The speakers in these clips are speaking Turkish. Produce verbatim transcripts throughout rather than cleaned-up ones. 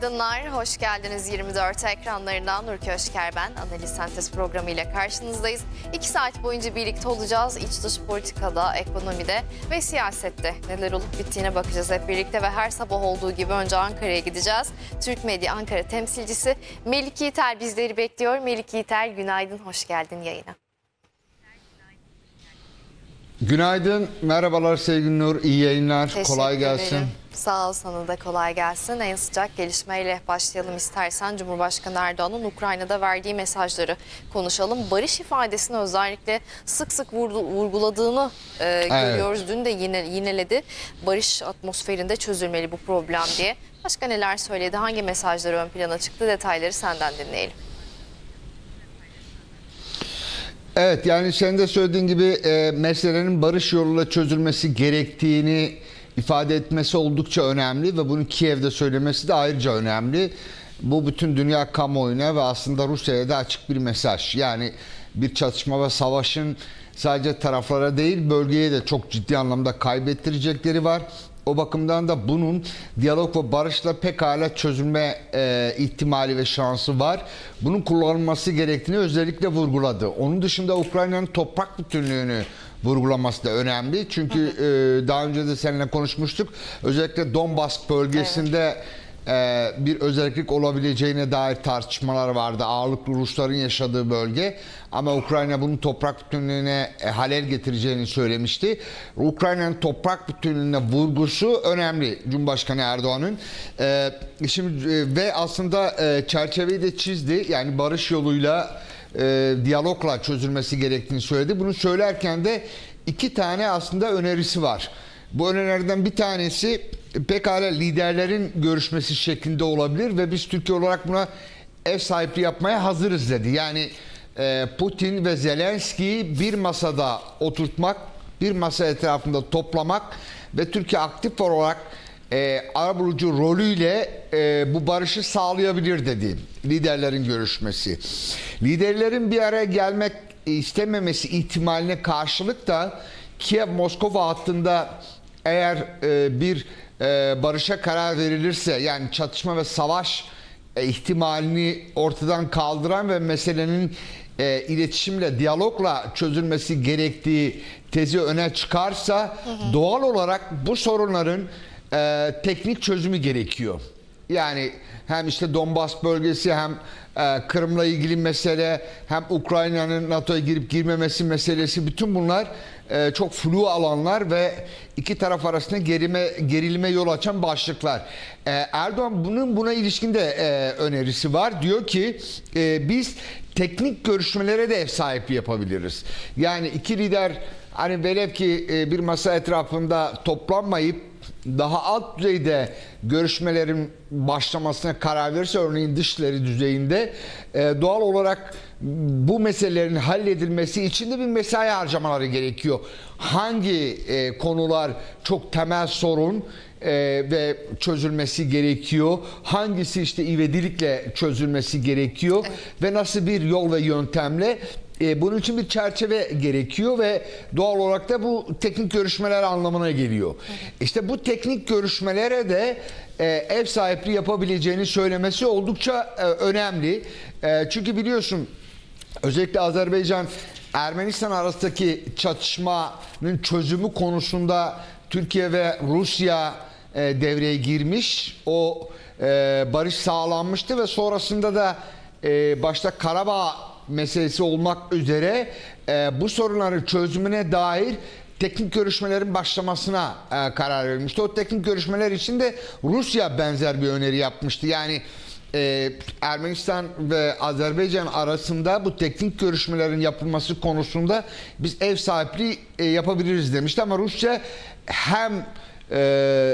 Günaydınlar, hoş geldiniz yirmi dört ekranlarından. Nur Köşker ben, Analiz Sentez programı ile karşınızdayız. İki saat boyunca birlikte olacağız. İç dış politikada, ekonomide ve siyasette neler olup bittiğine bakacağız hep birlikte. Ve her sabah olduğu gibi önce Ankara'ya gideceğiz. Türk Medya Ankara temsilcisi Melik Yiğiter bizleri bekliyor. Melik Yiğiter, günaydın, hoş geldin yayına. Günaydın, merhabalar sevgili Nur, iyi yayınlar, Teşekkür kolay gelsin. ederim. Sağ ol, sana da kolay gelsin. En sıcak gelişmeyle başlayalım istersen. Cumhurbaşkanı Erdoğan'ın Ukrayna'da verdiği mesajları konuşalım. Barış ifadesini özellikle sık sık vurguladığını e, evet. görüyoruz. Dün de yine yineledi. Barış atmosferinde çözülmeli bu problem diye. Başka neler söyledi, hangi mesajları ön plana çıktı, detayları senden dinleyelim. Evet, yani senin de söylediğin gibi e, meselenin barış yoluyla çözülmesi gerektiğini ifade etmesi oldukça önemli ve bunu Kiev'de söylemesi de ayrıca önemli. Bu bütün dünya kamuoyuna ve aslında Rusya'ya da açık bir mesaj. Yani bir çatışma ve savaşın sadece taraflara değil, bölgeye de çok ciddi anlamda kaybettirecekleri var. O bakımdan da bunun diyalog ve barışla pekala çözülme e, ihtimali ve şansı var. Bunun kullanılması gerektiğini özellikle vurguladı. Onun dışında Ukrayna'nın toprak bütünlüğünü vurgulaması da önemli. Çünkü e, daha önce de seninle konuşmuştuk. Özellikle Donbas bölgesinde evet. Ee, bir özellik olabileceğine dair tartışmalar vardı. Ağırlıklı Rusların yaşadığı bölge. Ama Ukrayna bunun toprak bütünlüğüne e, halel getireceğini söylemişti. Ukrayna'nın toprak bütünlüğüne vurgusu önemli Cumhurbaşkanı Erdoğan'ın. Ee, şimdi e, ve aslında e, çerçeveyi de çizdi. Yani barış yoluyla e, diyalogla çözülmesi gerektiğini söyledi. Bunu söylerken de iki tane aslında önerisi var. Bu önerilerden bir tanesi pekala liderlerin görüşmesi şeklinde olabilir ve biz Türkiye olarak buna ev sahipliği yapmaya hazırız dedi. Yani e, Putin ve Zelenski'yi bir masada oturtmak, bir masa etrafında toplamak ve Türkiye aktif olarak e, arabulucu rolüyle e, bu barışı sağlayabilir dedi liderlerin görüşmesi. Liderlerin bir araya gelmek istememesi ihtimaline karşılık da Kiev-Moskova hattında eğer e, bir e, barışa karar verilirse, yani çatışma ve savaş e, ihtimalini ortadan kaldıran ve meselenin e, iletişimle, diyalogla çözülmesi gerektiği tezi öne çıkarsa, hı hı. doğal olarak bu sorunların e, teknik çözümü gerekiyor. Yani hem işte Donbas bölgesi, hem e, Kırım'la ilgili mesele, hem Ukrayna'nın NATO'ya girip girmemesi meselesi, bütün bunlar e, çok flu alanlar ve iki taraf arasında gerime, gerilime yol açan başlıklar. E, Erdoğan bunun buna ilişkin de e, önerisi var. Diyor ki e, biz teknik görüşmelere de ev sahipliği yapabiliriz. Yani iki lider hani velev ki e, bir masa etrafında toplanmayıp daha alt düzeyde görüşmelerin başlamasına karar verirse, örneğin dışişleri düzeyinde, e, doğal olarak bu meselelerin halledilmesi için de bir mesai harcamaları gerekiyor. Hangi e, konular çok temel sorun e, ve çözülmesi gerekiyor? Hangisi işte ivedilikle çözülmesi gerekiyor? Evet. Ve nasıl bir yol ve yöntemle? E, bunun için bir çerçeve gerekiyor ve doğal olarak da bu teknik görüşmeler anlamına geliyor. Evet. İşte bu teknik görüşmelere de e, ev sahipliği yapabileceğini söylemesi oldukça e, önemli. E, çünkü biliyorsun, özellikle Azerbaycan Ermenistan arasındaki çatışmanın çözümü konusunda Türkiye ve Rusya e, devreye girmiş. O e, barış sağlanmıştı ve sonrasında da e, başta Karabağ meselesi olmak üzere e, bu sorunların çözümüne dair teknik görüşmelerin başlamasına e, karar verilmişti. O teknik görüşmeler için de Rusya benzer bir öneri yapmıştı. Yani e, Ermenistan ve Azerbaycan arasında bu teknik görüşmelerin yapılması konusunda biz ev sahipliği e, yapabiliriz demişti. Ama Rusya hem e, e,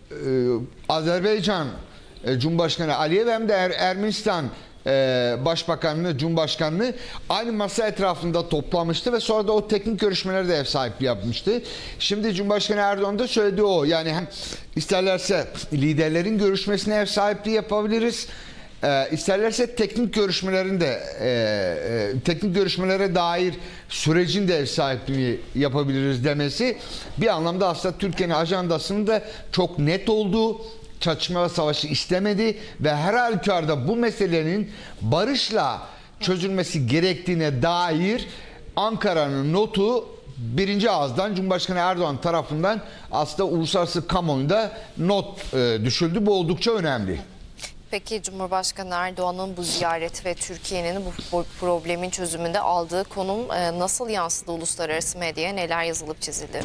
Azerbaycan e, Cumhurbaşkanı Aliyev hem de er, Ermenistan Ee, Başbakanlığı, Cumhurbaşkanlığı aynı masa etrafında toplamıştı ve sonra da o teknik görüşmelerde de ev sahipliği yapmıştı. Şimdi Cumhurbaşkanı Erdoğan da söyledi o. Yani hem isterlerse liderlerin görüşmesine ev sahipliği yapabiliriz, e, isterlerse teknik görüşmelerin de e, e, teknik görüşmelere dair sürecin de ev sahipliği yapabiliriz demesi bir anlamda aslında Türkiye'nin ajandasının da çok net olduğu, çatışma ve savaşı istemedi ve her halükarda bu meselenin barışla çözülmesi gerektiğine dair Ankara'nın notu birinci ağızdan Cumhurbaşkanı Erdoğan tarafından aslında uluslararası kamuoyunda not e, düşüldü. Bu oldukça önemli. Peki Cumhurbaşkanı Erdoğan'ın bu ziyareti ve Türkiye'nin bu problemin çözümünde aldığı konum e, nasıl yansıdı uluslararası medyaya? Neler yazılıp çizildi?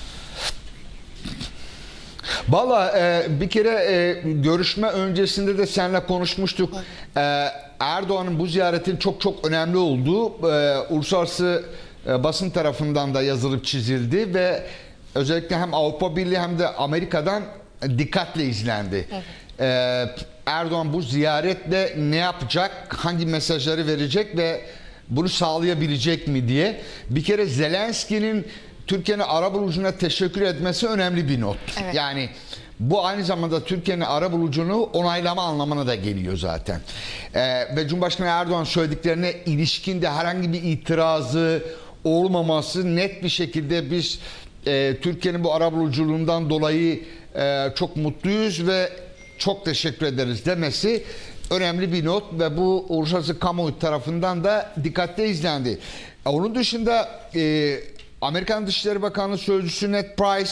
Valla e, bir kere e, görüşme öncesinde de seninle konuşmuştuk. E, Erdoğan'ın bu ziyaretin çok çok önemli olduğu e, uluslararası e, basın tarafından da yazılıp çizildi ve özellikle hem Avrupa Birliği hem de Amerika'dan dikkatle izlendi. E, Erdoğan bu ziyaretle ne yapacak, hangi mesajları verecek ve bunu sağlayabilecek mi diye. Bir kere Zelenski'nin Türkiye'nin arabulucuna teşekkür etmesi önemli bir not. Evet. Yani bu aynı zamanda Türkiye'nin arabulucunu onaylama anlamına da geliyor zaten. Ee, ve Cumhurbaşkanı Erdoğan söylediklerine ilişkin de herhangi bir itirazı olmaması, net bir şekilde biz e, Türkiye'nin bu arabuluculuğundan dolayı e, çok mutluyuz ve çok teşekkür ederiz demesi önemli bir not ve bu uluslararası kamuoyu tarafından da dikkatle izlendi. Onun dışında e, Amerikan Dışişleri Bakanlığı Sözcüsü Ned Price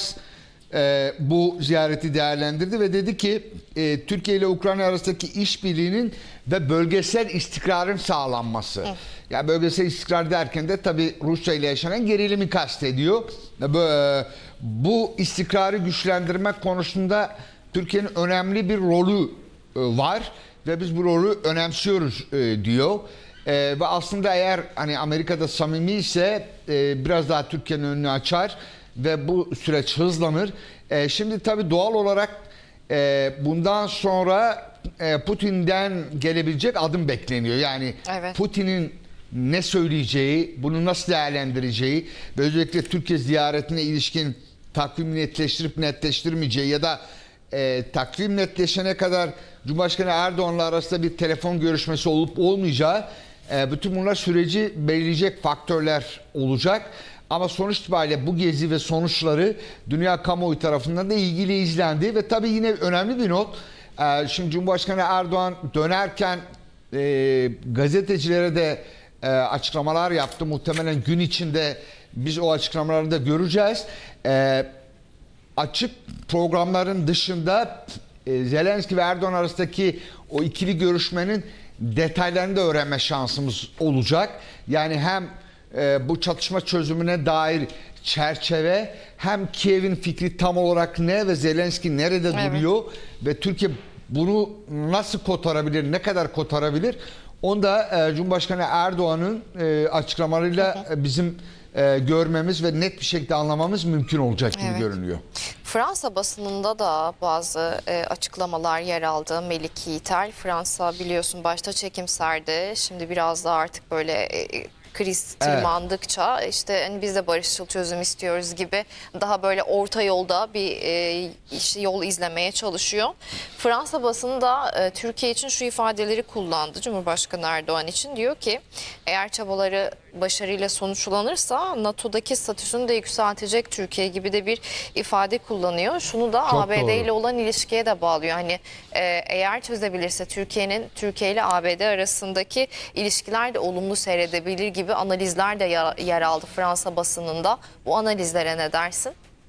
e, bu ziyareti değerlendirdi ve dedi ki e, Türkiye ile Ukrayna arasındaki işbirliğinin ve bölgesel istikrarın sağlanması. Evet. Yani bölgesel istikrar derken de tabii Rusya ile yaşanan gerilimi kastediyor. Bu, e, bu istikrarı güçlendirmek konusunda Türkiye'nin önemli bir rolü e, var ve biz bu rolü önemsiyoruz e, diyor. E, ve aslında eğer hani Amerika'da samimi ise e, biraz daha Türkiye'nin önünü açar ve bu süreç hızlanır. E, şimdi tabii doğal olarak e, bundan sonra e, Putin'den gelebilecek adım bekleniyor. Yani evet. Putin'in ne söyleyeceği, bunu nasıl değerlendireceği ve özellikle Türkiye ziyaretine ilişkin takvim netleştirip netleştirmeyeceği ya da e, takvim netleşene kadar Cumhurbaşkanı Erdoğan'la arasında bir telefon görüşmesi olup olmayacağı, e, bütün bunlar süreci belirleyecek faktörler olacak. Ama sonuç itibariyle bu gezi ve sonuçları dünya kamuoyu tarafından da ilgili izlendi ve tabii yine önemli bir not. E, şimdi Cumhurbaşkanı Erdoğan dönerken e, gazetecilere de e, açıklamalar yaptı. Muhtemelen gün içinde biz o açıklamaları da göreceğiz. E, açık programların dışında e, Zelenski ve Erdoğan arasındaki o ikili görüşmenin detaylarını da öğrenme şansımız olacak. Yani hem e, bu çatışma çözümüne dair çerçeve, hem Kiev'in fikri tam olarak ne ve Zelenski nerede evet. duruyor ve Türkiye bunu nasıl kotarabilir, ne kadar kotarabilir? Onu da e, Cumhurbaşkanı Erdoğan'ın e, açıklamalarıyla e, bizim e, görmemiz ve net bir şekilde anlamamız mümkün olacak gibi evet. görünüyor. Fransa basınında da bazı e, açıklamalar yer aldı. Melik Yiğiter, Fransa biliyorsun başta çekimserdi. Şimdi biraz da artık böyle e, kriz tırmandıkça evet. işte hani biz de barışçıl çözüm istiyoruz gibi daha böyle orta yolda bir e, işte yol izlemeye çalışıyor. Fransa basını da e, Türkiye için şu ifadeleri kullandı Cumhurbaşkanı Erdoğan için. Diyor ki eğer çabaları başarıyla sonuçlanırsa NATO'daki statüsünü de yükseltecek Türkiye gibi de bir ifade kullanıyor. Şunu da Çok A B D ile olan ilişkiye de bağlıyor. Hani e, eğer çözebilirse Türkiye'nin Türkiye ile A B D arasındaki ilişkiler de olumlu seyredebilir gibi analizler de yer, yer aldı Fransa basınında. Bu analizlere ne dersin?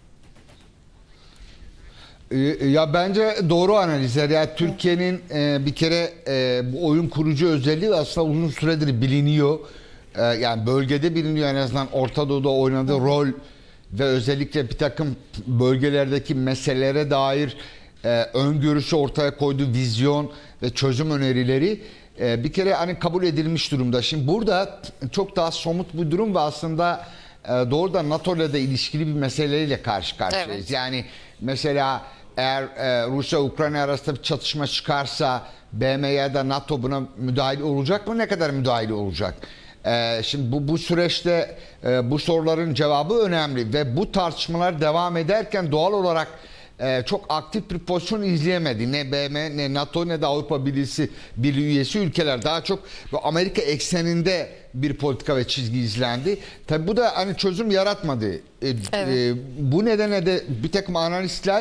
Ya bence doğru analizler. Yani Türkiye'nin e, bir kere e, bu oyun kurucu özelliği aslında uzun süredir biliniyor. E, yani bölgede biliniyor, en azından Orta Doğu'da oynadığı Hı. rol ve özellikle bir takım bölgelerdeki meselelere dair e, öngörüsü ortaya koyduğu vizyon ve çözüm önerileri e, bir kere hani kabul edilmiş durumda. Şimdi burada çok daha somut bir durum ve aslında e, doğrudan NATO ile de ilişkili bir meseleyle karşı karşıyayız. Evet. Yani mesela eğer e, Rusya-Ukrayna arasında bir çatışma çıkarsa B M ya da NATO buna müdahil olacak mı? Ne kadar müdahil olacak? E, şimdi bu, bu süreçte e, bu soruların cevabı önemli ve bu tartışmalar devam ederken doğal olarak e, çok aktif bir pozisyon izleyemedi. Ne B M, ne NATO, ne de Avrupa Birliği, Birliği üyesi ülkeler. Daha çok Amerika ekseninde bir politika ve çizgi izlendi. Tabi bu da hani çözüm yaratmadı. E, evet. e, bu nedenle de bir takım analistler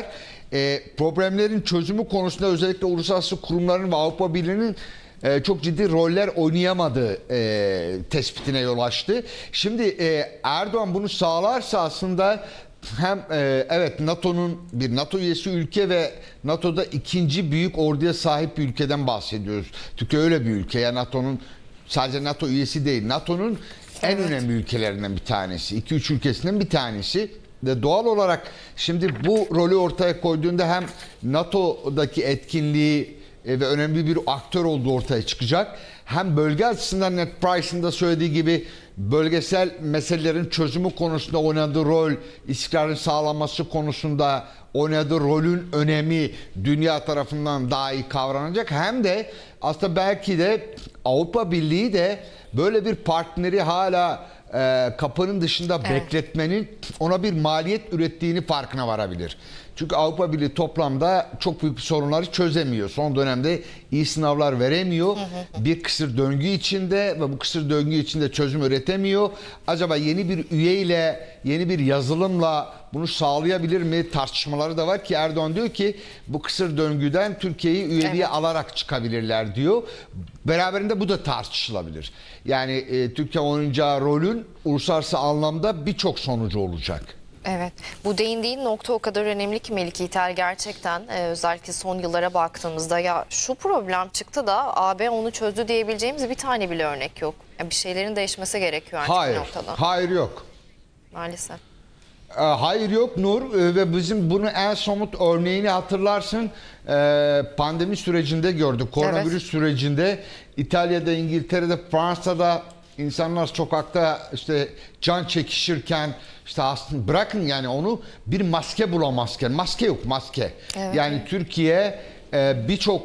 e, problemlerin çözümü konusunda özellikle uluslararası kurumların ve Avrupa Birliği'nin e, çok ciddi roller oynayamadığı e, tespitine yol açtı. Şimdi e, Erdoğan bunu sağlarsa aslında hem e, evet NATO'nun bir NATO üyesi ülke ve NATO'da ikinci büyük orduya sahip bir ülkeden bahsediyoruz. Türkiye öyle bir ülke. Yani NATO'nun sadece NATO üyesi değil. NATO'nun en Evet. önemli ülkelerinden bir tanesi. iki üç ülkesinden bir tanesi. Ve doğal olarak şimdi bu rolü ortaya koyduğunda hem NATO'daki etkinliği e, ve önemli bir aktör olduğu ortaya çıkacak. Hem bölge açısından Ned Price'ın da söylediği gibi bölgesel meselelerin çözümü konusunda oynadığı rol, istikrarın sağlanması konusunda oynadığı rolün önemi dünya tarafından daha iyi kavranacak. Hem de aslında belki de Avrupa Birliği de böyle bir partneri hala e, kapının dışında Evet. bekletmenin ona bir maliyet ürettiğini farkına varabilir. Çünkü Avrupa Birliği toplamda çok büyük sorunları çözemiyor. Son dönemde iyi sınavlar veremiyor. Hı hı. Bir kısır döngü içinde ve bu kısır döngü içinde çözüm üretemiyor. Acaba yeni bir üyeyle, yeni bir yazılımla bunu sağlayabilir mi tartışmaları da var ki Erdoğan diyor ki bu kısır döngüden Türkiye'yi üyeliğe Evet. alarak çıkabilirler diyor. Beraberinde bu da tartışılabilir. Yani e, Türkiye oynayacağı rolün uluslararası anlamda birçok sonucu olacak. Evet, bu değindiğin nokta o kadar önemli ki Melike İtel gerçekten e, özellikle son yıllara baktığımızda ya şu problem çıktı da A B onu çözdü diyebileceğimiz bir tane bile örnek yok. Ya bir şeylerin değişmesi gerekiyor artık Hayır, bir noktada. hayır yok. Maalesef. E, Hayır yok Nur E, ve bizim bunu en somut örneğini hatırlarsın e, pandemi sürecinde gördük. Koronavirüs Evet. sürecinde İtalya'da, İngiltere'de, Fransa'da insanlar sokakta işte can çekişirken işte aslında bırakın yani onu bir maske bulamazken maske yok maske. Evet. Yani Türkiye e, birçok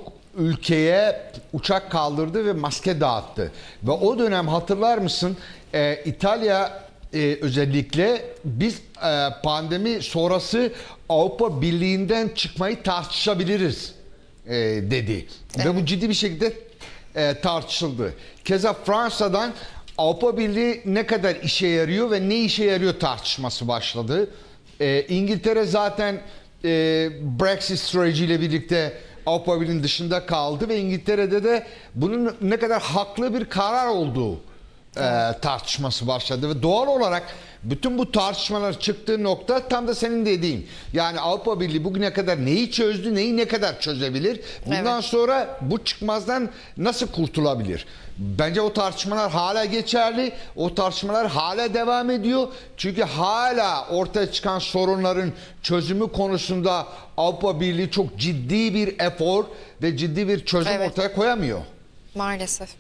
ülkeye uçak kaldırdı ve maske dağıttı. Ve o dönem hatırlar mısın e, İtalya e, özellikle biz e, pandemi sonrası Avrupa Birliği'nden çıkmayı tartışabiliriz e, dedi. Evet. Ve bu ciddi bir şekilde e, tartışıldı. Keza Fransa'dan Avrupa Birliği ne kadar işe yarıyor ve ne işe yarıyor tartışması başladı. E, İngiltere zaten e, Brexit süreciyle birlikte Avrupa Birliği'nin dışında kaldı ve İngiltere'de de bunun ne kadar haklı bir karar olduğu e, tartışması başladı ve doğal olarak bütün bu tartışmalar çıktığı nokta tam da senin dediğin. Yani Avrupa Birliği bugüne kadar neyi çözdü, neyi ne kadar çözebilir? Bundan Evet. sonra bu çıkmazdan nasıl kurtulabilir? Bence o tartışmalar hala geçerli. O tartışmalar hala devam ediyor. Çünkü hala ortaya çıkan sorunların çözümü konusunda Avrupa Birliği çok ciddi bir efor ve ciddi bir çözüm Evet. ortaya koyamıyor. Maalesef.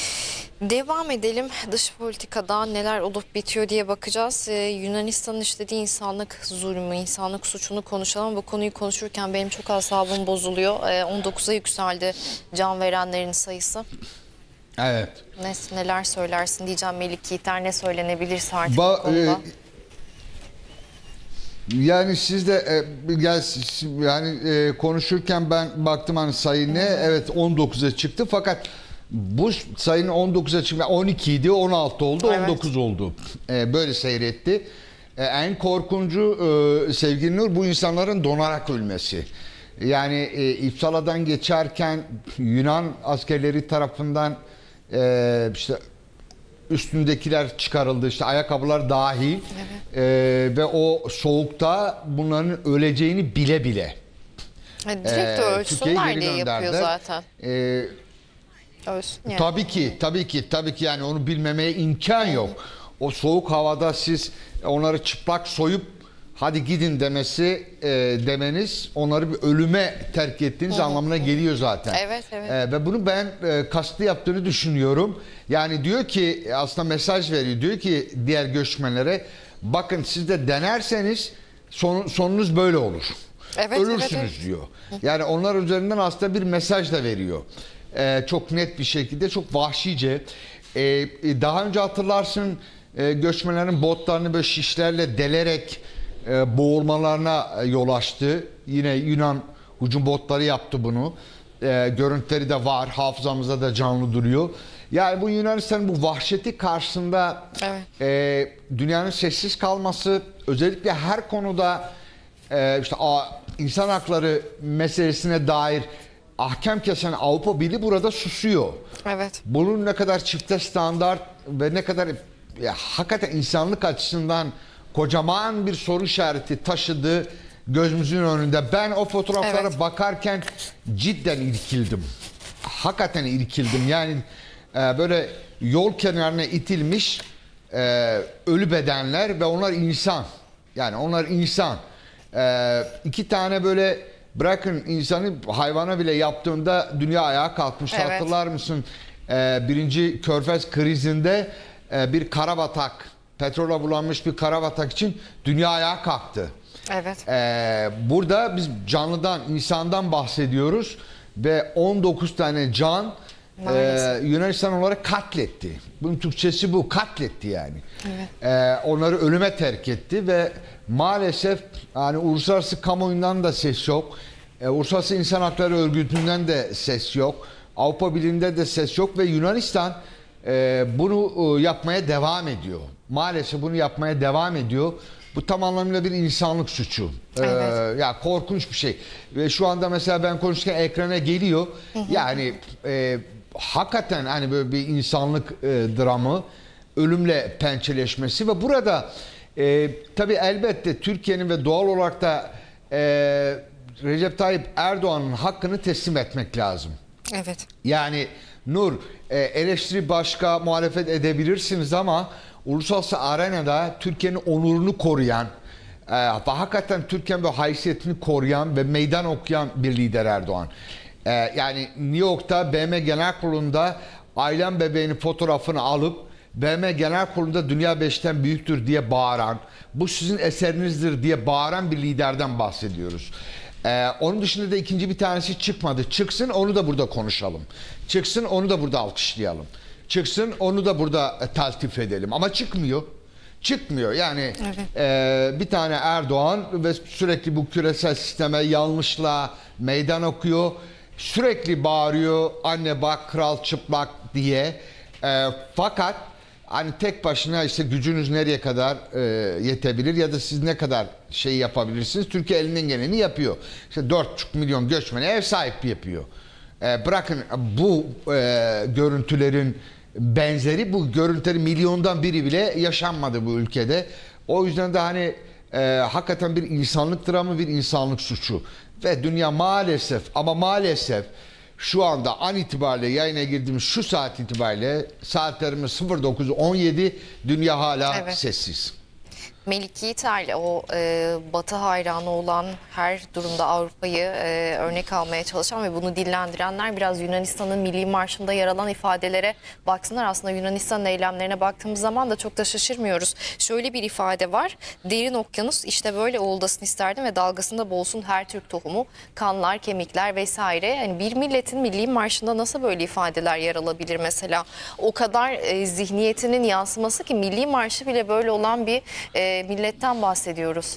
Devam edelim. Dış politikada neler olup bitiyor diye bakacağız. Ee, Yunanistan'ın işlediği insanlık zulmü, insanlık suçunu konuşalım. Bu konuyu konuşurken benim çok asabım bozuluyor. Ee, on dokuza yükseldi can verenlerin sayısı. Evet. Ne, neler söylersin diyeceğim Melik Yiğiter, ne söylenebilirse artık Ba- bu konuda. e, yani siz de e, gel, yani e, konuşurken ben baktım hani sayı ne? Evet on dokuza çıktı fakat bu sayının on dokuza çıktı. on iki idi, on altı oldu, Evet. on dokuz oldu. E, böyle seyretti. E, en korkuncu e, sevgili Nur bu insanların donarak ölmesi. Yani e, İpsala'dan geçerken Yunan askerleri tarafından e, işte üstündekiler çıkarıldı işte ayakkabılar dahil. Evet. Ee, ve o soğukta bunların öleceğini bile bile Ha, direkt e, ölsünler Türkiye'ye diye geri yapıyor gönderdiler. zaten. Ee, Ölsün yani. tabii ki tabii ki tabii ki yani onu bilmemeye imkan yok. O soğuk havada siz onları çıplak soyup hadi gidin demesi e, demeniz onları bir ölüme terk ettiğiniz anlamına geliyor zaten. Evet, evet. E, ve bunu ben e, kastı yaptığını düşünüyorum. Yani diyor ki aslında mesaj veriyor. Diyor ki diğer göçmenlere bakın siz de denerseniz son, sonunuz böyle olur. Evet, Ölürsünüz evet, evet. diyor. Yani onlar üzerinden aslında bir mesaj da veriyor. E, çok net bir şekilde, çok vahşice. E, e, daha önce hatırlarsın e, göçmenlerin botlarını böyle şişlerle delerek e, boğulmalarına e, yol açtı. Yine Yunan hücum botları yaptı bunu. E, görüntüleri de var. Hafızamızda da canlı duruyor. Yani bu Yunanistan'ın bu vahşeti karşısında Evet. e, dünyanın sessiz kalması özellikle her konuda e, işte a, insan hakları meselesine dair ahkam kesen Avrupa Birliği burada susuyor. Evet. Bunun ne kadar çifte standart ve ne kadar ya, hakikaten insanlık açısından kocaman bir soru işareti taşıdığı gözümüzün önünde. Ben o fotoğraflara Evet. bakarken cidden irkildim. Hakikaten irkildim. Yani e, böyle yol kenarına itilmiş e, ölü bedenler ve onlar insan. Yani onlar insan. E, iki tane böyle bırakın insanı hayvana bile yaptığında dünya ayağa kalkmış. Evet. Hatırlar mısın? E, birinci Körfez krizinde e, bir karabatak, petrola bulanmış bir karabatak için dünya ayağa kalktı. Evet. Ee, burada biz canlıdan, insandan bahsediyoruz ve on dokuz tane can e, Yunanistan olarak katletti. Bunun Türkçesi bu, katletti yani. Evet. Ee, onları ölüme terk etti ve maalesef yani uluslararası kamuoyundan da ses yok. Ee, Uluslararası İnsan Hakları Örgütü'nden de ses yok. Avrupa Birliği'nde de ses yok ve Yunanistan e, bunu e, yapmaya devam ediyor. Maalesef bunu yapmaya devam ediyor. Bu tam anlamıyla bir insanlık suçu. Evet. Ee, ya korkunç bir şey. Ve şu anda mesela ben konuşurken ekrana geliyor. Hı hı. Yani e, hakikaten hani böyle bir insanlık e, dramı, ölümle pençeleşmesi ve burada e, tabii elbette Türkiye'nin ve doğal olarak da e, Recep Tayyip Erdoğan'ın hakkını teslim etmek lazım. Evet. Yani Nur, e, eleştiri başka, muhalefet edebilirsiniz ama uluslararası arenada Türkiye'nin onurunu koruyan e, ve hakikaten Türkiye'nin böyle haysiyetini koruyan ve meydan okuyan bir lider Erdoğan. E, yani New York'ta B M Genel Kurulu'nda ailem bebeğinin fotoğrafını alıp B M Genel Kurulu'nda dünya beşten büyüktür diye bağıran, bu sizin eserinizdir diye bağıran bir liderden bahsediyoruz. Ee, onun dışında da ikinci bir tanesi çıkmadı. Çıksın onu da burada konuşalım. Çıksın onu da burada alkışlayalım. Çıksın onu da burada e, taltif edelim. Ama çıkmıyor. Çıkmıyor. Yani evet. e, bir tane Erdoğan ve sürekli bu küresel sisteme yanlışla meydan okuyor. Sürekli bağırıyor. Anne bak kral çıplak diye. E, fakat hani tek başına işte gücünüz nereye kadar e, yetebilir ya da siz ne kadar şey yapabilirsiniz? Türkiye elinden geleni yapıyor. İşte dört buçuk milyon göçmeni ev sahipliği yapıyor. E, bırakın bu e, görüntülerin benzeri, bu görüntülerin milyondan biri bile yaşanmadı bu ülkede. O yüzden de hani e, hakikaten bir insanlık dramı, bir insanlık suçu. Ve dünya maalesef ama maalesef şu anda an itibariyle yayına girdiğimiz şu saat itibariyle saatlerimiz sıfır dokuz on yedi, dünya hala evet. sessiz. Melik Yiğiter'le o e, Batı hayranı olan, her durumda Avrupa'yı e, örnek almaya çalışan ve bunu dillendirenler biraz Yunanistan'ın Milli Marşı'nda yer alan ifadelere baksınlar. Aslında Yunanistan'ın eylemlerine baktığımız zaman da çok da şaşırmıyoruz. Şöyle bir ifade var. Derin okyanus işte böyle oğuldasını isterdim ve dalgasında boğulsun her Türk tohumu, kanlar, kemikler vesaire. Yani bir milletin Milli Marşı'nda nasıl böyle ifadeler yer alabilir mesela? O kadar e, zihniyetinin yansıması ki Milli Marşı bile böyle olan bir e, milletten bahsediyoruz.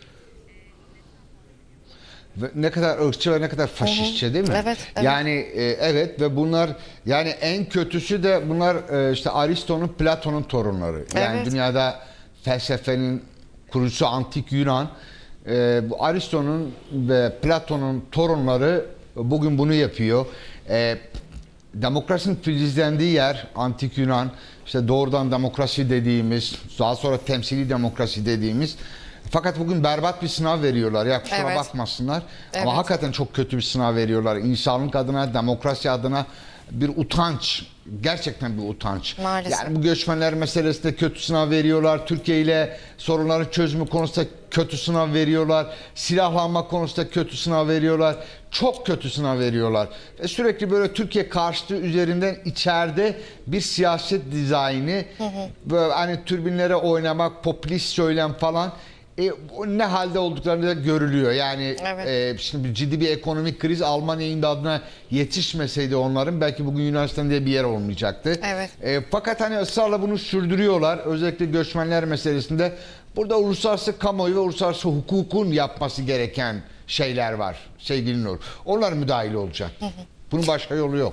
Ve ne kadar ırkçı ve ne kadar faşistçe değil mi? Evet, evet. Yani e, evet ve bunlar yani en kötüsü de bunlar e, işte Aristo'nun, Platon'un torunları. Yani Evet. dünyada felsefenin kurucusu antik Yunan, e, bu Aristo'nun ve Platon'un torunları bugün bunu yapıyor. E, Demokrasinin filizlendiği yer antik Yunan, işte doğrudan demokrasi dediğimiz, daha sonra temsili demokrasi dediğimiz. Fakat bugün berbat bir sınav veriyorlar. Ya kusura evet. bakmasınlar. Evet. Ama hakikaten çok kötü bir sınav veriyorlar. İnsanlık adına, demokrasi adına bir utanç. Gerçekten bir utanç. Maalesef. Yani bu göçmenler meselesinde kötü sınav veriyorlar. Türkiye ile sorunların çözümü konusunda kötü sınav veriyorlar. Silahlanma konusunda kötü sınav veriyorlar. Çok kötü sınav veriyorlar. Ve sürekli böyle Türkiye karşıtı üzerinden içeride bir siyaset dizaynı, hı hı. böyle hani türbinlere oynamak, popülist söylem falan. E, ne halde olduklarını da görülüyor. Yani evet. e, şimdi ciddi bir ekonomik kriz Almanya imdadına yetişmeseydi onların belki bugün Yunanistan diye bir yer olmayacaktı. Evet. E, fakat hani ısrarla bunu sürdürüyorlar. Özellikle göçmenler meselesinde. Burada uluslararası kamuoyu ve uluslararası hukukun yapması gereken şeyler var sevgili Nur. Onlar müdahil olacak. Hı hı. Bunun başka yolu yok.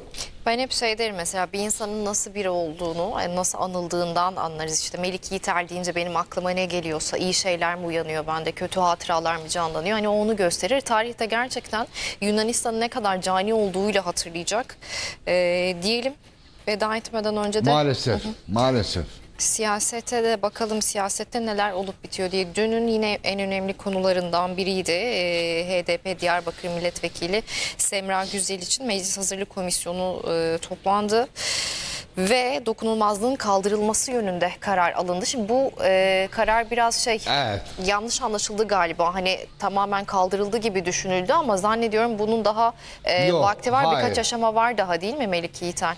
Ben hep şey derim, mesela bir insanın nasıl biri olduğunu, yani nasıl anıldığından anlarız. İşte Melik Yiğiter deyince benim aklıma ne geliyorsa, iyi şeyler mi uyanıyor bende, kötü hatıralar mı canlanıyor? Hani o onu gösterir. Tarihte gerçekten Yunanistan'ın ne kadar cani olduğuyla hatırlayacak. Ee, diyelim, veda etmeden önce de... Maalesef, maalesef. Siyasete de bakalım, siyasette neler olup bitiyor diye. Dünün yine en önemli konularından biriydi. Ee, H D P Diyarbakır Milletvekili Semra Güzel için Meclis Hazırlık Komisyonu e, toplandı. Ve dokunulmazlığın kaldırılması yönünde karar alındı. Şimdi bu e, karar biraz şey, Evet. yanlış anlaşıldı galiba. Hani tamamen kaldırıldı gibi düşünüldü ama zannediyorum bunun daha e, Yok, vakti var. hayır. Birkaç aşama var daha, değil mi Melik Yiğiter?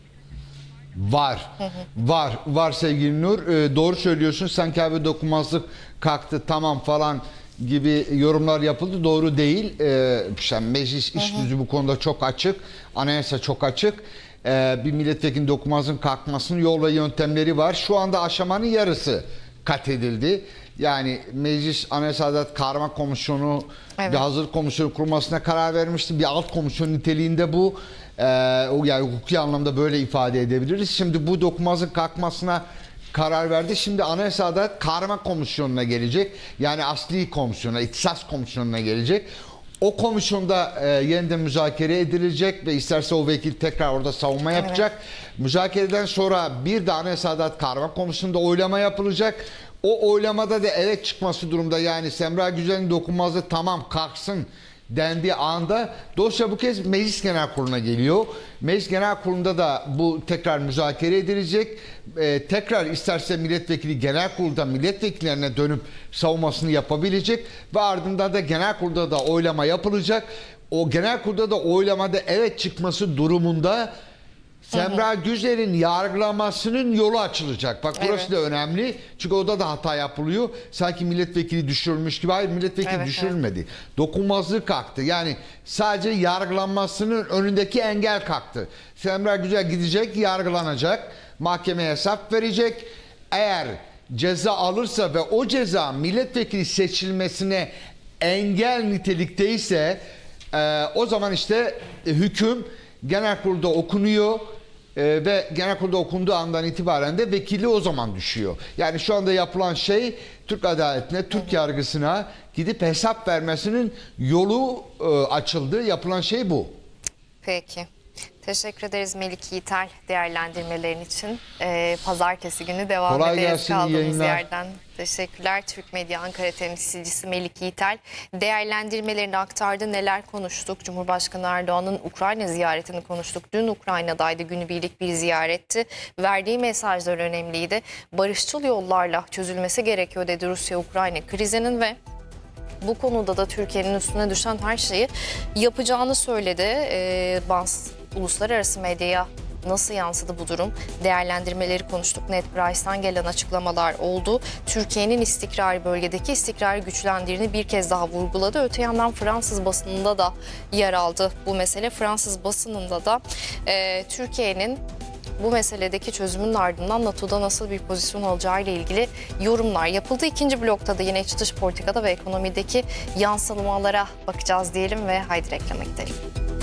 Var, hı hı. var, var sevgili Nur. Ee, doğru söylüyorsun. Sanki abi dokunmazlık kalktı tamam falan gibi yorumlar yapıldı. Doğru değil. Ee, işte meclis iş düzü bu konuda çok açık. Anayasa çok açık. Ee, bir milletvekili dokunmazlığın kalkmasının yol ve yöntemleri var. Şu anda aşamanın yarısı kat edildi. Yani Meclis Anayasa Adalet Karma Komisyonu, evet, bir hazırlık komisyonu kurmasına karar vermişti. Bir alt komisyon niteliğinde bu. Ee, yani hukuki anlamda böyle ifade edebiliriz. Şimdi bu dokunmazlık kalkmasına karar verdi. Şimdi Anayasa Adalet Karma Komisyonu'na gelecek. Yani asli komisyona, ihtisas komisyonuna gelecek. O komisyonda e, yeniden müzakere edilecek ve isterse o vekil tekrar orada savunma yapacak. Evet. Müzakereden sonra bir de Anayasa Adalet Karma Komisyonu'nda oylama yapılacak. O oylamada da evet çıkması durumda, yani Semra Güzel'in dokunmazlığı tamam kalksın dendiği anda dosya bu kez Meclis Genel Kurulu'na geliyor. Meclis Genel Kurulu'nda da bu tekrar müzakere edilecek. Ee, tekrar isterse milletvekili genel kurulda milletvekillerine dönüp savunmasını yapabilecek ve ardından da genel kurulda da oylama yapılacak. O genel kurulda da oylamada evet çıkması durumunda Semra Güzel'in yargılamasının yolu açılacak. Bak burası, evet, da önemli. Çünkü orada da hata yapılıyor. Sanki milletvekili düşürülmüş gibi. Hayır, milletvekili, evet, düşürülmedi. Evet. Dokunmazlık kalktı. Yani sadece yargılanmasının önündeki engel kalktı. Semra Güzel gidecek, yargılanacak. Mahkemeye hesap verecek. Eğer ceza alırsa ve o ceza milletvekili seçilmesine engel nitelikteyse e, o zaman işte e, hüküm genel kurulda okunuyor. Ee, ve genel kurulda okunduğu andan itibaren de vekili o zaman düşüyor. Yani şu anda yapılan şey Türk adaletine, Türk yargısına gidip hesap vermesinin yolu e, açıldı. Yapılan şey bu. Peki. Teşekkür ederiz Melik Yiğiter değerlendirmelerin için. Ee, Pazartesi günü devam Kolay ederiz gelsin, kaldığımız yerden. Teşekkürler. Türk Medya Ankara temsilcisi Melik Yiğiter değerlendirmelerini aktardı. Neler konuştuk? Cumhurbaşkanı Erdoğan'ın Ukrayna ziyaretini konuştuk. Dün Ukrayna'daydı. Günübirlik bir ziyaretti. Verdiği mesajlar önemliydi. Barışçıl yollarla çözülmesi gerekiyor dedi Rusya-Ukrayna krizinin ve bu konuda da Türkiye'nin üstüne düşen her şeyi yapacağını söyledi. Ee, Bans uluslararası medyaya nasıl yansıdı bu durum? Değerlendirmeleri konuştuk. Ned Price'tan gelen açıklamalar oldu. Türkiye'nin istikrarı, bölgedeki istikrarı güçlendirdiğini bir kez daha vurguladı. Öte yandan Fransız basınında da yer aldı bu mesele. Fransız basınında da e, Türkiye'nin bu meseledeki çözümün ardından NATO'da nasıl bir pozisyon alacağı ile ilgili yorumlar yapıldı. İkinci blokta da yine iç dış politikada ve ekonomideki yansımalara bakacağız diyelim ve haydi reklama gidelim.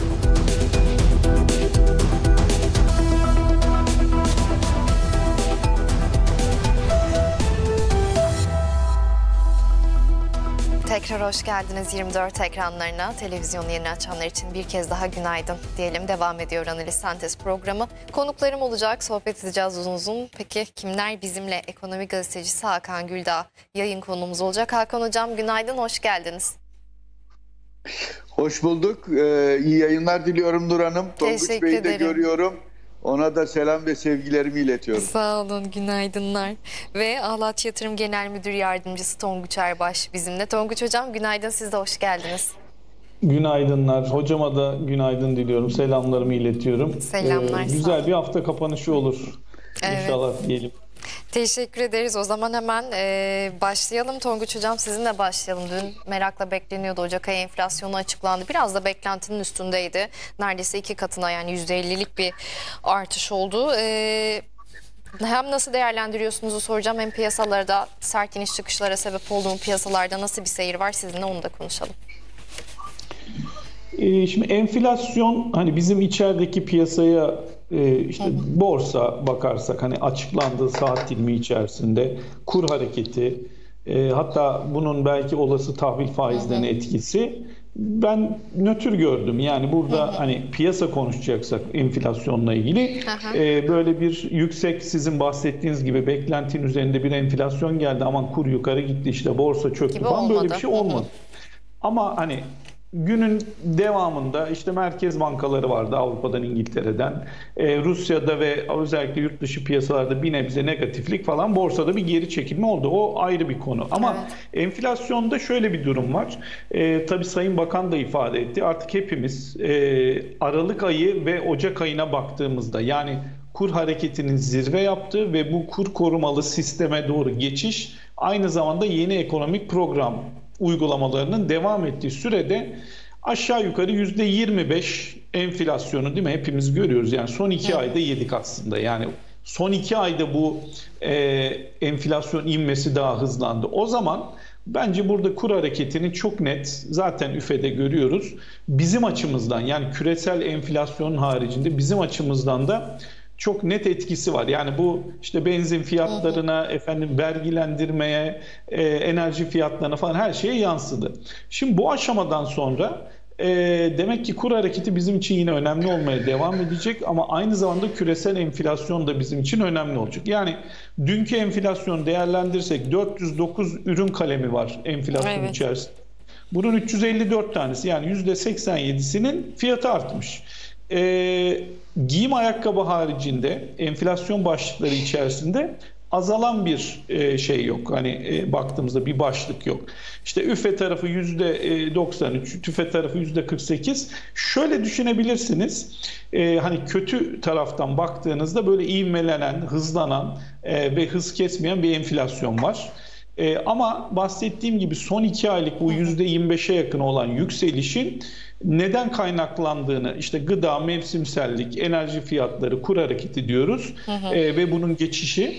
Tekrar hoş geldiniz yirmi dört ekranlarına. Televizyonu yeni açanlar için bir kez daha günaydın diyelim. Devam ediyor Analiz Sentez programı. Konuklarım olacak, sohbet edeceğiz uzun uzun. Peki kimler bizimle? Ekonomi gazetecisi Hakan Güldağ yayın konuğumuz olacak. Hakan Hocam günaydın, hoş geldiniz. Hoş bulduk. Ee, iyi yayınlar diliyorum Nur Hanım. Tonguç Bey'i de görüyorum. Ona da selam ve sevgilerimi iletiyorum. Sağ olun, günaydınlar. Ve Ahlat Yatırım Genel Müdür Yardımcısı Tonguç Erbaş bizimle. Tonguç Hocam günaydın, siz de hoş geldiniz. Günaydınlar. Hocama da günaydın diliyorum. Selamlarımı iletiyorum. Selamlar. Ee, güzel bir hafta kapanışı olur. Evet. İnşallah diyelim. Teşekkür ederiz. O zaman hemen e, başlayalım. Tonguç Hocam sizinle başlayalım. Dün merakla bekleniyordu. Ocak ayı enflasyonu açıklandı. Biraz da beklentinin üstündeydi. Neredeyse iki katına, yani yüzde ellilik bir artış oldu. E, hem nasıl değerlendiriyorsunuzu soracağım, hem piyasalarda sert iniş çıkışlara sebep olduğu piyasalarda nasıl bir seyir var sizinle, onu da konuşalım. E, şimdi enflasyon, hani bizim içerideki piyasaya e, işte borsa bakarsak, hani açıklandığı saat dilimi içerisinde kur hareketi, e, hatta bunun belki olası tahvil faizlerine etkisi, ben nötr gördüm. Yani burada hı hı. hani piyasa konuşacaksak enflasyonla ilgili hı hı. E, böyle bir yüksek, sizin bahsettiğiniz gibi beklentinin üzerinde bir enflasyon geldi, aman kur yukarı gitti, işte borsa çöktü gibi falan, olmadı. Böyle bir şey olmadı. Hı hı. Ama hani günün devamında işte merkez bankaları vardı Avrupa'dan, İngiltere'den, e, Rusya'da ve özellikle yurt dışı piyasalarda bir nebze negatiflik falan, borsada bir geri çekilme oldu. O ayrı bir konu. Ama evet. enflasyonda şöyle bir durum var. E, tabii Sayın Bakan da ifade etti. Artık hepimiz e, Aralık ayı ve Ocak ayına baktığımızda, yani kur hareketinin zirve yaptığı ve bu kur korumalı sisteme doğru geçiş, aynı zamanda yeni ekonomik program uygulamalarının devam ettiği sürede aşağı yukarı yüzde yirmi beş enflasyonu, değil mi, hepimiz görüyoruz. Yani son iki ayda yedik aslında. Yani son iki ayda bu e, enflasyon inmesi daha hızlandı. O zaman bence burada kur hareketini çok net, zaten üfede görüyoruz. Bizim açımızdan, yani küresel enflasyonun haricinde bizim açımızdan da çok net etkisi var. Yani bu işte benzin fiyatlarına, efendim vergilendirmeye, e, enerji fiyatlarına falan, her şeye yansıdı. Şimdi bu aşamadan sonra e, demek ki kur hareketi bizim için yine önemli olmaya devam edecek, ama aynı zamanda küresel enflasyon da bizim için önemli olacak. Yani dünkü enflasyonu değerlendirirsek dört yüz dokuz ürün kalemi var enflasyon evet. içerisinde. Bunun üç yüz elli dört tanesi, yani yüzde seksen yedisinin fiyatı artmış. Ee, giyim ayakkabı haricinde enflasyon başlıkları içerisinde azalan bir e, şey yok. Hani e, baktığımızda bir başlık yok. İşte üfe tarafı yüzde doksan üç, tüfe tarafı yüzde kırk sekiz. Şöyle düşünebilirsiniz. E, hani kötü taraftan baktığınızda böyle ivmelenen, hızlanan e, ve hız kesmeyen bir enflasyon var. E, ama bahsettiğim gibi son iki aylık bu yüzde yirmi beşe yakın olan yükselişin neden kaynaklandığını, işte gıda, mevsimsellik, enerji fiyatları, kur hareketi diyoruz. Hı hı. E, ve bunun geçişi.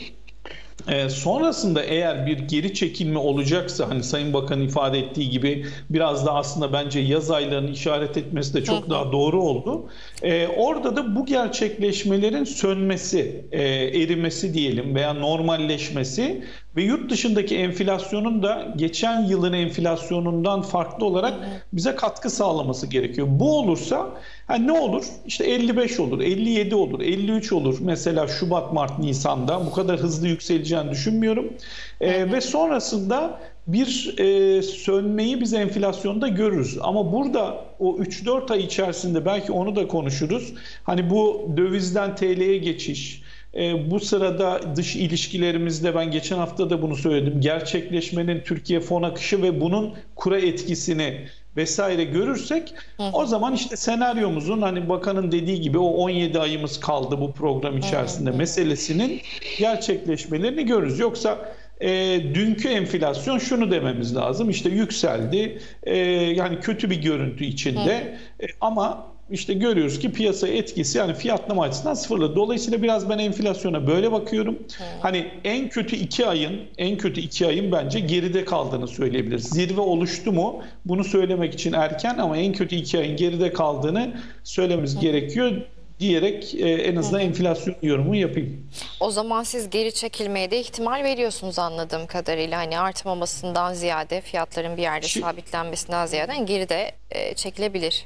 E, sonrasında eğer bir geri çekilme olacaksa, hani Sayın Bakan ifade ettiği gibi, biraz da aslında bence yaz aylarını işaret etmesi de çok hı hı. daha doğru oldu. E, orada da bu gerçekleşmelerin sönmesi, e, erimesi diyelim veya normalleşmesi ve yurt dışındaki enflasyonun da geçen yılın enflasyonundan farklı olarak bize katkı sağlaması gerekiyor. Bu olursa yani ne olur? İşte elli beş olur, elli yedi olur, elli üç olur. Mesela Şubat, Mart, Nisan'da bu kadar hızlı yükseleceğini düşünmüyorum. Ee, ve sonrasında bir e, sönmeyi biz enflasyonda görürüz. Ama burada o üç dört ay içerisinde belki onu da konuşuruz. Hani bu dövizden T L'ye geçiş, E, bu sırada dış ilişkilerimizde, ben geçen hafta da bunu söyledim, gerçekleşmenin Türkiye fon akışı ve bunun kura etkisini vesaire görürsek, hı hı. o zaman işte senaryomuzun, hani bakanın dediği gibi, o on yedi ayımız kaldı bu program içerisinde hı hı. meselesinin gerçekleşmelerini görürüz. Yoksa e, dünkü enflasyon, şunu dememiz lazım, işte yükseldi, e, yani kötü bir görüntü içinde, e, ama İşte görüyoruz ki piyasa etkisi, yani fiyatlama açısından sıfırlı. Dolayısıyla biraz ben enflasyona böyle bakıyorum. Hmm. Hani en kötü iki ayın, en kötü iki ayın bence geride kaldığını söyleyebiliriz. Zirve oluştu mu? Bunu söylemek için erken, ama en kötü iki ayın geride kaldığını söylememiz hmm. gerekiyor diyerek e, en azından hmm. enflasyon yorumu yapayım. O zaman siz geri çekilmeye de ihtimal veriyorsunuz anladığım kadarıyla. Hani artmamasından ziyade, fiyatların bir yerde Şimdi, sabitlenmesinden ziyade geride e, çekilebilir.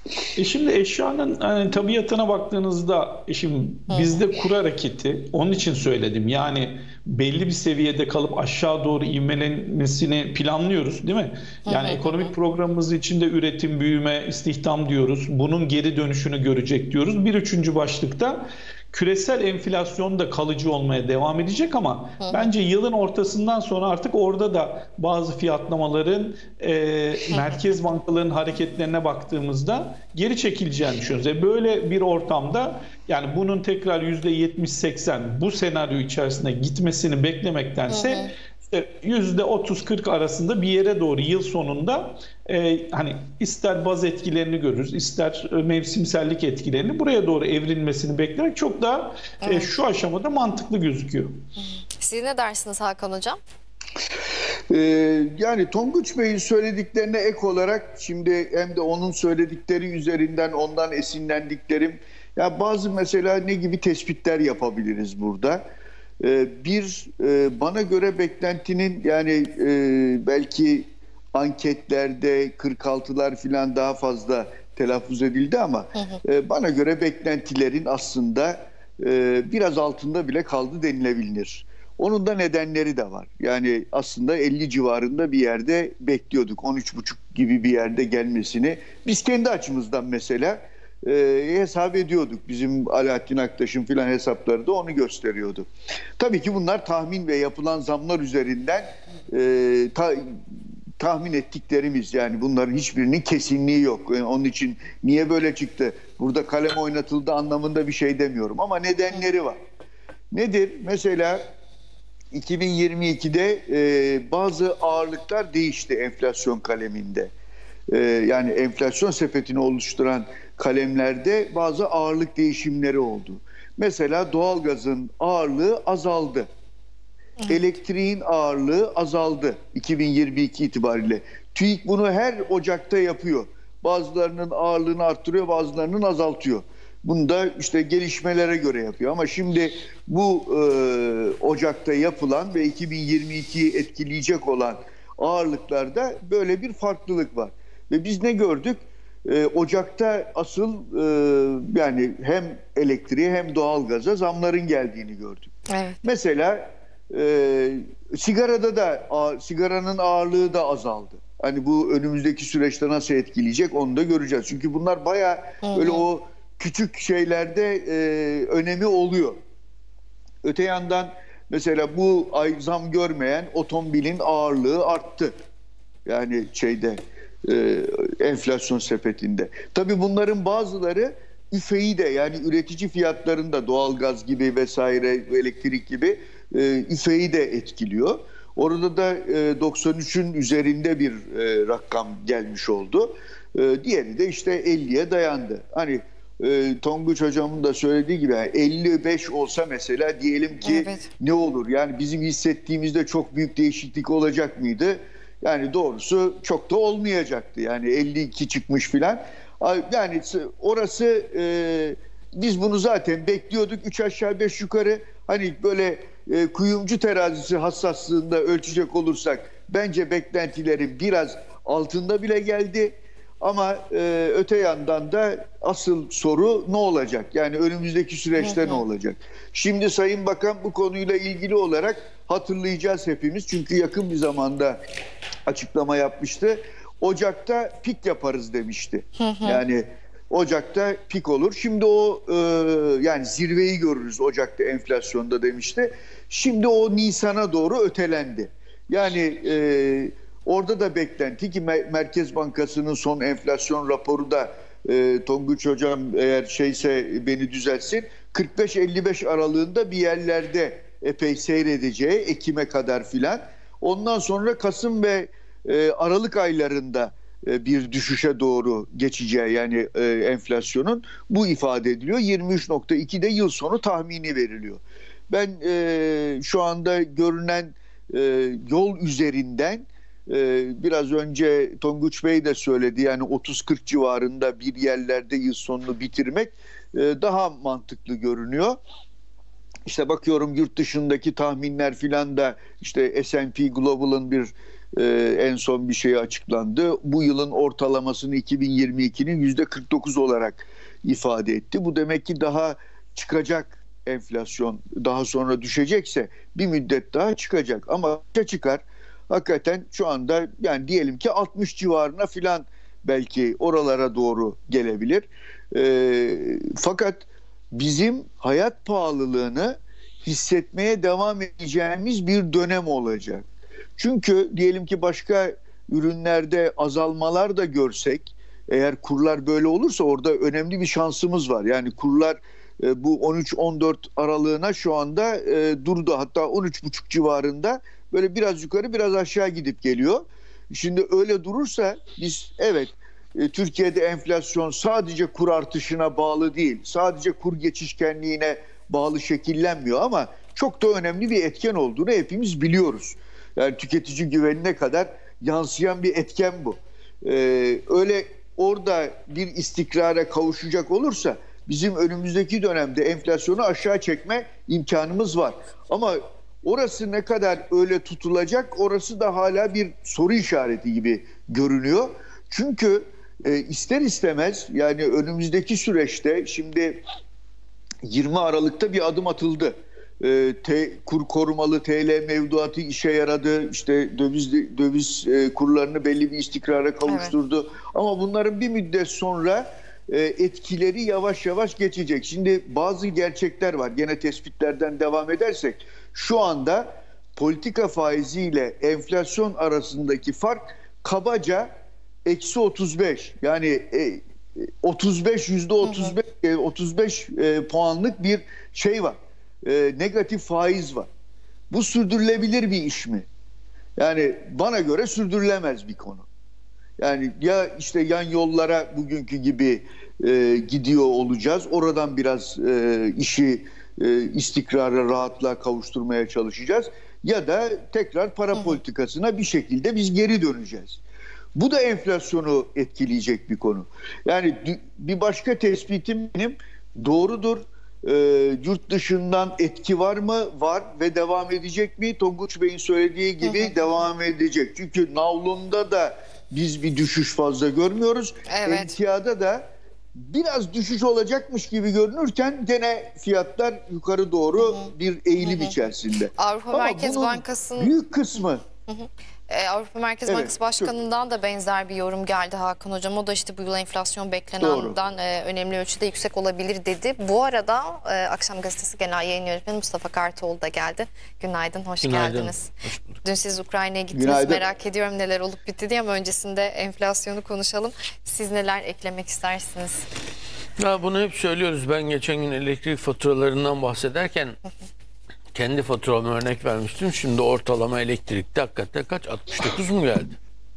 E şimdi eşyanın hani tabiatına baktığınızda, e şimdi bizde kur hareketi, onun için söyledim, yani belli bir seviyede kalıp aşağı doğru ivmelenmesini planlıyoruz, değil mi? Yani ekonomik programımız içinde üretim, büyüme, istihdam diyoruz. Bunun geri dönüşünü görecek diyoruz. Bir üçüncü başlıkta küresel enflasyon da kalıcı olmaya devam edecek, ama Hı. bence yılın ortasından sonra artık orada da bazı fiyatlamaların e, merkez bankalarının hareketlerine baktığımızda geri çekileceğini düşünüyoruz. E böyle bir ortamda, yani bunun tekrar yüzde yetmiş seksen bu senaryo içerisinde gitmesini beklemektense, Hı. işte yüzde otuz kırk arasında bir yere doğru yıl sonunda e, hani ister baz etkilerini görürüz, ister mevsimsellik etkilerini, buraya doğru evrilmesini beklemek çok daha evet. e, şu aşamada mantıklı gözüküyor. Siz ne dersiniz Hakan Hocam? Ee, yani Tonguç Bey'in söylediklerine ek olarak şimdi hem de onun söyledikleri üzerinden ondan esinlendiklerim, ya bazı mesela ne gibi tespitler yapabiliriz burada? Ee, bir e, bana göre beklentinin yani e, belki anketlerde kırk altılar falan daha fazla telaffuz edildi ama hı hı. E, bana göre beklentilerin aslında e, biraz altında bile kaldı denilebilir. Onun da nedenleri de var. Yani aslında elli civarında bir yerde bekliyorduk. on üç buçuk gibi bir yerde gelmesini. Biz kendi açımızdan mesela e, hesap ediyorduk. Bizim Alaaddin Aktaş'ın filan hesapları da onu gösteriyordu. Tabii ki bunlar tahmin ve yapılan zamlar üzerinden e, ta, tahmin ettiklerimiz. Yani bunların hiçbirinin kesinliği yok. Yani onun için niye böyle çıktı? Burada kalem oynatıldı anlamında bir şey demiyorum. Ama nedenleri var. Nedir? Mesela iki bin yirmi ikide e, bazı ağırlıklar değişti enflasyon kaleminde. E, yani enflasyon sepetini oluşturan kalemlerde bazı ağırlık değişimleri oldu. Mesela doğalgazın ağırlığı azaldı. Evet. Elektriğin ağırlığı azaldı iki bin yirmi iki itibariyle. TÜİK bunu her Ocak'ta yapıyor. Bazılarının ağırlığını arttırıyor, bazılarının azaltıyor. Bunu da işte gelişmelere göre yapıyor. Ama şimdi bu e, Ocak'ta yapılan ve iki bin yirmi ikiyi etkileyecek olan ağırlıklarda böyle bir farklılık var. Ve biz ne gördük? E, Ocak'ta asıl e, yani hem elektriğe hem doğalgaza zamların geldiğini gördük. Evet. Mesela e, sigarada da a, sigaranın ağırlığı da azaldı. Hani bu önümüzdeki süreçte nasıl etkileyecek onu da göreceğiz. Çünkü bunlar bayağı böyle o küçük şeylerde e, önemi oluyor. Öte yandan mesela bu ay zam görmeyen otomobilin ağırlığı arttı. Yani şeyde e, enflasyon sepetinde. Tabii bunların bazıları üfeyi de yani üretici fiyatlarında doğalgaz gibi vesaire elektrik gibi e, üfeyi de etkiliyor. Orada da e, doksan üçün üzerinde bir e, rakam gelmiş oldu. E, diğeri de işte elliye dayandı. Hani e, Tonguç hocamın da söylediği gibi yani elli beş olsa mesela diyelim ki evet. Ne olur? Yani bizim hissettiğimizde çok büyük değişiklik olacak mıydı? Yani doğrusu çok da olmayacaktı. Yani elli iki çıkmış filan. Yani orası e, biz bunu zaten bekliyorduk. Üç aşağı beş yukarı hani böyle e, kuyumcu terazisi hassaslığında ölçecek olursak bence beklentilerin biraz altında bile geldi. Ama e, öte yandan da asıl soru ne olacak? Yani önümüzdeki süreçte hı hı. ne olacak? Şimdi Sayın Bakan bu konuyla ilgili olarak hatırlayacağız hepimiz. Çünkü yakın bir zamanda açıklama yapmıştı. Ocak'ta pik yaparız demişti. Hı hı. Yani Ocak'ta pik olur. Şimdi o e, yani zirveyi görürüz Ocak'ta enflasyonda demişti. Şimdi o Nisan'a doğru ötelendi. Yani e, orada da beklenti ki Merkez Bankası'nın son enflasyon raporu da e, Tonguç Hocam eğer şeyse beni düzeltsin kırk beş elli beş aralığında bir yerlerde epey seyredeceği Ekim'e kadar filan. Ondan sonra Kasım ve e, Aralık aylarında e, bir düşüşe doğru geçeceği yani e, enflasyonun bu ifade ediliyor. yirmi üç nokta ikide yıl sonu tahmini veriliyor. Ben e, şu anda görünen e, yol üzerinden e, biraz önce Tonguç Bey de söyledi yani otuz kırk civarında bir yerlerde yıl sonunu bitirmek e, daha mantıklı görünüyor. İşte bakıyorum yurt dışındaki tahminler filan da işte S and P Global'ın bir e, en son bir şeyi açıklandı. Bu yılın ortalamasını iki bin yirmi ikinin yüzde kırk dokuz olarak ifade etti. Bu demek ki daha çıkacak enflasyon daha sonra düşecekse bir müddet daha çıkacak. Ama çıkar hakikaten şu anda yani diyelim ki altmış civarına filan belki oralara doğru gelebilir. E, fakat bizim hayat pahalılığını hissetmeye devam edeceğimiz bir dönem olacak. Çünkü diyelim ki başka ürünlerde azalmalar da görsek, eğer kurlar böyle olursa orada önemli bir şansımız var. Yani kurlar e, bu on üç on dört aralığına şu anda e, durdu. Hatta on üç buçuk civarında böyle biraz yukarı biraz aşağı gidip geliyor. Şimdi öyle durursa biz evet Türkiye'de enflasyon sadece kur artışına bağlı değil, sadece kur geçişkenliğine bağlı şekillenmiyor ama çok da önemli bir etken olduğunu hepimiz biliyoruz. Yani tüketici güvenine kadar yansıyan bir etken bu. Ee, öyle orada bir istikrara kavuşacak olursa bizim önümüzdeki dönemde enflasyonu aşağı çekme imkanımız var. Ama orası ne kadar öyle tutulacak, orası da hala bir soru işareti gibi görünüyor. Çünkü e, ister istemez yani önümüzdeki süreçte şimdi yirmi Aralık'ta bir adım atıldı. E, te, kur korumalı T L mevduatı işe yaradı. İşte döviz döviz e, kurlarını belli bir istikrara kavuşturdu. Evet. Ama bunların bir müddet sonra e, etkileri yavaş yavaş geçecek. Şimdi bazı gerçekler var. Gene tespitlerden devam edersek şu anda politika faiziyle enflasyon arasındaki fark kabaca eksi otuz beş. Yani e, otuz beş yüzde otuz beş hı hı. otuz beş e, puanlık bir şey var. E, negatif faiz var. Bu sürdürülebilir bir iş mi? Yani bana göre sürdürülemez bir konu. Yani ya işte yan yollara bugünkü gibi e, gidiyor olacağız. Oradan biraz e, işi e, istikrara, rahatlığa kavuşturmaya çalışacağız. Ya da tekrar para politikasına bir şekilde biz geri döneceğiz. Bu da enflasyonu etkileyecek bir konu. Yani bir başka tespitim benim doğrudur. E, yurt dışından etki var mı? Var ve devam edecek mi? Tonguç Bey'in söylediği gibi hı hı. devam edecek. Çünkü navlunda da biz bir düşüş fazla görmüyoruz. Evet. Emtiyada da biraz düşüş olacakmış gibi görünürken gene fiyatlar yukarı doğru hı hı. bir eğilim hı hı. içerisinde. Avrupa Ama Merkez Bankası'nın büyük kısmı hı hı. Ee, Avrupa Merkez evet, Bankası Başkanı'ndan da benzer bir yorum geldi Hakan Hocam. O da işte bu yıl enflasyon beklenenden e, önemli ölçüde yüksek olabilir dedi. Bu arada e, Akşam Gazetesi Genel Yayın Yönetmeni Mustafa Kartoğlu da geldi. Günaydın, hoş Günaydın. geldiniz. Hoş Dün siz Ukrayna'ya gittiniz. Günaydın. Merak ediyorum neler olup bitti diye ama öncesinde enflasyonu konuşalım. Siz neler eklemek istersiniz? Ya bunu hep söylüyoruz. Ben geçen gün elektrik faturalarından bahsederken kendi faturamı örnek vermiştim. Şimdi ortalama elektrikte hakikaten kaç? altmış dokuz mu geldi?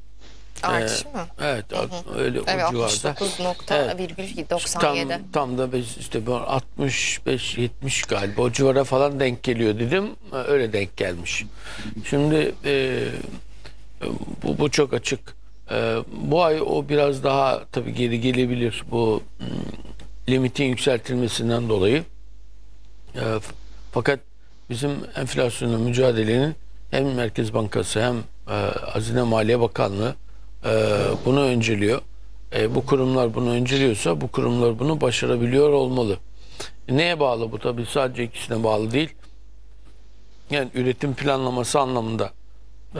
Artış ee, mı? Evet. Hı hı. Öyle evet, o civarda. altmış dokuz nokta doksan yedi. Tam, tam da biz işte altmış beş yetmiş galiba o civara falan denk geliyor dedim. Öyle denk gelmiş. Şimdi e, bu, bu çok açık. E, bu ay o biraz daha tabii geri gelebilir. Bu m, limitin yükseltilmesinden dolayı. E, fakat bizim enflasyonla mücadelenin hem Merkez Bankası hem e, Hazine Maliye Bakanlığı e, bunu önceliyor. E, bu kurumlar bunu önceliyorsa bu kurumlar bunu başarabiliyor olmalı. E, neye bağlı bu? Tabii sadece ikisine bağlı değil. Yani üretim planlaması anlamında e,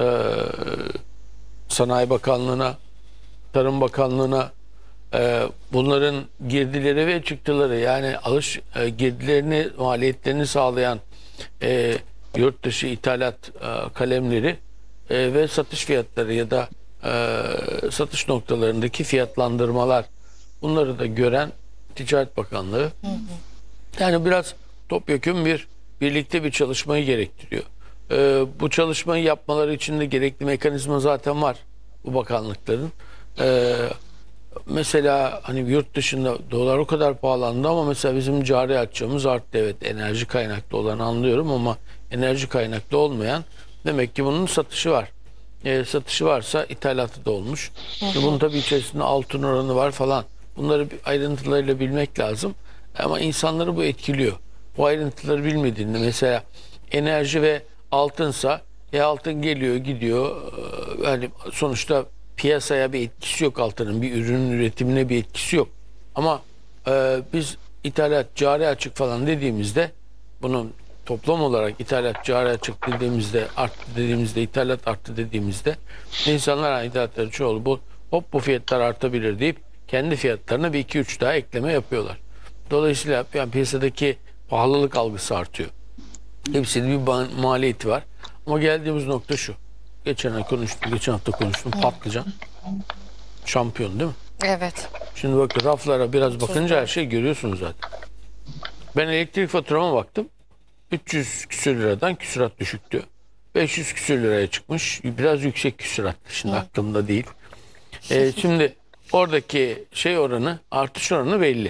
Sanayi Bakanlığı'na, Tarım Bakanlığı'na e, bunların girdileri ve çıktıları yani alış e, girdilerini, maliyetlerini sağlayan E, yurt dışı ithalat e, kalemleri e, ve satış fiyatları ya da e, satış noktalarındaki fiyatlandırmalar bunları da gören Ticaret Bakanlığı hı hı. yani biraz topyekun bir birlikte bir çalışmayı gerektiriyor. E, bu çalışmayı yapmaları için de gerekli mekanizma zaten var bu bakanlıkların. E, Mesela hani yurt dışında dolar o kadar pahalandı ama mesela bizim cari açığımız arttı. Evet, enerji kaynaklı olanı anlıyorum ama enerji kaynaklı olmayan demek ki bunun satışı var. E, satışı varsa ithalatı da olmuş. Hı hı. Bunun tabii içerisinde altın oranı var falan. Bunları ayrıntılarıyla bilmek lazım. Ama insanları bu etkiliyor. Bu ayrıntıları bilmediğinde mesela enerji ve altınsa e, altın geliyor gidiyor. Yani sonuçta piyasaya bir etkisi yok altının. Bir ürünün üretimine bir etkisi yok. Ama e, biz ithalat, cari açık falan dediğimizde bunun toplam olarak ithalat, cari açık dediğimizde arttı dediğimizde, ithalat arttı dediğimizde insanlar ithalatları çoğulu bu hop bu fiyatlar artabilir deyip kendi fiyatlarına bir iki üç daha ekleme yapıyorlar. Dolayısıyla yani piyasadaki pahalılık algısı artıyor. Hepsinin bir maliyeti var. Ama geldiğimiz nokta şu. Geçen ay konuştum, geçen hafta konuştum. Hı. Patlıcan. Şampiyon değil mi? Evet. Şimdi bakın raflara biraz bakınca her şeyi görüyorsunuz zaten. Ben elektrik faturama baktım. üç yüz küsür liradan küsurat düşüktü. beş yüz küsür liraya çıkmış. Biraz yüksek küsurattı. Şimdi Hı. aklımda değil. Ee, şimdi oradaki şey oranı, artış oranı belli.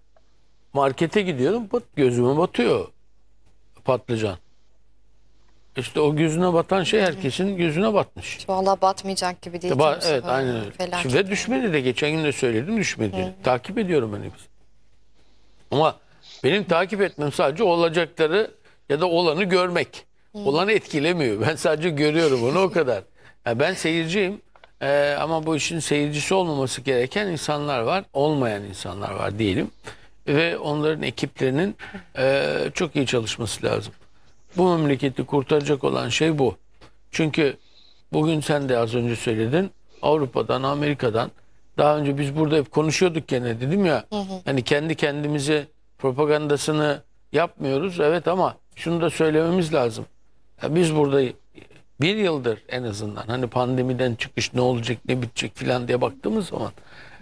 Markete gidiyorum, gözüme batıyor patlıcan. işte o gözüne batan şey herkesin gözüne batmış. Vallahi batmayacak gibi değil. Ba- ki evet Mustafa. aynen öyle. Felaket Şimdi, ve yani. düşmedi de geçen gün de söyledim düşmedi. Takip ediyorum ben hepsini. Ama benim takip etmem sadece olacakları ya da olanı görmek. Olanı etkilemiyor. Ben sadece görüyorum onu, o kadar. Yani ben seyirciyim. Ee, ama bu işin seyircisi olmaması gereken insanlar var. Olmayan insanlar var diyelim. Ve onların ekiplerinin e, çok iyi çalışması lazım. Bu memleketi kurtaracak olan şey bu. Çünkü bugün sen de az önce söyledin. Avrupa'dan, Amerika'dan, daha önce biz burada hep konuşuyorduk gene, dedim ya. Hı hı. Hani kendi kendimize propagandasını yapmıyoruz. Evet, ama şunu da söylememiz lazım. Ya biz burada bir yıldır en azından hani pandemiden çıkış ne olacak ne bitecek filan diye baktığımız zaman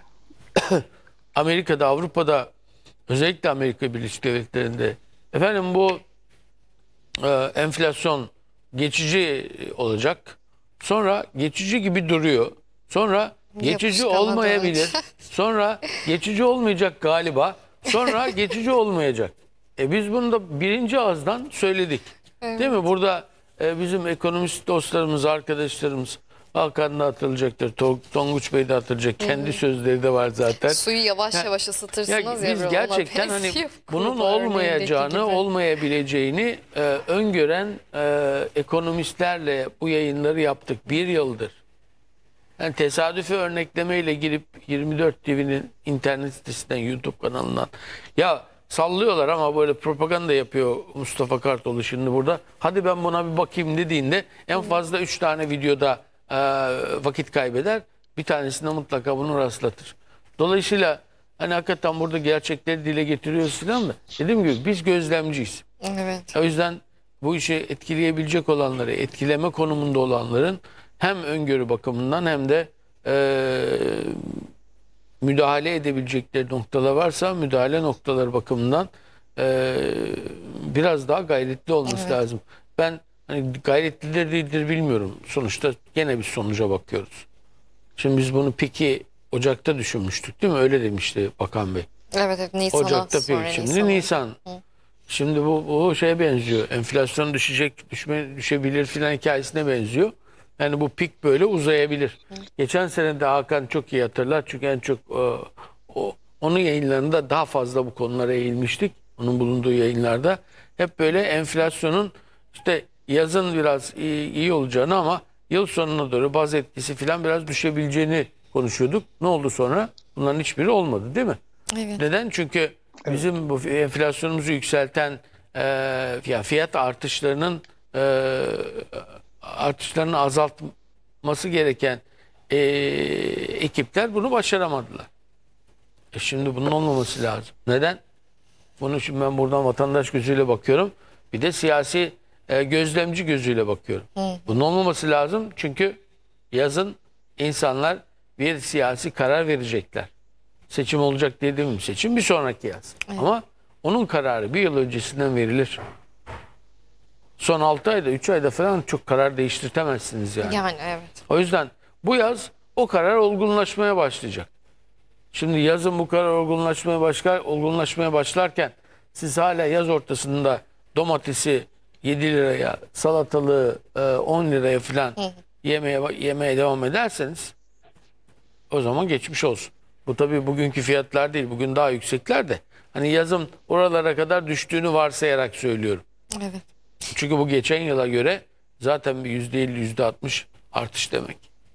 Amerika'da, Avrupa'da, özellikle Amerika Birleşik Devletleri'nde efendim bu e, enflasyon geçici olacak. Sonra geçici gibi duruyor. Sonra geçici Yapışkana olmayabilir. dönük. Sonra geçici olmayacak galiba. Sonra geçici olmayacak. E biz bunu da birinci ağızdan söyledik. Evet. Değil mi? Burada e, bizim ekonomist dostlarımız, arkadaşlarımız, Hakan da atılacaktır, Tonguç Bey de atılacak. Kendi sözleri de var zaten. Suyu yavaş Ya- yavaş Ya ısıtırsınız ya. biz böyle, gerçekten ona hani benziyor. bunun Kurbağa örneğindeki olmayacağını, gibi. olmayabileceğini e, öngören e, ekonomistlerle bu yayınları yaptık bir yıldır. Yani tesadüfi örneklemeyle girip yirmi dört T V'nin internet sitesinden, YouTube kanalından ya sallıyorlar ama böyle propaganda yapıyor Mustafa Kartoğlu şimdi burada. Hadi ben buna bir bakayım dediğinde en fazla üç tane videoda e, vakit kaybeder. Bir tanesinde mutlaka bunu rastlatır. Dolayısıyla hani hakikaten burada gerçekleri dile getiriyoruz falan da dediğim gibi biz gözlemciyiz. Evet. O yüzden bu işi etkileyebilecek olanları, etkileme konumunda olanların hem öngörü bakımından hem de e, müdahale edebilecekleri noktalar varsa müdahale noktaları bakımından e, biraz daha gayretli olması Evet. lazım. Ben hani gayretlidir değildir bilmiyorum. Sonuçta gene bir sonuca bakıyoruz. Şimdi biz bunu peki Ocak'ta düşünmüştük değil mi? Öyle demişti Bakan Bey. Evet, evet. Nisan'a Ocak'ta sonra peki. Şimdi Nisan'a. Nisan. Şimdi bu, bu şeye benziyor. Enflasyon düşecek, düşme, düşebilir filan hikayesine benziyor. Yani bu pik böyle uzayabilir. Hı. Geçen sene de Hakan çok iyi hatırlar. Çünkü en çok e, o, onun yayınlarında daha fazla bu konulara eğilmiştik. Onun bulunduğu yayınlarda. Hep böyle enflasyonun işte yazın biraz iyi, iyi olacağını ama yıl sonuna doğru baz etkisi filan biraz düşebileceğini konuşuyorduk. Ne oldu sonra? Bunların hiçbiri olmadı değil mi? Evet. Neden? Çünkü bizim bu enflasyonumuzu yükselten e, ya fiyat artışlarının e, artışlarını azaltması gereken e, ekipler bunu başaramadılar. E şimdi bunun olmaması lazım. Neden? Bunu şimdi ben buradan vatandaş gözüyle bakıyorum. Bir de siyasi e, gözlemci gözüyle bakıyorum. Hı. Bunun olmaması lazım çünkü yazın insanlar bir siyasi karar verecekler. Seçim olacak dediğim seçim bir sonraki yaz. Evet. Ama onun kararı bir yıl öncesinden verilir. Son altı ayda, üç ayda falan çok karar değiştirtemezsiniz yani. Yani evet. O yüzden bu yaz o karar olgunlaşmaya başlayacak. Şimdi yazın bu karar olgunlaşmaya başlar, olgunlaşmaya başlarken siz hala yaz ortasında domatesi yedi liraya, salatalığı on liraya falan yemeye yemeye devam ederseniz o zaman geçmiş olsun. Bu tabii bugünkü fiyatlar değil. Bugün daha yüksekler de. Hani yazın oralara kadar düştüğünü varsayarak söylüyorum. Evet. Çünkü bu geçen yıla göre zaten bir yüzde elli, yüzde altmış artış demek.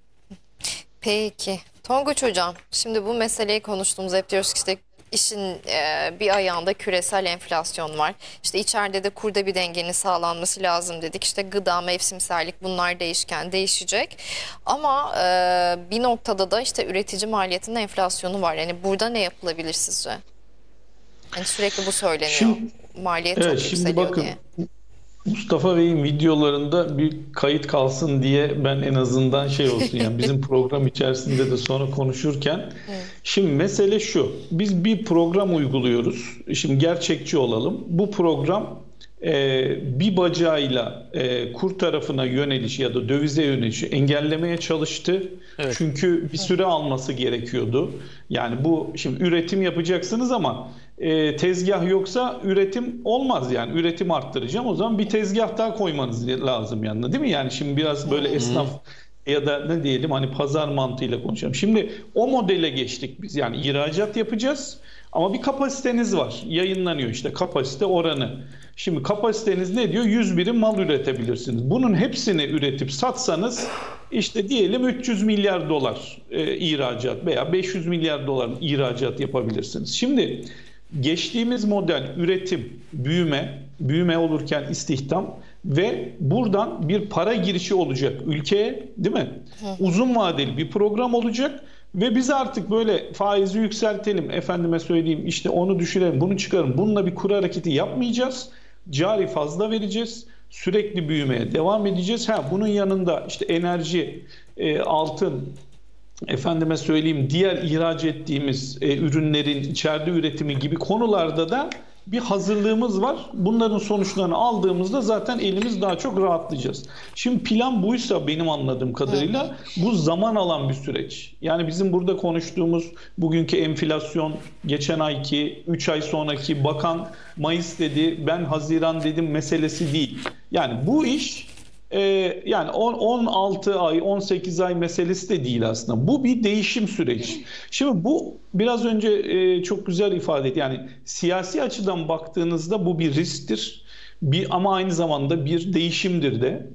Peki. Tonguç Hocam, şimdi bu meseleyi konuştuğumuz hep diyoruz ki işte işin e, bir ayağında küresel enflasyon var. İşte içeride de kurda bir dengenin sağlanması lazım dedik. İşte gıda, mevsimsellik bunlar değişken, değişecek. Ama e, bir noktada da işte üretici maliyetinin enflasyonu var. Yani burada ne yapılabilir sizce? Yani sürekli bu söyleniyor. Şimdi, Maliyet evet, çok şimdi yükseliyor bakın, diye. Mustafa Bey'in videolarında bir kayıt kalsın diye ben en azından şey olsun yani bizim program içerisinde de sonra konuşurken evet. Şimdi mesele şu, biz bir program uyguluyoruz, şimdi gerçekçi olalım, bu program e, bir bacağıyla e, kur tarafına yöneliş ya da dövize yönelişi engellemeye çalıştı. Evet. Çünkü bir süre alması gerekiyordu. Yani bu şimdi üretim yapacaksınız ama e, tezgah yoksa üretim olmaz yani. Üretim arttıracağım. O zaman bir tezgah daha koymanız lazım yanına, değil mi? Yani şimdi biraz böyle esnaf ya da ne diyelim hani pazar mantığıyla konuşalım. Şimdi o modele geçtik biz. Yani ihracat yapacağız ama bir kapasiteniz var. Yayınlanıyor işte kapasite oranı. Şimdi kapasiteniz ne diyor? yüz birim mal üretebilirsiniz. Bunun hepsini üretip satsanız işte diyelim üç yüz milyar dolar e, ihracat veya beş yüz milyar dolar ihracat yapabilirsiniz. Şimdi geçtiğimiz model üretim, büyüme, büyüme olurken istihdam ve buradan bir para girişi olacak ülkeye, değil mi? Uzun vadeli bir program olacak ve biz artık böyle faizi yükseltelim, efendime söyleyeyim işte onu düşürelim, bunu çıkarın, bununla bir kur hareketi yapmayacağız. Cari fazla vereceğiz. Sürekli büyümeye devam edeceğiz. Ha, bunun yanında işte enerji, e, altın, efendime söyleyeyim diğer ihraç ettiğimiz e, ürünlerin içeride üretimi gibi konularda da bir hazırlığımız var. Bunların sonuçlarını aldığımızda zaten elimiz daha çok rahatlayacağız. Şimdi plan buysa benim anladığım kadarıyla bu zaman alan bir süreç. Yani bizim burada konuştuğumuz bugünkü enflasyon, geçen ayki, üç ay sonraki bakan Mayıs dedi, ben Haziran dedim meselesi değil. Yani bu iş Ee, yani on altı ay, on sekiz ay meselesi de değil aslında. Bu bir değişim süreci. Şimdi bu biraz önce e, çok güzel ifade etti. Yani siyasi açıdan baktığınızda bu bir risktir. Bir, ama aynı zamanda bir değişimdir de.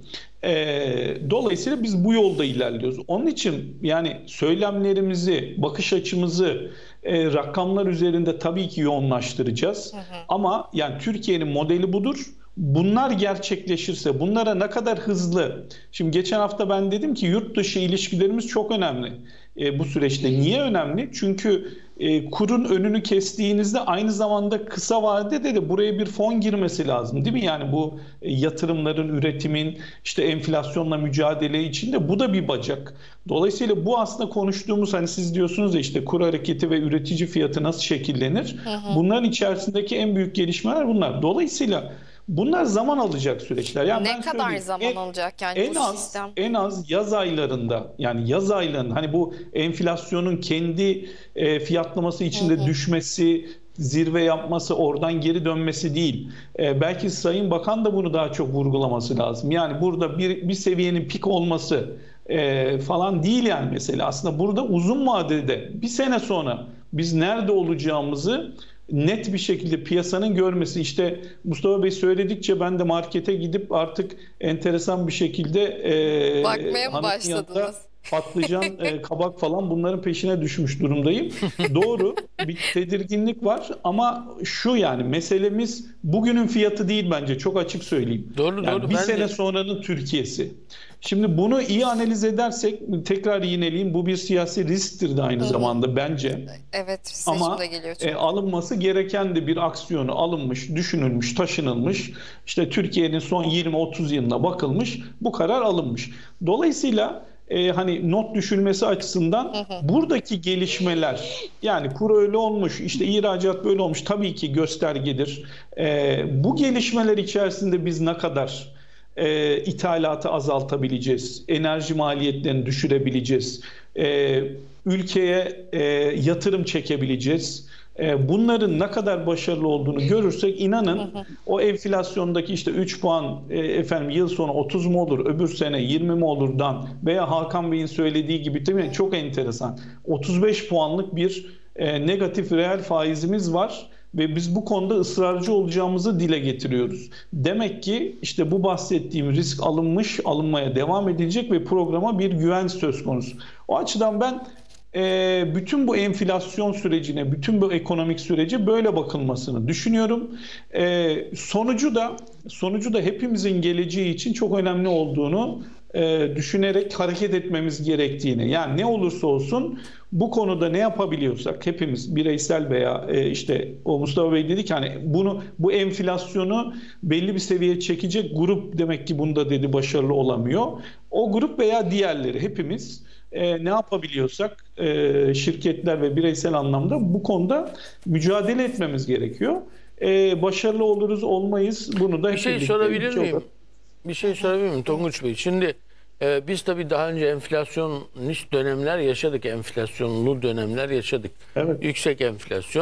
Ee, dolayısıyla biz bu yolda ilerliyoruz. Onun için yani söylemlerimizi, bakış açımızı e, rakamlar üzerinde tabii ki yoğunlaştıracağız. Hı hı. Ama yani Türkiye'nin modeli budur. Bunlar gerçekleşirse, bunlara ne kadar hızlı... Şimdi geçen hafta ben dedim ki yurt dışı ilişkilerimiz çok önemli e, bu süreçte. Niye önemli? Çünkü e, kurun önünü kestiğinizde aynı zamanda kısa vadede de buraya bir fon girmesi lazım, değil mi? Yani bu e, yatırımların, üretimin, işte enflasyonla mücadele içinde bu da bir bacak. Dolayısıyla bu aslında konuştuğumuz, hani siz diyorsunuz ya işte kur hareketi ve üretici fiyatı nasıl şekillenir? Hı hı. Bunların içerisindeki en büyük gelişmeler bunlar. Dolayısıyla bunlar zaman alacak süreçler. Yani ne kadar zaman en, alacak yani en bu az, sistem? En az yaz aylarında, yani yaz aylarında hani bu enflasyonun kendi e, fiyatlaması içinde hı hı. düşmesi, zirve yapması, oradan geri dönmesi değil. E, belki Sayın Bakan da bunu daha çok vurgulaması lazım. Yani burada bir, bir seviyenin pik olması e, falan değil yani mesele. Aslında burada uzun vadede bir sene sonra biz nerede olacağımızı net bir şekilde piyasanın görmesi. İşte Mustafa Bey söyledikçe ben de markete gidip artık enteresan bir şekilde e, bakmaya mı başladınız? Patlıcan, e, kabak falan bunların peşine düşmüş durumdayım. Doğru, bir tedirginlik var ama şu yani meselemiz bugünün fiyatı değil bence, çok açık söyleyeyim. Doğru, yani doğru. Bir ben sene de... sonranın Türkiye'si. Şimdi bunu iyi analiz edersek, tekrar yineleyeyim, bu bir siyasi risktir de aynı Hı-hı. zamanda bence. Evet, seçimde ama geliyor. E, alınması gereken de bir aksiyonu alınmış, düşünülmüş, taşınılmış. İşte Türkiye'nin son yirmi otuz yılına bakılmış, bu karar alınmış. Dolayısıyla e, hani not düşülmesi açısından hı hı. buradaki gelişmeler, yani kur öyle olmuş, işte ihracat böyle olmuş, tabii ki göstergedir. E, bu gelişmeler içerisinde biz ne kadar e, ithalatı azaltabileceğiz, enerji maliyetlerini düşürebileceğiz, e, ülkeye e, yatırım çekebileceğiz. Bunların ne kadar başarılı olduğunu görürsek inanın o enflasyondaki işte üç puan e, efendim yıl sonu otuz mu olur, öbür sene yirmi mi olurdan veya Hakan Bey'in söylediği gibi değil mi? Çok enteresan. otuz beş puanlık bir e, negatif reel faizimiz var ve biz bu konuda ısrarcı olacağımızı dile getiriyoruz. Demek ki işte bu bahsettiğim risk alınmış, alınmaya devam edilecek ve programa bir güven söz konusu. O açıdan ben E, bütün bu enflasyon sürecine, bütün bu ekonomik sürece böyle bakılmasını düşünüyorum. E, sonucu da sonucu da hepimizin geleceği için çok önemli olduğunu e, düşünerek hareket etmemiz gerektiğini. Yani ne olursa olsun bu konuda ne yapabiliyorsak hepimiz bireysel veya e, işte o Mustafa Bey dedi ki hani bunu bu enflasyonu belli bir seviyeye çekecek grup demek ki bunda dedi başarılı olamıyor. O grup veya diğerleri hepimiz E, ne yapabiliyorsak e, şirketler ve bireysel anlamda bu konuda mücadele etmemiz gerekiyor. E, başarılı oluruz olmayız bunu da bir şey sorabilir miyim? Bir şey sorabilir miyim Tonguç Bey? Şimdi e, biz tabii daha önce enflasyonist dönemler yaşadık, enflasyonlu dönemler yaşadık. Evet. Yüksek enflasyon,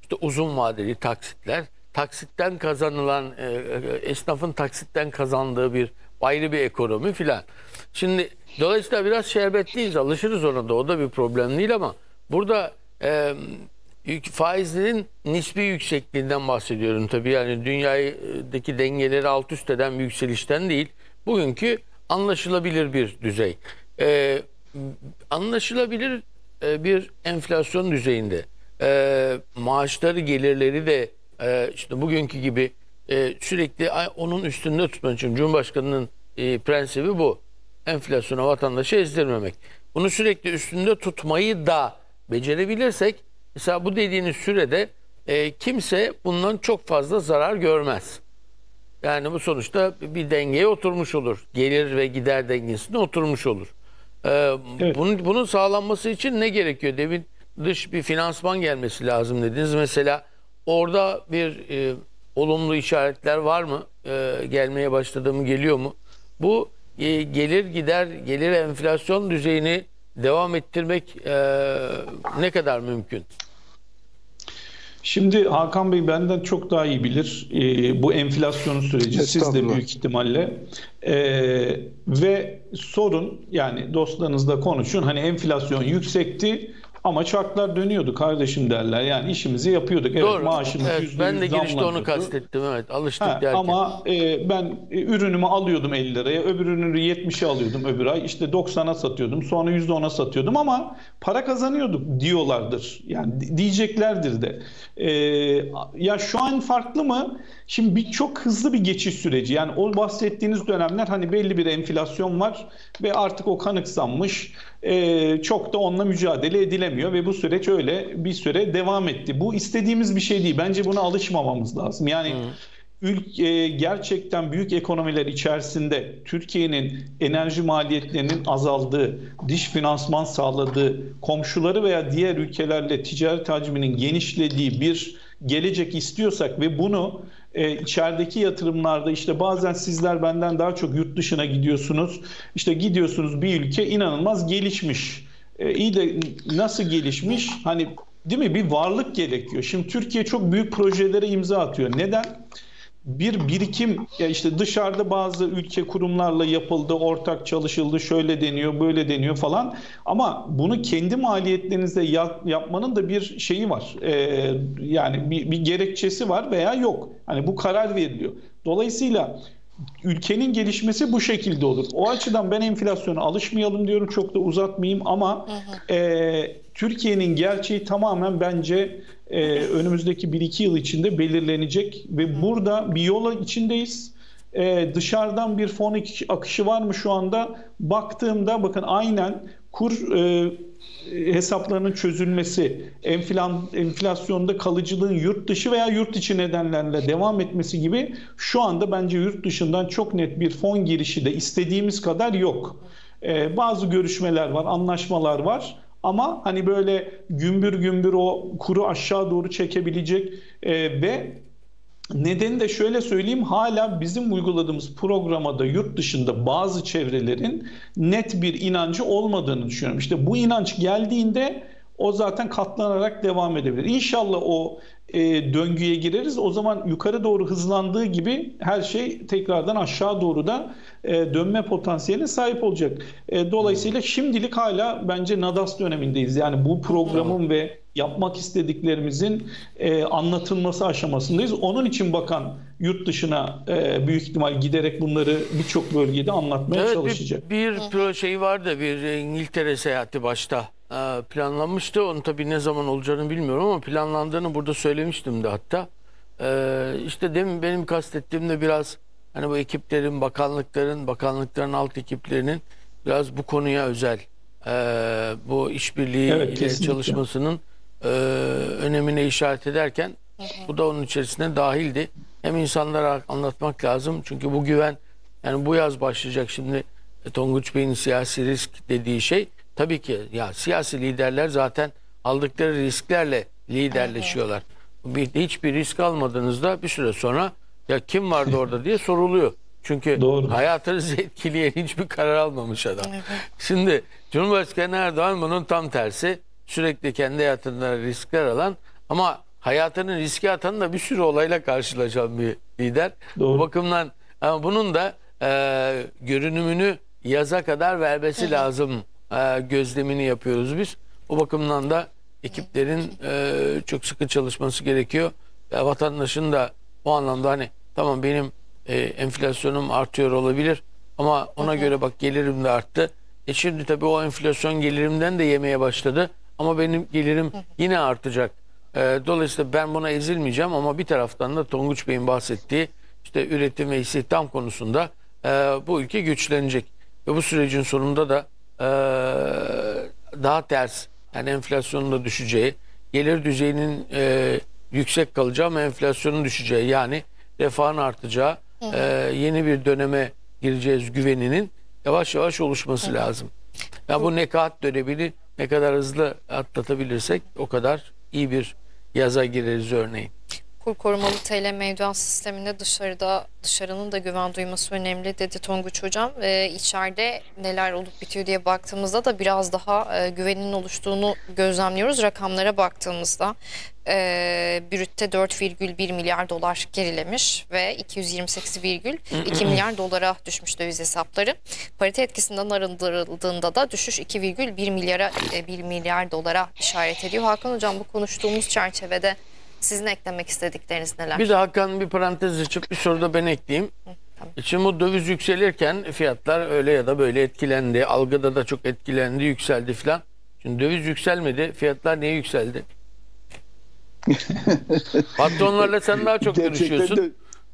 işte uzun vadeli taksitler, taksitten kazanılan e, esnafın taksitten kazandığı bir ayrı bir ekonomi filan. Şimdi dolayısıyla biraz şerbetliyiz, alışırız ona da, o da bir problem değil ama burada e, faizlerin nispi yüksekliğinden bahsediyorum tabii, yani dünyadaki dengeleri alt üst eden bir yükselişten değil, bugünkü anlaşılabilir bir düzey. E, anlaşılabilir e, bir enflasyon düzeyinde e, maaşları, gelirleri de e, işte bugünkü gibi e, sürekli onun üstünde tutmak için Cumhurbaşkanı'nın e, prensibi bu. Enflasyona vatandaşı ezdirmemek. Bunu sürekli üstünde tutmayı da becerebilirsek, mesela bu dediğiniz sürede e, kimse bundan çok fazla zarar görmez. Yani bu sonuçta bir dengeye oturmuş olur. Gelir ve gider dengesine oturmuş olur. Ee, evet. bunun, bunun sağlanması için ne gerekiyor? Demin dış bir finansman gelmesi lazım dediniz. Mesela orada bir e, olumlu işaretler var mı? E, gelmeye başladı mı, geliyor mu? Bu e, gelir gider, gelir enflasyon düzeyini devam ettirmek e, ne kadar mümkün? Şimdi Hakan Bey benden çok daha iyi bilir e, bu enflasyonun süreci, siz de büyük ihtimalle. E, ve sorun, yani dostlarınızla konuşun, hani enflasyon yüksekti ama çarklar dönüyordu kardeşim derler. Yani işimizi yapıyorduk. Evet, doğru. maaşımız Evet, yüzde ben de yüz girişte onu zamlanıyordu. kastettim. Evet, alıştık Ha, derken. ama e, ben e, ürünümü alıyordum elli liraya, öbür ürünü yetmişe alıyordum öbür ay. İşte doksana satıyordum, sonra yüzde ona satıyordum ama para kazanıyorduk diyorlardır. Yani diyeceklerdir de. E, ya şu an farklı mı? Şimdi bir çok hızlı bir geçiş süreci. Yani o bahsettiğiniz dönemler hani belli bir enflasyon var ve artık o kanıksanmış. E, çok da onunla mücadele edilemiyor ve bu süreç öyle bir süre devam etti. Bu istediğimiz bir şey değil. Bence buna alışmamamız lazım. Yani ülke, gerçekten büyük ekonomiler içerisinde Türkiye'nin enerji maliyetlerinin azaldığı, dış finansman sağladığı, komşuları veya diğer ülkelerle ticaret hacminin genişlediği bir gelecek istiyorsak ve bunu e, içerideki yatırımlarda, işte bazen sizler benden daha çok yurt dışına gidiyorsunuz. İşte gidiyorsunuz, bir ülke inanılmaz gelişmiş. E, iyi de nasıl gelişmiş? Hani değil mi? Bir varlık gerekiyor. Şimdi Türkiye çok büyük projelere imza atıyor. Neden? Bir birikim, ya işte dışarıda bazı ülke kurumlarla yapıldı, ortak çalışıldı, şöyle deniyor, böyle deniyor falan. Ama bunu kendi maliyetlerinizde yap, yapmanın da bir şeyi var. Ee, yani bir, bir gerekçesi var veya yok. Hani bu karar veriliyor. Dolayısıyla ülkenin gelişmesi bu şekilde olur. O açıdan ben enflasyona alışmayalım diyorum. Çok da uzatmayayım ama e, Türkiye'nin gerçeği tamamen bence e, önümüzdeki bir iki yıl içinde belirlenecek ve burada bir yola içindeyiz. E, dışarıdan bir fon akışı var mı şu anda? Baktığımda bakın aynen kur e, hesaplarının çözülmesi, enflan, enflasyonda kalıcılığın yurt dışı veya yurt içi nedenlerle devam etmesi gibi şu anda bence yurt dışından çok net bir fon girişi de istediğimiz kadar yok. Ee, bazı görüşmeler var, anlaşmalar var ama hani böyle gümbür gümbür o kuru aşağı doğru çekebilecek e, ve nedeni de şöyle söyleyeyim, hala bizim uyguladığımız programda yurt dışında bazı çevrelerin net bir inancı olmadığını düşünüyorum. İşte bu inanç geldiğinde o zaten katlanarak devam edebilir. İnşallah o e, döngüye gireriz. O zaman yukarı doğru hızlandığı gibi her şey tekrardan aşağı doğru da e, dönme potansiyeline sahip olacak. E, dolayısıyla şimdilik hala bence Nadas dönemindeyiz. Yani bu programın ve yapmak istediklerimizin e, anlatılması aşamasındayız. Onun için bakan yurt dışına e, büyük ihtimal giderek bunları birçok bölgede anlatmaya evet, çalışacak. Bir, bir şey vardı, bir İngiltere seyahati başta e, planlanmıştı. Onun tabii ne zaman olacağını bilmiyorum ama planlandığını burada söylemiştim de hatta. E, işte demin benim kastettiğimde biraz hani bu ekiplerin, bakanlıkların, bakanlıkların alt ekiplerinin biraz bu konuya özel e, bu işbirliği evet, ile çalışmasının Ee, önemine işaret ederken hı hı. bu da onun içerisine dahildi. Hem insanlara anlatmak lazım çünkü bu güven, yani bu yaz başlayacak şimdi Tonguç Bey'in siyasi risk dediği şey, tabii ki ya siyasi liderler zaten aldıkları risklerle liderleşiyorlar. Hı hı. Bir, hiçbir risk almadığınızda bir süre sonra ya kim vardı orada diye soruluyor. Çünkü doğru, hayatınızı etkileyen hiçbir karar almamış adam. Evet. Şimdi Cumhurbaşkanı Erdoğan bunun tam tersi. Sürekli kendi hayatında riskler alan ama hayatının riske atan da bir sürü olayla karşılaşan bir lider. Doğru. Bu bakımdan ama bunun da e, görünümünü yaza kadar vermesi lazım e, gözlemini yapıyoruz biz. O bakımdan da ekiplerin e, çok sıkı çalışması gerekiyor. E, vatandaşın da o anlamda hani tamam benim e, enflasyonum artıyor olabilir ama ona hı hı. göre bak gelirim de arttı. E şimdi tabii o enflasyon gelirimden de yemeye başladı ama benim gelirim hı hı. yine artacak. E, dolayısıyla ben buna ezilmeyeceğim ama bir taraftan da Tonguç Bey'in bahsettiği işte üretim ve istihdam konusunda e, bu ülke güçlenecek. Ve bu sürecin sonunda da e, daha ters yani enflasyonun da düşeceği, gelir düzeyinin e, yüksek kalacağı ama enflasyonun düşeceği yani refahın artacağı e, yeni bir döneme gireceğiz güveninin yavaş yavaş oluşması evet. lazım. Ya bu nekaat dönemini ne kadar hızlı atlatabilirsek o kadar iyi bir yaza gireriz örneğin. Kur korumalı T L mevduat sisteminde dışarıda dışarının da güven duyması önemli dedi Tonguç Hocam. Ee, içeride neler olup bitiyor diye baktığımızda da biraz daha e, güvenin oluştuğunu gözlemliyoruz. Rakamlara baktığımızda e, brütte dört virgül bir milyar dolar gerilemiş ve iki yüz yirmi sekiz virgül iki milyar dolara düşmüş döviz hesapları. Parite etkisinden arındırıldığında da düşüş iki virgül bir milyara e, bir milyar dolara işaret ediyor. Hakan Hocam bu konuştuğumuz çerçevede sizin eklemek istedikleriniz neler? Bir de Hakan bir parantez açıp bir soru da ben ekleyeyim. Hı, tamam. Şimdi bu döviz yükselirken fiyatlar öyle ya da böyle etkilendi. Algıda da çok etkilendi, yükseldi falan. Şimdi döviz yükselmedi. Fiyatlar niye yükseldi? Patronlarla sen daha çok görüşüyorsun.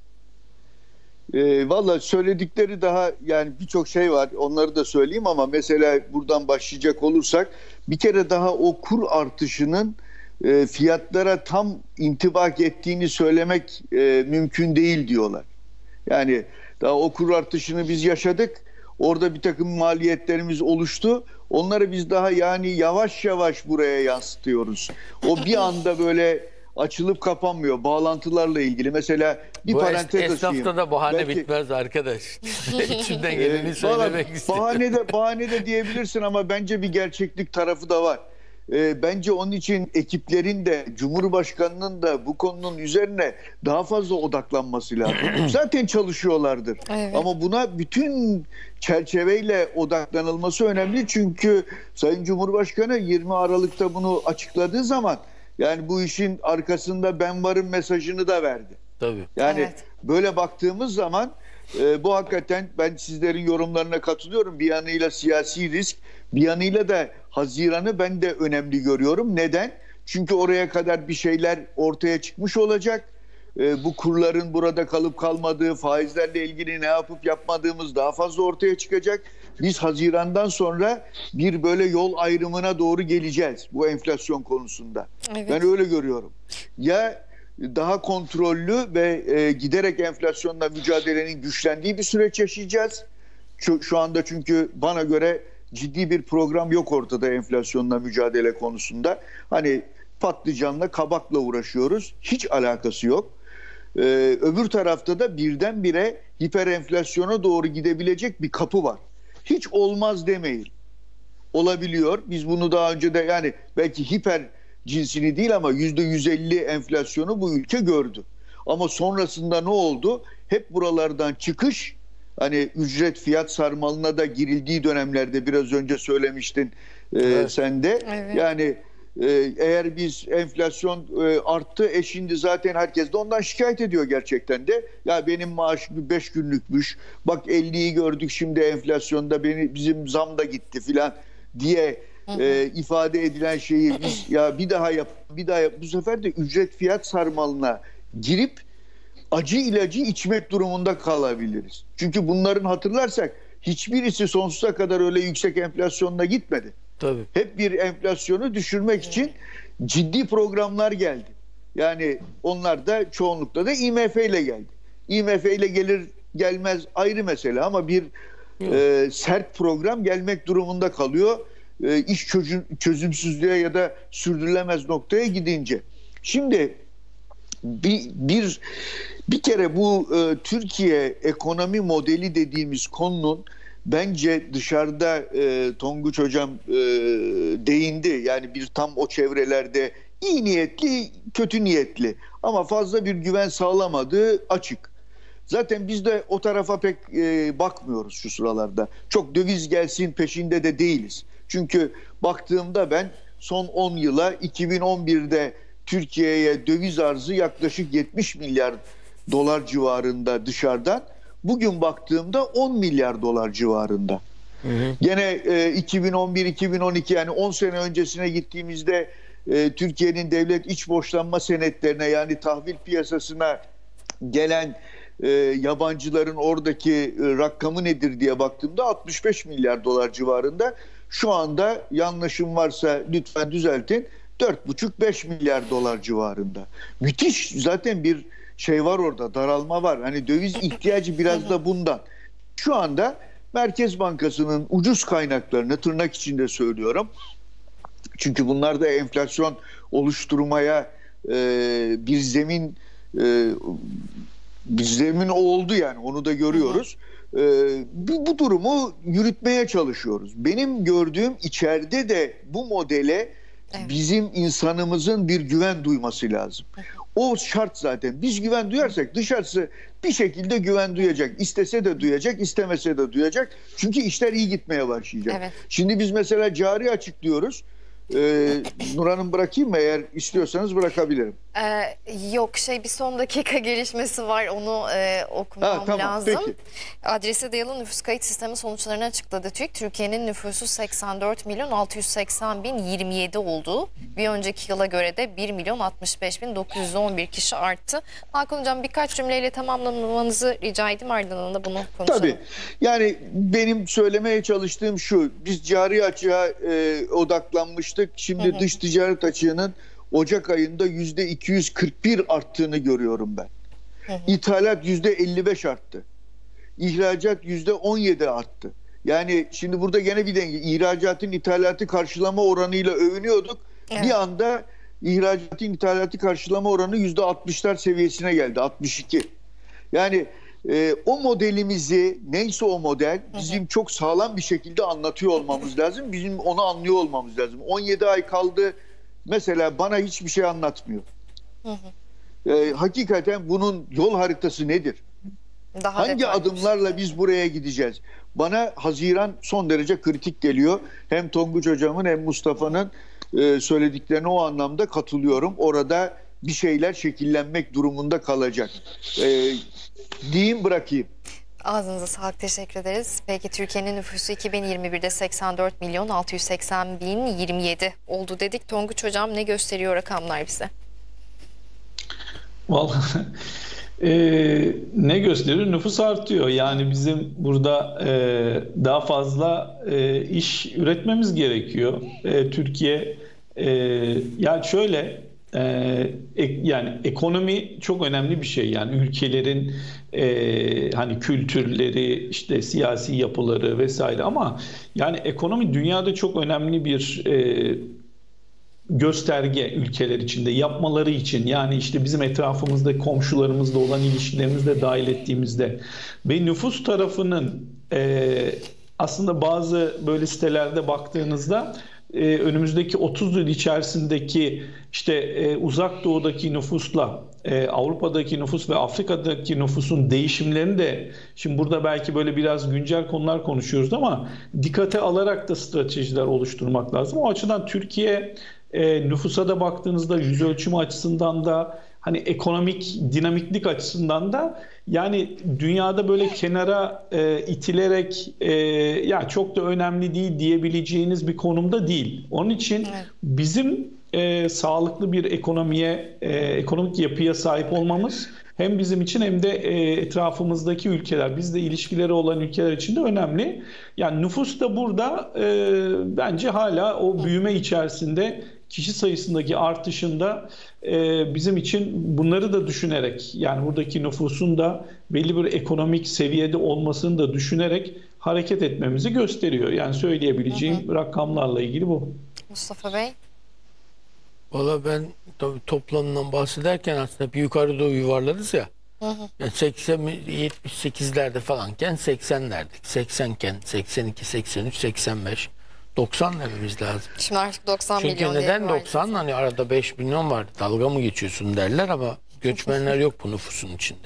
E, Valla söyledikleri daha yani birçok şey var. Onları da söyleyeyim ama mesela buradan başlayacak olursak bir kere daha o kur artışının E, fiyatlara tam intibak ettiğini söylemek e, mümkün değil diyorlar. Yani daha o kur artışını biz yaşadık. Orada bir takım maliyetlerimiz oluştu. Onları biz daha yani yavaş yavaş buraya yansıtıyoruz. O bir anda böyle açılıp kapanmıyor. Bağlantılarla ilgili. Mesela bir bu parantez es açayım. Esnafta da bahane Belki, bitmez arkadaş. İçinden geleni e, söylemek istiyorum. Bahane de, bahane de diyebilirsin ama bence bir gerçeklik tarafı da var. E, bence onun için ekiplerin de Cumhurbaşkanı'nın da bu konunun üzerine daha fazla odaklanması lazım. Zaten çalışıyorlardır. Evet. Ama buna bütün çerçeveyle odaklanılması önemli. Çünkü Sayın Cumhurbaşkanı yirmi Aralık'ta bunu açıkladığı zaman yani bu işin arkasında ben varım mesajını da verdi. Tabii. Yani evet. böyle baktığımız zaman e, bu hakikaten ben sizlerin yorumlarına katılıyorum. Bir yanıyla siyasi risk, bir yanıyla da Haziran'ı ben de önemli görüyorum. Neden? Çünkü oraya kadar bir şeyler ortaya çıkmış olacak. E, bu kurların burada kalıp kalmadığı, faizlerle ilgili ne yapıp yapmadığımız daha fazla ortaya çıkacak. Biz Haziran'dan sonra bir böyle yol ayrımına doğru geleceğiz bu enflasyon konusunda. Evet. Ben öyle görüyorum. Ya daha kontrollü ve e, giderek enflasyonla mücadelenin güçlendiği bir süreç yaşayacağız. Şu, şu anda çünkü bana göre ciddi bir program yok ortada enflasyonla mücadele konusunda. Hani patlıcanla, kabakla uğraşıyoruz. Hiç alakası yok. Ee, öbür tarafta da birdenbire hiper enflasyona doğru gidebilecek bir kapı var. Hiç olmaz demeyin. Olabiliyor. Biz bunu daha önce de yani belki hiper cinsini değil ama yüzde yüz elli enflasyonu bu ülke gördü. Ama sonrasında ne oldu? Hep buralardan çıkış, hani ücret fiyat sarmalına da girildiği dönemlerde biraz önce söylemiştin e, evet. sen de. Evet. Yani e, eğer biz enflasyon e, arttı, e şimdi zaten herkes de ondan şikayet ediyor gerçekten de. Ya benim maaşım beş günlükmüş. Bak elliyi gördük şimdi enflasyonda beni bizim zam da gitti filan diye e, ifade edilen şeyi biz ya bir daha yap, bir daha yap. Bu sefer de ücret fiyat sarmalına girip acı ilacı içmek durumunda kalabiliriz. Çünkü bunların hatırlarsak hiçbirisi sonsuza kadar öyle yüksek enflasyonla gitmedi. Tabii. Hep bir enflasyonu düşürmek için ciddi programlar geldi. Yani onlar da çoğunlukla da I M F ile geldi. I M F ile gelir gelmez ayrı mesele ama bir e, sert program gelmek durumunda kalıyor. E, iş çözüm, çözümsüzlüğe ya da sürdürülemez noktaya gidince. Şimdi bir bir bir kere bu e, Türkiye ekonomi modeli dediğimiz konunun bence dışarıda e, Tonguç Hocam e, değindi. Yani bir tam o çevrelerde İyi niyetli, kötü niyetli ama fazla bir güven sağlamadığı açık. Zaten biz de o tarafa pek e, bakmıyoruz şu sıralarda. Çok döviz gelsin peşinde de değiliz. Çünkü baktığımda ben son on yıla iki bin on birde Türkiye'ye döviz arzı yaklaşık yetmiş milyar dolar civarında dışarıdan. Bugün baktığımda on milyar dolar civarında. Hı hı. Gene e, iki bin on bir iki bin on iki yani on sene öncesine gittiğimizde e, Türkiye'nin devlet iç borçlanma senetlerine yani tahvil piyasasına gelen e, yabancıların oradaki e, rakamı nedir diye baktığımda altmış beş milyar dolar civarında. Şu anda yanlışım varsa lütfen düzeltin, dört buçuk beş milyar dolar civarında. Müthiş zaten bir şey var orada, daralma var. Hani döviz ihtiyacı biraz da bundan. Şu anda Merkez Bankası'nın ucuz kaynaklarını tırnak içinde söylüyorum. Çünkü bunlar da enflasyon oluşturmaya e, bir zemin e, bir zemin oldu yani onu da görüyoruz. E, bu, bu durumu yürütmeye çalışıyoruz. Benim gördüğüm içeride de bu modele evet. bizim insanımızın bir güven duyması lazım. O şart zaten. Biz güven duyarsak dışarısı bir şekilde güven duyacak. İstese de duyacak, istemese de duyacak. Çünkü işler iyi gitmeye başlayacak. Evet. Şimdi biz mesela cari açık diyoruz. Ee, Nur Hanım bırakayım mı? Eğer istiyorsanız bırakabilirim. Ee, yok şey bir son dakika gelişmesi var. Onu e, okumam ha, tamam, lazım. Peki. Adrese dayalı nüfus kayıt sistemi sonuçlarını açıkladı TÜİK. Türkiye'nin nüfusu seksen dört milyon altı yüz seksen bin yirmi yedi oldu. Bir önceki yıla göre de bir milyon altmış beş bin dokuz yüz on bir kişi arttı. Hakan Hocam birkaç cümleyle tamamlamanızı rica edeyim, ardından da bunu konuşalım. Tabii. Yani benim söylemeye çalıştığım şu. Biz cari açığa e, odaklanmıştık. Şimdi hı hı. dış ticaret açığının Ocak ayında yüzde iki yüz kırk bir arttığını görüyorum ben. Hı hı. İthalat yüzde elli beş arttı. İhracat yüzde on yedi arttı. Yani şimdi burada gene bir denge. İhracatın ithalatı karşılama oranıyla övünüyorduk. Evet. Bir anda ihracatın ithalatı karşılama oranı yüzde altmışlar seviyesine geldi. altmış iki. Yani e, o modelimizi neyse o model bizim hı hı. çok sağlam bir şekilde anlatıyor olmamız lazım. Bizim onu anlıyor olmamız lazım. on yedi ay kaldı. Mesela bana hiçbir şey anlatmıyor. Hı hı. E, hakikaten bunun yol haritası nedir? Daha Hangi adımlarla biz buraya gideceğiz? Bana Haziran son derece kritik geliyor. Hem Tonguç Hocam'ın hem Mustafa'nın e, söylediklerine o anlamda katılıyorum. Orada bir şeyler şekillenmek durumunda kalacak. E, diyeyim bırakayım. Ağzınıza sağlık, teşekkür ederiz. Peki Türkiye'nin nüfusu iki bin yirmi birde seksen dört milyon altı yüz seksen bin yirmi yedi oldu dedik. Tonguç Hocam ne gösteriyor rakamlar bize? Vallahi e, ne gösteriyor? Nüfus artıyor. Yani bizim burada e, daha fazla e, iş üretmemiz gerekiyor. E, Türkiye e, yani şöyle Ee, yani ekonomi çok önemli bir şey, yani ülkelerin e, hani kültürleri, işte siyasi yapıları vesaire, ama yani ekonomi dünyada çok önemli bir e, gösterge ülkeler içinde yapmaları için. Yani işte bizim etrafımızda komşularımızla olan ilişkilerimizde dahil ettiğimizde ve nüfus tarafının e, aslında bazı böyle sitelerde baktığınızda Ee, önümüzdeki otuz yıl içerisindeki işte e, uzak doğudaki nüfusla e, Avrupa'daki nüfus ve Afrika'daki nüfusun değişimlerini de, şimdi burada belki böyle biraz güncel konular konuşuyoruz ama dikkate alarak da stratejiler oluşturmak lazım. O açıdan Türkiye e, nüfusa da baktığınızda yüz ölçümü açısından da hani ekonomik dinamiklik açısından da yani dünyada böyle kenara e, itilerek e, ya çok da önemli değil diyebileceğiniz bir konumda değil. Onun için evet. bizim e, sağlıklı bir ekonomiye, e, ekonomik yapıya sahip olmamız hem bizim için hem de e, etrafımızdaki ülkeler, bizle ilişkileri olan ülkeler için de önemli. Yani nüfus da burada e, bence hala o büyüme içerisinde, kişi sayısındaki artışında e, bizim için bunları da düşünerek, yani buradaki nüfusun da belli bir ekonomik seviyede olmasını da düşünerek hareket etmemizi gösteriyor. Yani söyleyebileceğim hı hı. rakamlarla ilgili bu. Mustafa Bey? Valla ben tabii toplamından bahsederken aslında bir yukarı doğru yuvarlarız ya. Hı hı. Yani seksen, yetmiş sekizlerde falanken seksenlerdik. seksenken seksen iki, seksen üç, seksen beş, doksan dememiz lazım. Şimdi artık doksan Çünkü milyon diye neden bir var. doksan? Hani arada beş milyon var. Dalga mı geçiyorsun derler ama göçmenler yok bu nüfusun içinde.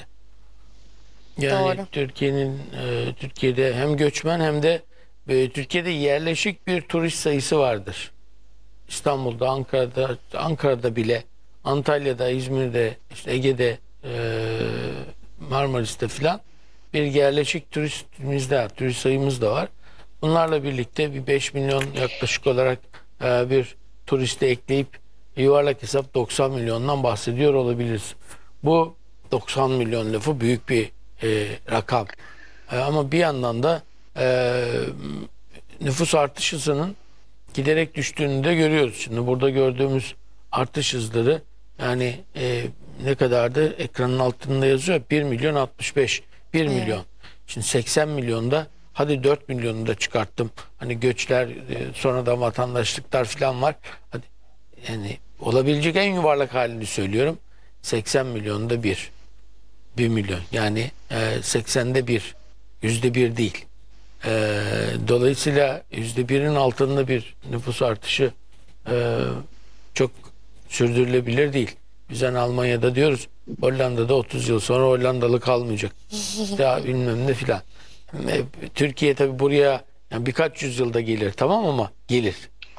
Yani Doğru. Türkiye'nin e, Türkiye'de hem göçmen hem de e, Türkiye'de yerleşik bir turist sayısı vardır. İstanbul'da, Ankara'da, Ankara'da bile, Antalya'da, İzmir'de, işte Ege'de, e, Marmaris'te filan bir yerleşik turistimiz de var, turist sayımız da var. Bunlarla birlikte bir beş milyon yaklaşık olarak e, bir turisti ekleyip yuvarlak hesap doksan milyondan bahsediyor olabiliriz. Bu doksan milyon lafı büyük bir e, rakam. E, ama bir yandan da e, nüfus artış hızının giderek düştüğünü de görüyoruz. Şimdi burada gördüğümüz artış hızları yani e, ne kadardı? Ekranın altında yazıyor. bir milyon altmış beş. bir milyon. Şimdi seksen milyonda hadi dört milyonu da çıkarttım. Hani göçler, e, sonradan vatandaşlıklar falan var. Hadi yani olabilecek en yuvarlak halini söylüyorum. seksen milyonda bir. bir milyon. Yani e, seksende bir. Yüzde bir değil. E, dolayısıyla yüzde birin altında bir nüfus artışı e, çok sürdürülebilir değil. Biz hani Almanya'da diyoruz Hollanda'da otuz yıl sonra Hollandalı kalmayacak. Ya bilmem ne filan. E, Türkiye tabi buraya yani birkaç yüzyılda gelir tamam ama gelir.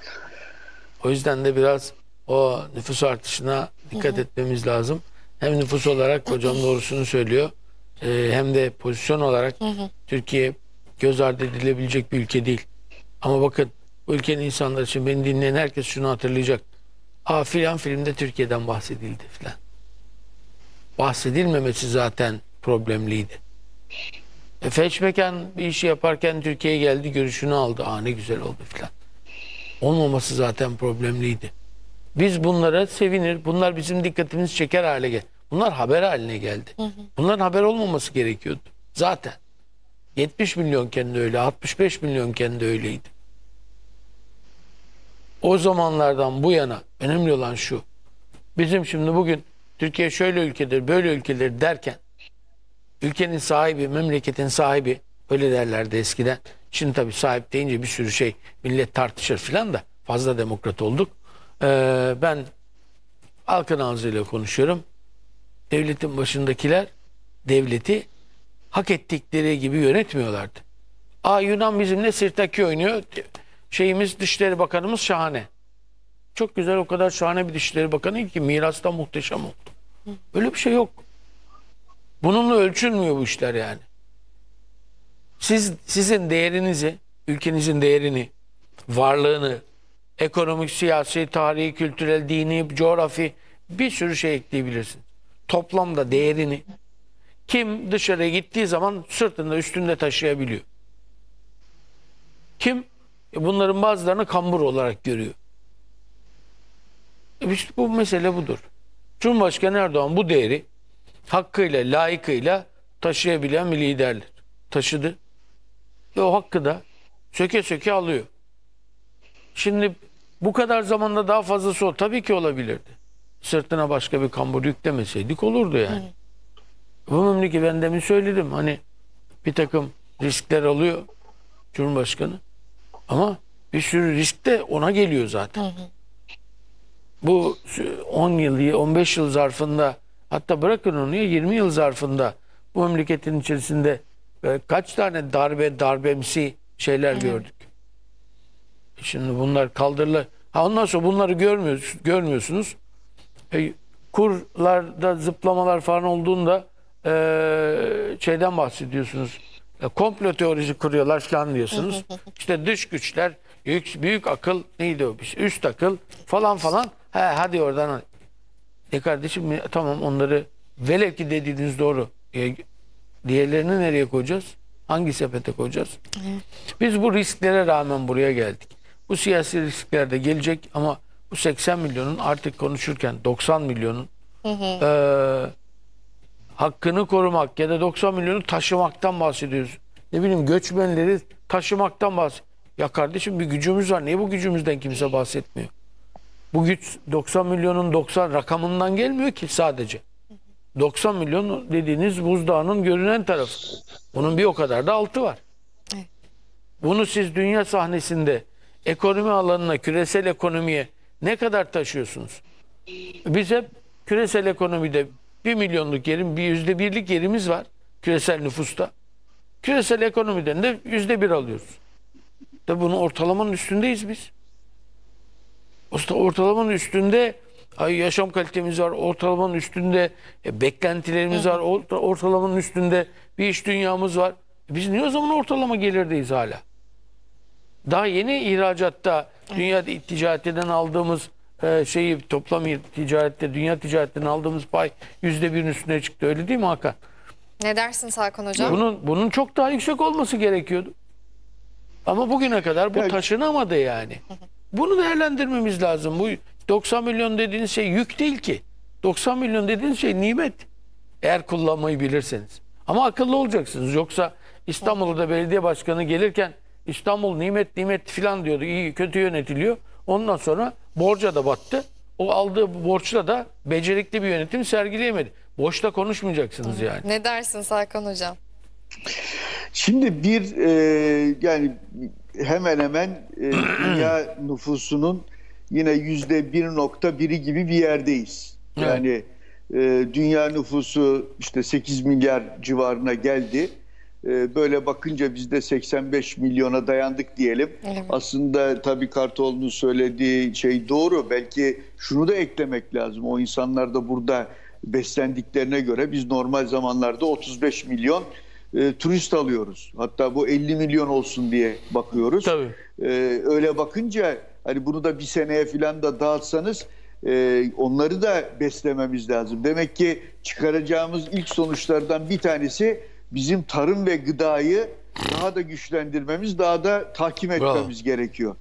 O yüzden de biraz o nüfus artışına dikkat etmemiz lazım. Hem nüfus olarak hocam doğrusunu söylüyor. E, hem de pozisyon olarak Türkiye göz ardı edilebilecek bir ülke değil. Ama bakın bu ülkenin insanları için beni dinleyen herkes şunu hatırlayacak. Aa filan filmde Türkiye'den bahsedildi filan. Bahsedilmemesi zaten problemliydi. E, Feçmekan bir işi yaparken Türkiye'ye geldi, görüşünü aldı. Aa ne güzel oldu filan. Olmaması zaten problemliydi. Biz bunlara sevinir, bunlar bizim dikkatimizi çeker hale geldi. Bunlar haber haline geldi. Hı hı. Bunların haber olmaması gerekiyordu. Zaten. yetmiş milyonken de öyle, altmış beş milyonken de öyleydi. O zamanlardan bu yana önemli olan şu. Bizim şimdi bugün Türkiye şöyle ülkedir, böyle ülkedir derken ülkenin sahibi, memleketin sahibi öyle derlerdi eskiden. Şimdi tabii sahip deyince bir sürü şey millet tartışır filan da fazla demokrat olduk. Ee, ben halkın ağzıyla konuşuyorum. Devletin başındakiler devleti hak ettikleri gibi yönetmiyorlardı. Aa Yunan bizimle sirtaki oynuyor. Şeyimiz Dışişleri Bakanımız şahane. Çok güzel, o kadar şahane bir Dışişleri Bakanı ki mirasta muhteşem oldu. Öyle bir şey yok. Bununla ölçülmüyor bu işler yani. Siz sizin değerinizi, ülkenizin değerini, varlığını, ekonomik, siyasi, tarihi, kültürel, dini, coğrafi bir sürü şey ekleyebilirsiniz. Toplamda değerini kim dışarıya gittiği zaman sırtında üstünde taşıyabiliyor? Kim? E bunların bazılarını kambur olarak görüyor. E işte bu mesele budur. Cumhurbaşkanı Erdoğan bu değeri hakkıyla, layıkıyla taşıyabilen bir liderdir. Taşıdı. Ve o hakkı da söke söke alıyor. Şimdi bu kadar zamanda daha fazlası ol. Tabii ki olabilirdi. Sırtına başka bir kambur yüklemeseydik olurdu yani. Hı. Bu memleket ben demin söyledim. Hani bir takım riskler alıyor Cumhurbaşkanı. Ama bir sürü risk de ona geliyor zaten. Hı hı. Bu on yıl, on beş yıl zarfında, hatta bırakın onu ya yirmi yıl zarfında bu memleketin içerisinde kaç tane darbe, darbemsi şeyler hı hı. gördük. Şimdi bunlar kaldırılır. Ha ondan sonra bunları görmüyorsunuz. görmüyorsunuz. E, kurlarda zıplamalar falan olduğunda e, şeyden bahsediyorsunuz. E, komplo teorisi kuruyorlar falan diyorsunuz. İşte dış güçler, büyük, büyük akıl neydi o? Üst akıl falan falan. He, hadi oradan. E kardeşim tamam onları velev ki dediğiniz doğru. E, diğerlerini nereye koyacağız? Hangi sepete koyacağız? Evet. Biz bu risklere rağmen buraya geldik. Bu siyasi riskler de gelecek ama bu seksen milyonun artık konuşurken doksan milyonun hı hı. E, hakkını korumak ya da doksan milyonu taşımaktan bahsediyoruz. Ne bileyim göçmenleri taşımaktan bahsediyoruz. Ya kardeşim bir gücümüz var. Niye bu gücümüzden kimse bahsetmiyor? Bu güç doksan milyonun doksan rakamından gelmiyor ki sadece. doksan milyon dediğiniz buzdağının görünen tarafı. Bunun bir o kadar da altı var. Bunu siz dünya sahnesinde ekonomi alanına, küresel ekonomiye ne kadar taşıyorsunuz? Biz hep küresel ekonomide bir milyonluk yerim, bir yüzde birlik yerimiz var küresel nüfusta. Küresel ekonomiden de yüzde bir alıyoruz. Da bunun ortalamanın üstündeyiz biz. Ortalamanın üstünde yaşam kalitemiz var, ortalamanın üstünde e, beklentilerimiz Hı. var, ortalamanın üstünde bir iş dünyamız var. Biz niye o zaman ortalama gelirdeyiz hala? Daha yeni ihracatta, dünya ticaretinden aldığımız e, şeyi, toplam ticarette, dünya ticaretinden aldığımız pay yüzde birin üstüne çıktı. Öyle değil mi Hakan? Ne dersiniz Hakan Hocam? Bunun, bunun çok daha yüksek olması gerekiyordu. Ama bugüne kadar bu evet. taşınamadı yani. Bunu değerlendirmemiz lazım. Bu doksan milyon dediğiniz şey yük değil ki. doksan milyon dediğiniz şey nimet. Eğer kullanmayı bilirseniz. Ama akıllı olacaksınız. Yoksa İstanbul'da belediye başkanı gelirken İstanbul nimet nimet filan diyordu. İyi kötü yönetiliyor. Ondan sonra borca da battı. O aldığı borçla da becerikli bir yönetim sergileyemedi. Boşta konuşmayacaksınız yani. Ne dersiniz Hakan Hocam? Şimdi bir e, yani hemen hemen e, dünya nüfusunun yine yüzde bir nokta biri gibi bir yerdeyiz. Yani e, dünya nüfusu işte sekiz milyar civarına geldi. E, böyle bakınca biz de seksen beş milyona dayandık diyelim. Evet. Aslında tabii Kartoğlu'nun söylediği şey doğru. Belki şunu da eklemek lazım. O insanlar da burada beslendiklerine göre biz normal zamanlarda otuz beş milyon e, turist alıyoruz. Hatta bu elli milyon olsun diye bakıyoruz. Tabii. E, öyle bakınca hani bunu da bir seneye falan da dağıtsanız e, onları da beslememiz lazım. Demek ki çıkaracağımız ilk sonuçlardan bir tanesi bizim tarım ve gıdayı daha da güçlendirmemiz, daha da tahkim etmemiz Bravo. gerekiyor.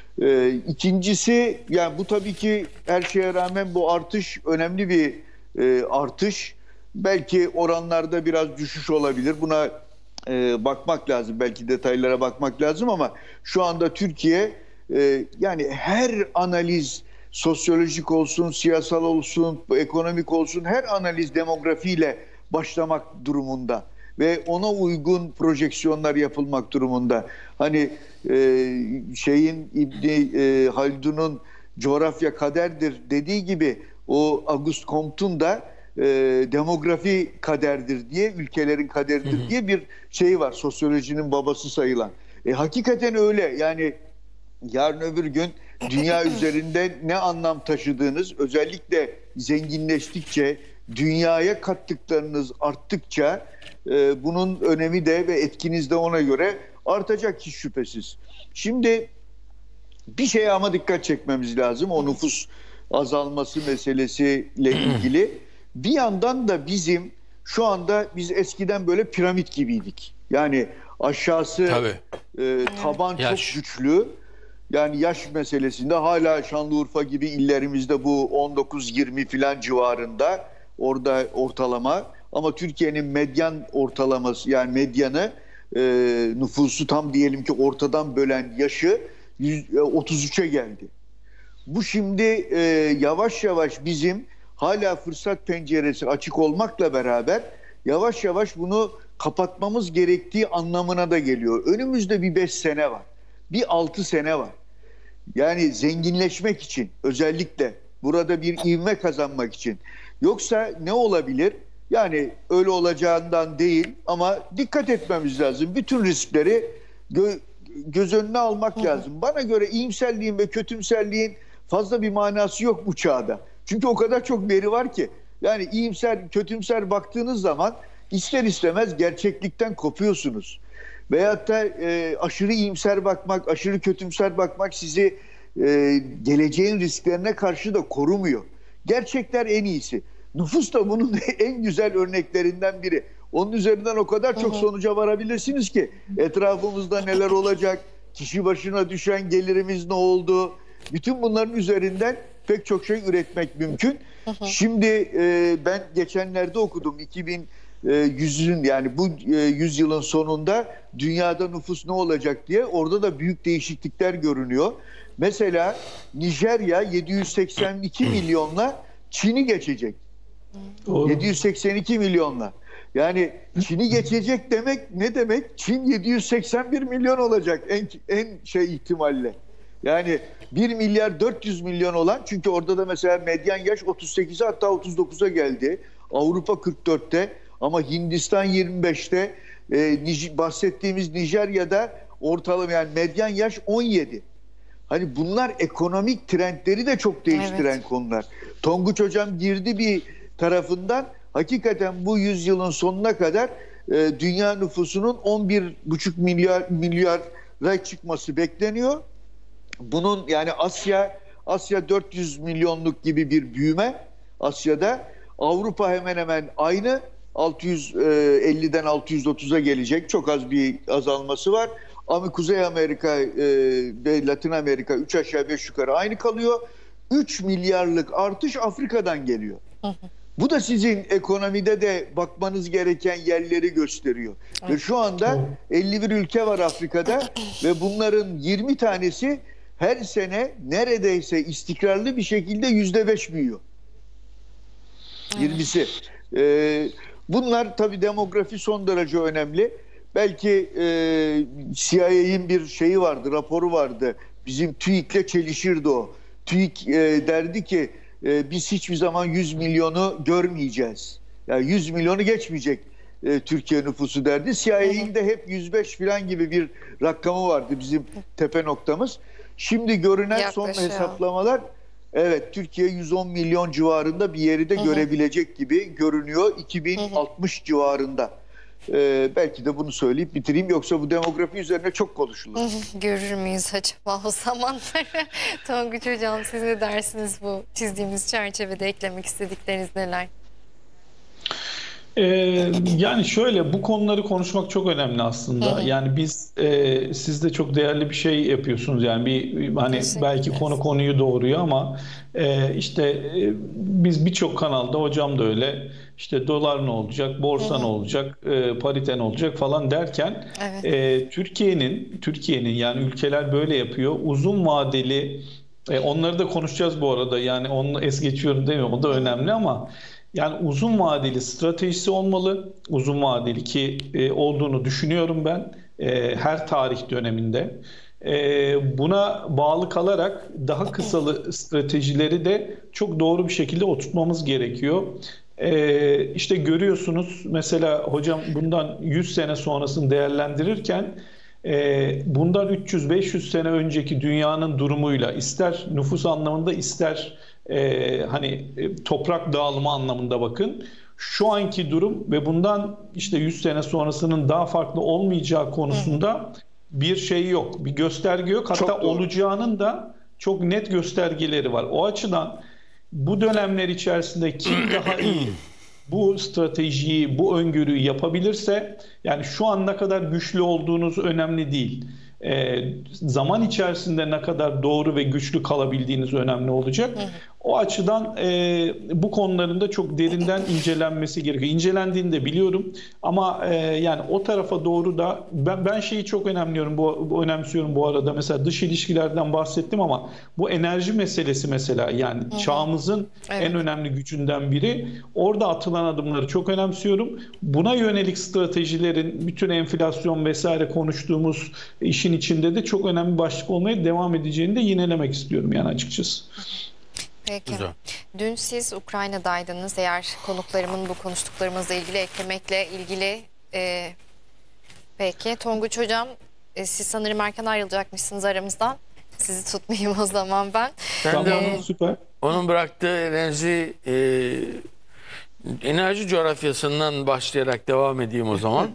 E, ikincisi, yani bu tabii ki her şeye rağmen bu artış önemli bir e, artış. Belki oranlarda biraz düşüş olabilir. Buna e, bakmak lazım. Belki detaylara bakmak lazım ama şu anda Türkiye e, yani her analiz, sosyolojik olsun, siyasal olsun, ekonomik olsun, her analiz demografiyle başlamak durumunda ve ona uygun projeksiyonlar yapılmak durumunda. Hani e, şeyin İbni e, Haldun'un coğrafya kaderdir dediği gibi o Auguste Comte'un da e, demografi kaderdir diye, ülkelerin kaderidir hı hı. diye bir şey var. Sosyolojinin babası sayılan. E, hakikaten öyle. Yani yarın öbür gün dünya üzerinde ne anlam taşıdığınız, özellikle zenginleştikçe, dünyaya kattıklarınız arttıkça e, bunun önemi de ve etkiniz de ona göre artacak hiç şüphesiz. Şimdi bir şeye ama dikkat çekmemiz lazım. O nüfus azalması meselesiyle ilgili. Bir yandan da bizim şu anda biz eskiden böyle piramit gibiydik. Yani aşağısı e, taban yaş. çok güçlü. Yani yaş meselesinde hala Şanlıurfa gibi illerimizde bu on dokuz yirmi filan civarında orada ortalama. Ama Türkiye'nin medyan ortalaması, yani medyanı e, nüfusu tam diyelim ki ortadan bölen yaşı otuz üçe geldi. Bu şimdi e, yavaş yavaş bizim hala fırsat penceresi açık olmakla beraber yavaş yavaş bunu kapatmamız gerektiği anlamına da geliyor. Önümüzde bir beş sene var. Bir altı sene var. Yani zenginleşmek için, özellikle burada bir ivme kazanmak için. Yoksa ne olabilir? Yani öyle olacağından değil ama dikkat etmemiz lazım. Bütün riskleri gö- göz önüne almak Hı-hı. lazım. Bana göre iyimserliğin ve kötümserliğin fazla bir manası yok bu çağda. Çünkü o kadar çok veri var ki. Yani iyimser, kötümser baktığınız zaman ister istemez gerçeklikten kopuyorsunuz. Veyahut da e, aşırı iyimser bakmak, aşırı kötümser bakmak sizi e, geleceğin risklerine karşı da korumuyor. Gerçekler en iyisi. Nüfus da bunun en güzel örneklerinden biri. Onun üzerinden o kadar çok sonuca varabilirsiniz ki etrafımızda neler olacak, kişi başına düşen gelirimiz ne oldu, bütün bunların üzerinden pek çok şey üretmek mümkün. Şimdi e, ben geçenlerde okudum iki bin yüzün yani bu yüzyılın sonunda dünyada nüfus ne olacak diye, orada da büyük değişiklikler görünüyor. Mesela Nijerya yedi yüz seksen iki milyonla Çin'i geçecek. Doğru. yedi yüz seksen iki milyonla. Yani Çin'i geçecek demek ne demek? Çin yedi yüz seksen bir milyon olacak en en şey ihtimalle. Yani bir milyar dört yüz milyon olan, çünkü orada da mesela medyan yaş otuz sekize hatta otuz dokuza geldi. Avrupa kırk dörtte ama Hindistan yirmi beşte. E, bahsettiğimiz Nijerya'da ortalama yani medyan yaş on yedi. Hani bunlar ekonomik trendleri de çok değiştiren evet. konular. Tonguç Hocam girdi bir tarafından, hakikaten bu yüzyılın sonuna kadar e, dünya nüfusunun on bir buçuk milyar milyara çıkması bekleniyor. Bunun yani Asya Asya dört yüz milyonluk gibi bir büyüme Asya'da. Ve hemen hemen aynı altı yüz elliden altı yüz otuza gelecek. Çok az bir azalması var. Ama Kuzey Amerika e, ve Latin Amerika üç aşağı beş yukarı aynı kalıyor. üç milyarlık artış Afrika'dan geliyor. Hı hı. Bu da sizin ekonomide de bakmanız gereken yerleri gösteriyor. Evet. Ve şu anda elli bir ülke var Afrika'da ve bunların yirmi tanesi her sene neredeyse istikrarlı bir şekilde yüzde beş büyüyor. yirmisi. Ee, bunlar tabii demografi son derece önemli. Belki e, C I A'nin bir şeyi vardı, raporu vardı. Bizim TÜİK'le çelişirdi o. TÜİK e, derdi ki e, biz hiçbir zaman yüz milyonu görmeyeceğiz. Yani yüz milyonu geçmeyecek e, Türkiye nüfusu derdi. C I A'nin de hep yüz beş falan gibi bir rakamı vardı bizim tepe noktamız. Şimdi görünen Yaklaşıyor. son hesaplamalar, evet, Türkiye yüz on milyon civarında bir yeri de hı hı. görebilecek gibi görünüyor iki bin altmış hı hı. civarında. Ee, belki de bunu söyleyip bitireyim, yoksa bu demografi üzerine çok konuşulur. Görür müyüz acaba o zamanları? Tonguç Hocam, siz ne dersiniz, bu çizdiğimiz çerçevede eklemek istedikleriniz neler? Ee, yani şöyle, bu konuları konuşmak çok önemli aslında. Hı hı. Yani biz e, siz de çok değerli bir şey yapıyorsunuz. Yani bir hani belki konu konuyu doğuruyor ama e, işte e, biz birçok kanalda, hocam da öyle, işte dolar ne olacak, borsa hı hı. ne olacak, e, parite ne olacak falan derken evet. e, Türkiye'nin Türkiye'nin yani ülkeler böyle yapıyor. Uzun vadeli, e, onları da konuşacağız bu arada. Yani onu es geçiyorum demiyorum. O da önemli ama yani uzun vadeli stratejisi olmalı. Uzun vadeli ki e, olduğunu düşünüyorum ben e, her tarih döneminde. E, buna bağlı kalarak daha kısalı stratejileri de çok doğru bir şekilde oturtmamız gerekiyor. E, işte görüyorsunuz mesela hocam, bundan yüz sene sonrasını değerlendirirken e, bundan üç yüz beş yüz sene önceki dünyanın durumuyla, ister nüfus anlamında ister Ee, hani toprak dağılımı anlamında bakın. Şu anki durum ve bundan işte yüz sene sonrasının daha farklı olmayacağı konusunda bir şey yok. Bir gösterge yok. Hatta olacağının da çok net göstergeleri var. O açıdan bu dönemler içerisinde kim daha iyi bu stratejiyi, bu öngörüyü yapabilirse, yani şu an ne kadar güçlü olduğunuz önemli değil. E, zaman içerisinde ne kadar doğru ve güçlü kalabildiğiniz önemli olacak. Hı hı. O açıdan e, bu konuların da çok derinden incelenmesi gerekiyor. İncelendiğini de biliyorum ama e, yani o tarafa doğru da ben, ben şeyi çok önemliyorum, bu, bu önemsiyorum bu arada. Mesela dış ilişkilerden bahsettim ama bu enerji meselesi mesela, yani hı hı. çağımızın evet. en önemli gücünden biri. Orada atılan adımları çok önemsiyorum. Buna yönelik stratejilerin, bütün enflasyon vesaire konuştuğumuz işin içinde de çok önemli başlık olmaya devam edeceğini de yinelemek istiyorum yani açıkçası. Peki. Güzel. Dün siz Ukrayna'daydınız. Eğer konuklarımın bu konuştuklarımızla ilgili eklemekle ilgili e, peki Tonguç Hocam, e, siz sanırım erken ayrılacakmışsınız aramızdan. Sizi tutmayayım o zaman ben. Ben de onun, süper. Onun bıraktığı enerji e, enerji coğrafyasından başlayarak devam edeyim o zaman.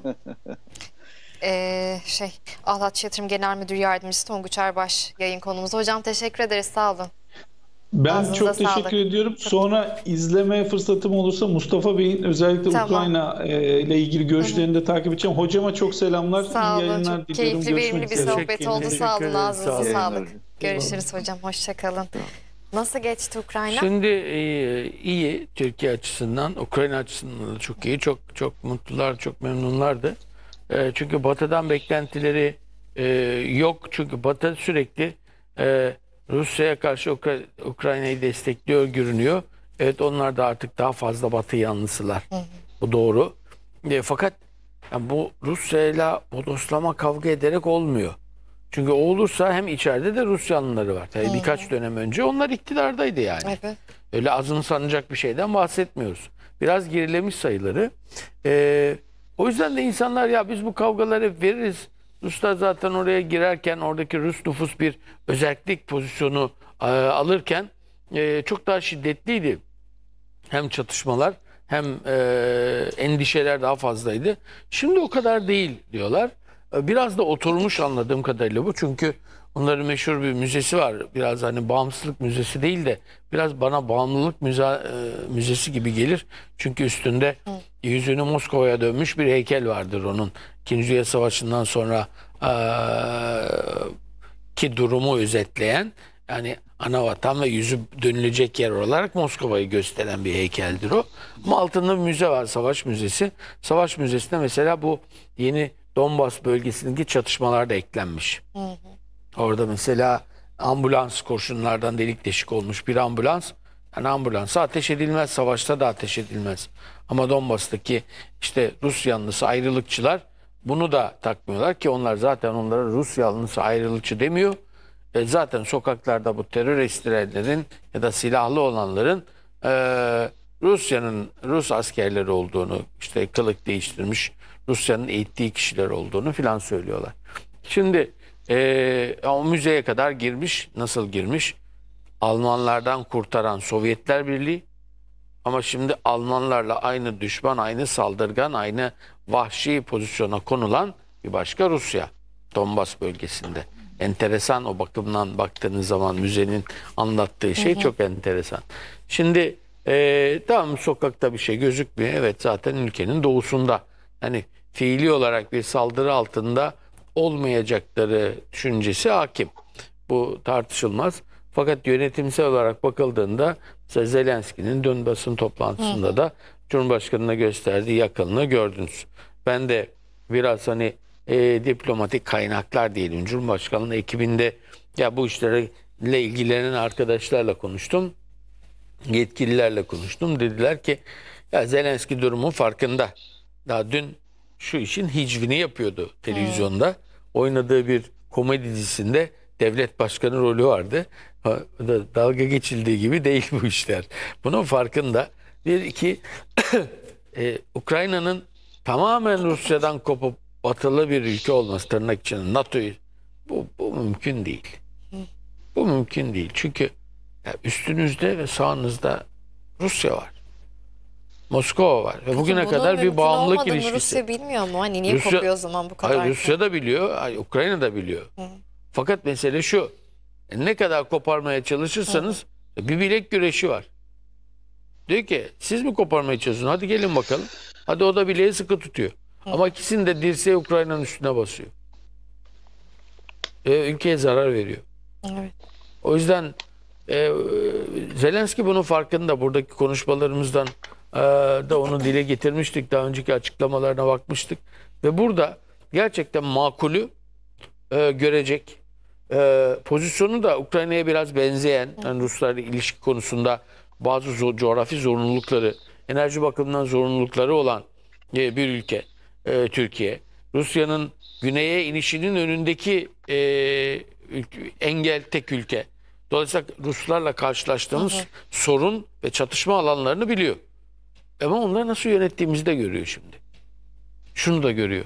Ee, şey Ahlatçı Yatırım Genel Müdür Yardımcısı Tonguç Erbaş yayın konumuz. Hocam teşekkür ederiz, sağ olun. Ben Ağzınıza çok teşekkür sağlık. ediyorum. Sonra izleme fırsatım olursa Mustafa Bey'in özellikle tamam. Ukrayna e, ile ilgili görüşlerini de takip edeceğim. Hocama çok selamlar. Sağ olun. Yayınlar çok diliyorum. Keyifli, verimli bir sohbet oldu. Sağ olun. Ağzınıza sağlık. Görüşürüz hocam. Hoşçakalın. Nasıl geçti Ukrayna? Şimdi iyi, iyi Türkiye açısından, Ukrayna açısından da çok iyi. Çok çok mutlular, çok memnunlardı. E, çünkü Batı'dan beklentileri e, yok. Çünkü Batı sürekli e, Rusya'ya karşı Ukra Ukrayna'yı destekliyor görünüyor. Evet, onlar da artık daha fazla Batı yanlısılar. Hı hı. Bu doğru. E, fakat yani bu Rusya'yla bodoslama kavga ederek olmuyor. Çünkü o olursa hem içeride de Rus yanlıları var. Tabii birkaç dönem önce onlar iktidardaydı yani. Evet. Öyle azımsanacak bir şeyden bahsetmiyoruz. Biraz gerilemiş sayıları. Ee, o yüzden de insanlar ya biz bu kavgaları hep veririz. Ruslar zaten oraya girerken oradaki Rus nüfus bir özellik pozisyonu e, alırken e, çok daha şiddetliydi. Hem çatışmalar hem e, endişeler daha fazlaydı. Şimdi o kadar değil diyorlar. E, Biraz da oturmuş anladığım kadarıyla bu. Çünkü onların meşhur bir müzesi var. Biraz hani bağımsızlık müzesi değil de biraz bana bağımlılık müze, e, müzesi gibi gelir. Çünkü üstünde yüzünü Moskova'ya dönmüş bir heykel vardır onun. İkinci Dünya Savaşı'ndan sonra e, ki durumu özetleyen, yani anavatan ve yüzü dönülecek yer olarak Moskova'yı gösteren bir heykeldir o. Ama altında bir müze var, Savaş Müzesi. Savaş Müzesi'ne mesela bu yeni Donbas bölgesindeki çatışmalar da eklenmiş. Hı hı. Orada mesela ambulans kurşunlardan delik deşik olmuş bir ambulans. Yani ambulansa ateş edilmez, savaşta da ateş edilmez. Ama Donbas'taki işte Rus yanlısı ayrılıkçılar bunu da takmıyorlar ki onlar zaten onlara Rus yanlısı ayrılıkçı demiyor. E zaten sokaklarda bu terör estirenlerin ya da silahlı olanların e, Rusya'nın Rus askerleri olduğunu, işte kılık değiştirmiş Rusya'nın eğittiği kişiler olduğunu filan söylüyorlar. Şimdi e, o müzeye kadar girmiş. Nasıl girmiş? Almanlardan kurtaran Sovyetler Birliği, ama şimdi Almanlarla aynı düşman, aynı saldırgan, aynı vahşi pozisyona konulan bir başka Rusya. Donbas bölgesinde. Enteresan, o bakımdan baktığınız zaman müzenin anlattığı şey hı hı. çok enteresan. Şimdi e, tamam, sokakta bir şey gözükmüyor. Evet, zaten ülkenin doğusunda. Hani fiili olarak bir saldırı altında olmayacakları düşüncesi hakim. Bu tartışılmaz. Fakat yönetimsel olarak bakıldığında mesela Zelenski'nin dün basın toplantısında hı hı. da Cumhurbaşkanı'na gösterdiği yakınlığı gördünüz. Ben de biraz hani e, diplomatik kaynaklar diyelim, Cumhurbaşkanı'nın ekibinde ya bu işlerle ilgilenen arkadaşlarla konuştum. Yetkililerle konuştum. Dediler ki ya Zelenski durumun farkında. Daha dün şu işin hicvini yapıyordu televizyonda. Hmm. Oynadığı bir komedi dizisinde devlet başkanı rolü vardı. Dalga geçildiği gibi değil bu işler. Bunun farkında. Bir, iki, e, Ukrayna'nın tamamen Rusya'dan kopup batılı bir ülke olması, tırnak içinde NATO'yu, bu, bu mümkün değil. Bu mümkün değil. Çünkü ya üstünüzde ve sağınızda Rusya var. Moskova var. Ve bugüne kadar bir bağımlılık ilişkisi. Rusya bilmiyor mu? Hani niye Rusya, kopuyor o zaman bu kadar? Hayır, Rusya da biliyor, hayır, Ukrayna da biliyor. Hı. Fakat mesele şu, ne kadar koparmaya çalışırsanız hı. bir bilek güreşi var. Diyor ki siz mi koparmaya çalışıyorsunuz? Hadi gelin bakalım. Hadi o da bileği sıkı tutuyor. Hı. Ama ikisinin de dirseği Ukrayna'nın üstüne basıyor. Ve ülkeye zarar veriyor. Evet. O yüzden e, Zelenski bunun farkında. Buradaki konuşmalarımızdan e, da onu dile getirmiştik. Daha önceki açıklamalarına bakmıştık. Ve burada gerçekten makulü e, görecek. E, pozisyonu da Ukrayna'ya biraz benzeyen, yani Ruslarla ilişki konusunda bazı zo- coğrafi zorunlulukları, enerji bakımından zorunlulukları olan e, bir ülke e, Türkiye. Rusya'nın güneye inişinin önündeki e, ülke, engel tek ülke. Dolayısıyla Ruslarla karşılaştığımız hı hı. sorun ve çatışma alanlarını biliyor. Ama onları nasıl yönettiğimizi de görüyor şimdi. Şunu da görüyor.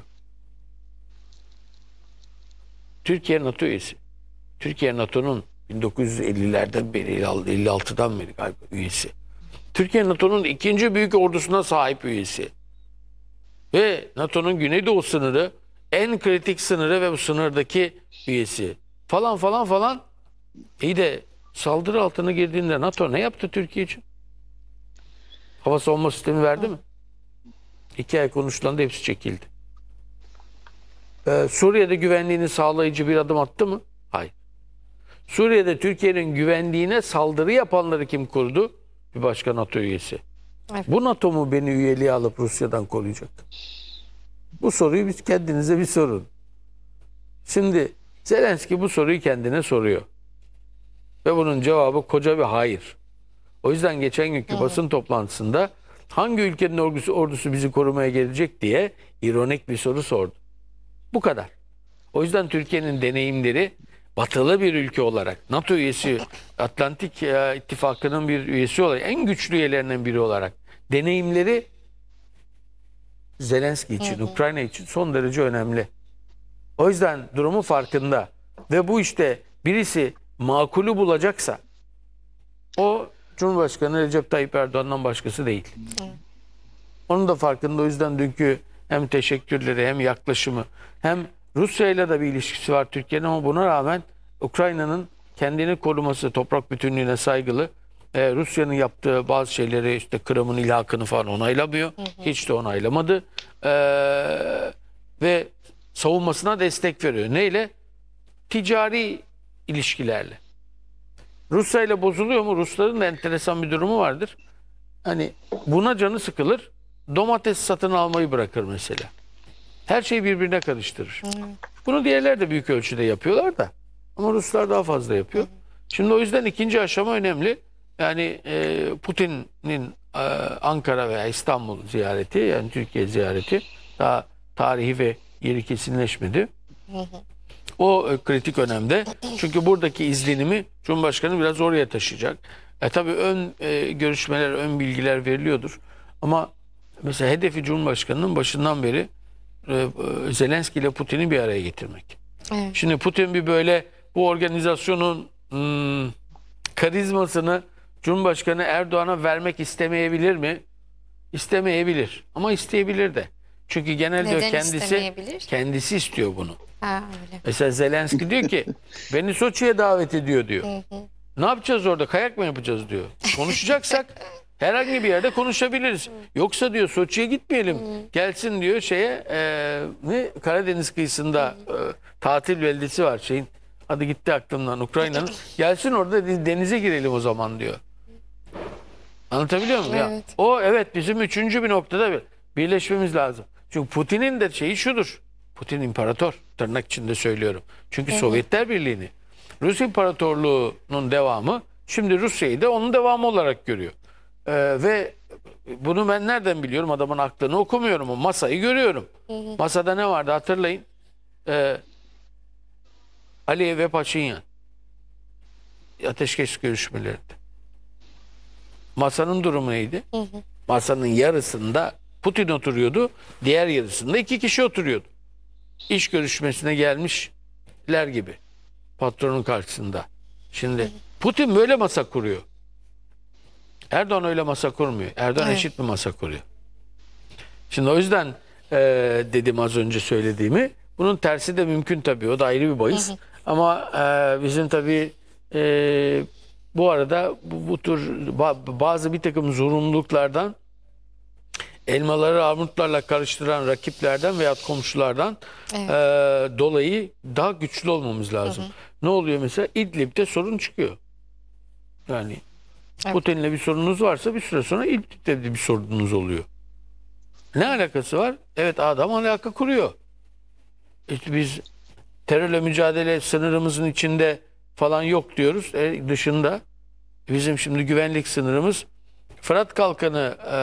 Türkiye NATO üyesi. Türkiye NATO'nun bin dokuz yüz ellilerden beri, elli altıdan beri galiba üyesi. Türkiye NATO'nun ikinci büyük ordusuna sahip üyesi. Ve NATO'nun Güneydoğu sınırı en kritik sınırı ve bu sınırdaki üyesi. Falan falan falan. İyi de saldırı altına girdiğinde NATO ne yaptı Türkiye için? Hava savunma sistemi verdi mi? İki ay konuşulan da hepsi çekildi. Ee, Suriye'de güvenliğini sağlayıcı bir adım attı mı? Hayır. Suriye'de Türkiye'nin güvenliğine saldırı yapanları kim kurdu? Bir başka NATO üyesi. Evet. Bu NATO mu beni üyeliğe alıp Rusya'dan koruyacak? Bu soruyu biz kendinize bir sorun. Şimdi Zelenski bu soruyu kendine soruyor. Ve bunun cevabı koca bir hayır. O yüzden geçen günkü evet. basın toplantısında hangi ülkenin ordusu, ordusu bizi korumaya gelecek diye ironik bir soru sordu. Bu kadar. O yüzden Türkiye'nin deneyimleri batılı bir ülke olarak, NATO üyesi, Atlantik e, İttifakı'nın bir üyesi olarak, en güçlü üyelerinden biri olarak deneyimleri Zelenski için, Ukrayna için son derece önemli. O yüzden durumu farkında ve bu işte birisi makulü bulacaksa o Cumhurbaşkanı Recep Tayyip Erdoğan'dan başkası değil. Hı. Onun da farkında. O yüzden dünkü hem teşekkürleri hem yaklaşımı hem Rusya ile de bir ilişkisi var Türkiye'nin ama buna rağmen Ukrayna'nın kendini koruması, toprak bütünlüğüne saygılı, e, Rusya'nın yaptığı bazı şeyleri işte Kırım'ın ilhakını falan onaylamıyor. Hı hı. Hiç de onaylamadı. E, ve savunmasına destek veriyor. Neyle? Ticari ilişkilerle. Rusya ile bozuluyor mu? Rusların da enteresan bir durumu vardır. Hani buna canı sıkılır. Domates satın almayı bırakır mesela. Her şeyi birbirine karıştırır. Hmm. Bunu diğerler de büyük ölçüde yapıyorlar da. Ama Ruslar daha fazla yapıyor. Hmm. Şimdi o yüzden ikinci aşama önemli. Yani e, Putin'in e, Ankara veya İstanbul ziyareti, yani Türkiye ziyareti daha tarihi ve yeri kesinleşmedi. Hmm. O e, kritik önemde. Çünkü buradaki izlenimi Cumhurbaşkanı biraz oraya taşıyacak. E tabii ön e, görüşmeler, ön bilgiler veriliyordur. Ama mesela hedefi Cumhurbaşkanı'nın başından beri e, e, Zelenski ile Putin'i bir araya getirmek. Evet. Şimdi Putin bir böyle bu organizasyonun hmm, karizmasını Cumhurbaşkanı Erdoğan'a vermek istemeyebilir mi? İstemeyebilir. Ama isteyebilir de. Çünkü genelde Neden kendisi kendisi istiyor bunu. Ha, öyle. Mesela Zelenski diyor ki beni Soçi'ye davet ediyor diyor. Hı hı. Ne yapacağız orada? Kayak mı yapacağız diyor. Konuşacaksak herhangi bir yerde konuşabiliriz. Yoksa diyor Soçi'ye gitmeyelim. Gelsin diyor şeye e, ne Karadeniz kıyısında e, tatil beldesi var şeyin. Adı gitti aklımdan, Ukrayna'nın. Gelsin orada denize girelim o zaman diyor. Anlatabiliyor muyum? Evet. Ya, o evet bizim üçüncü bir noktada bir birleşmemiz lazım. Çünkü Putin'in de şeyi şudur. Putin imparator. Tırnak içinde söylüyorum. Çünkü evet. Sovyetler Birliği'ni, Rus İmparatorluğu'nun devamı şimdi Rusya'yı da onun devamı olarak görüyor. Ee, ve bunu ben nereden biliyorum? Adamın aklını okumuyorum. O masayı görüyorum. Hı hı. Masada ne vardı hatırlayın. Ee, Aliyev ve Paşinyan. Ateşkes görüşmelerinde. Masanın durumu neydi? Hı hı. Masanın yarısında Putin oturuyordu. Diğer yarısında iki kişi oturuyordu. İş görüşmesine gelmişler gibi. Patronun karşısında. Şimdi hı hı. Putin böyle masa kuruyor. Erdoğan öyle masa kurmuyor. Erdoğan evet. eşit bir masa kuruyor. Şimdi o yüzden e, dedim az önce söylediğimi. Bunun tersi de mümkün tabii. O da ayrı bir bahis. Hı hı. Ama e, bizim tabii e, bu arada bu, bu tür bazı bir takım zorunluluklardan, elmaları armutlarla karıştıran rakiplerden veya komşulardan evet. e, dolayı daha güçlü olmamız lazım. Hı hı. Ne oluyor mesela? İdlib'de sorun çıkıyor. Yani evet. Putin'le bir sorununuz varsa bir süre sonra İdlib'de de bir sorununuz oluyor. Ne alakası var? Evet adam alaka kuruyor. İşte biz terörle mücadele sınırımızın içinde falan yok diyoruz. E, dışında bizim şimdi güvenlik sınırımız Fırat Kalkanı e,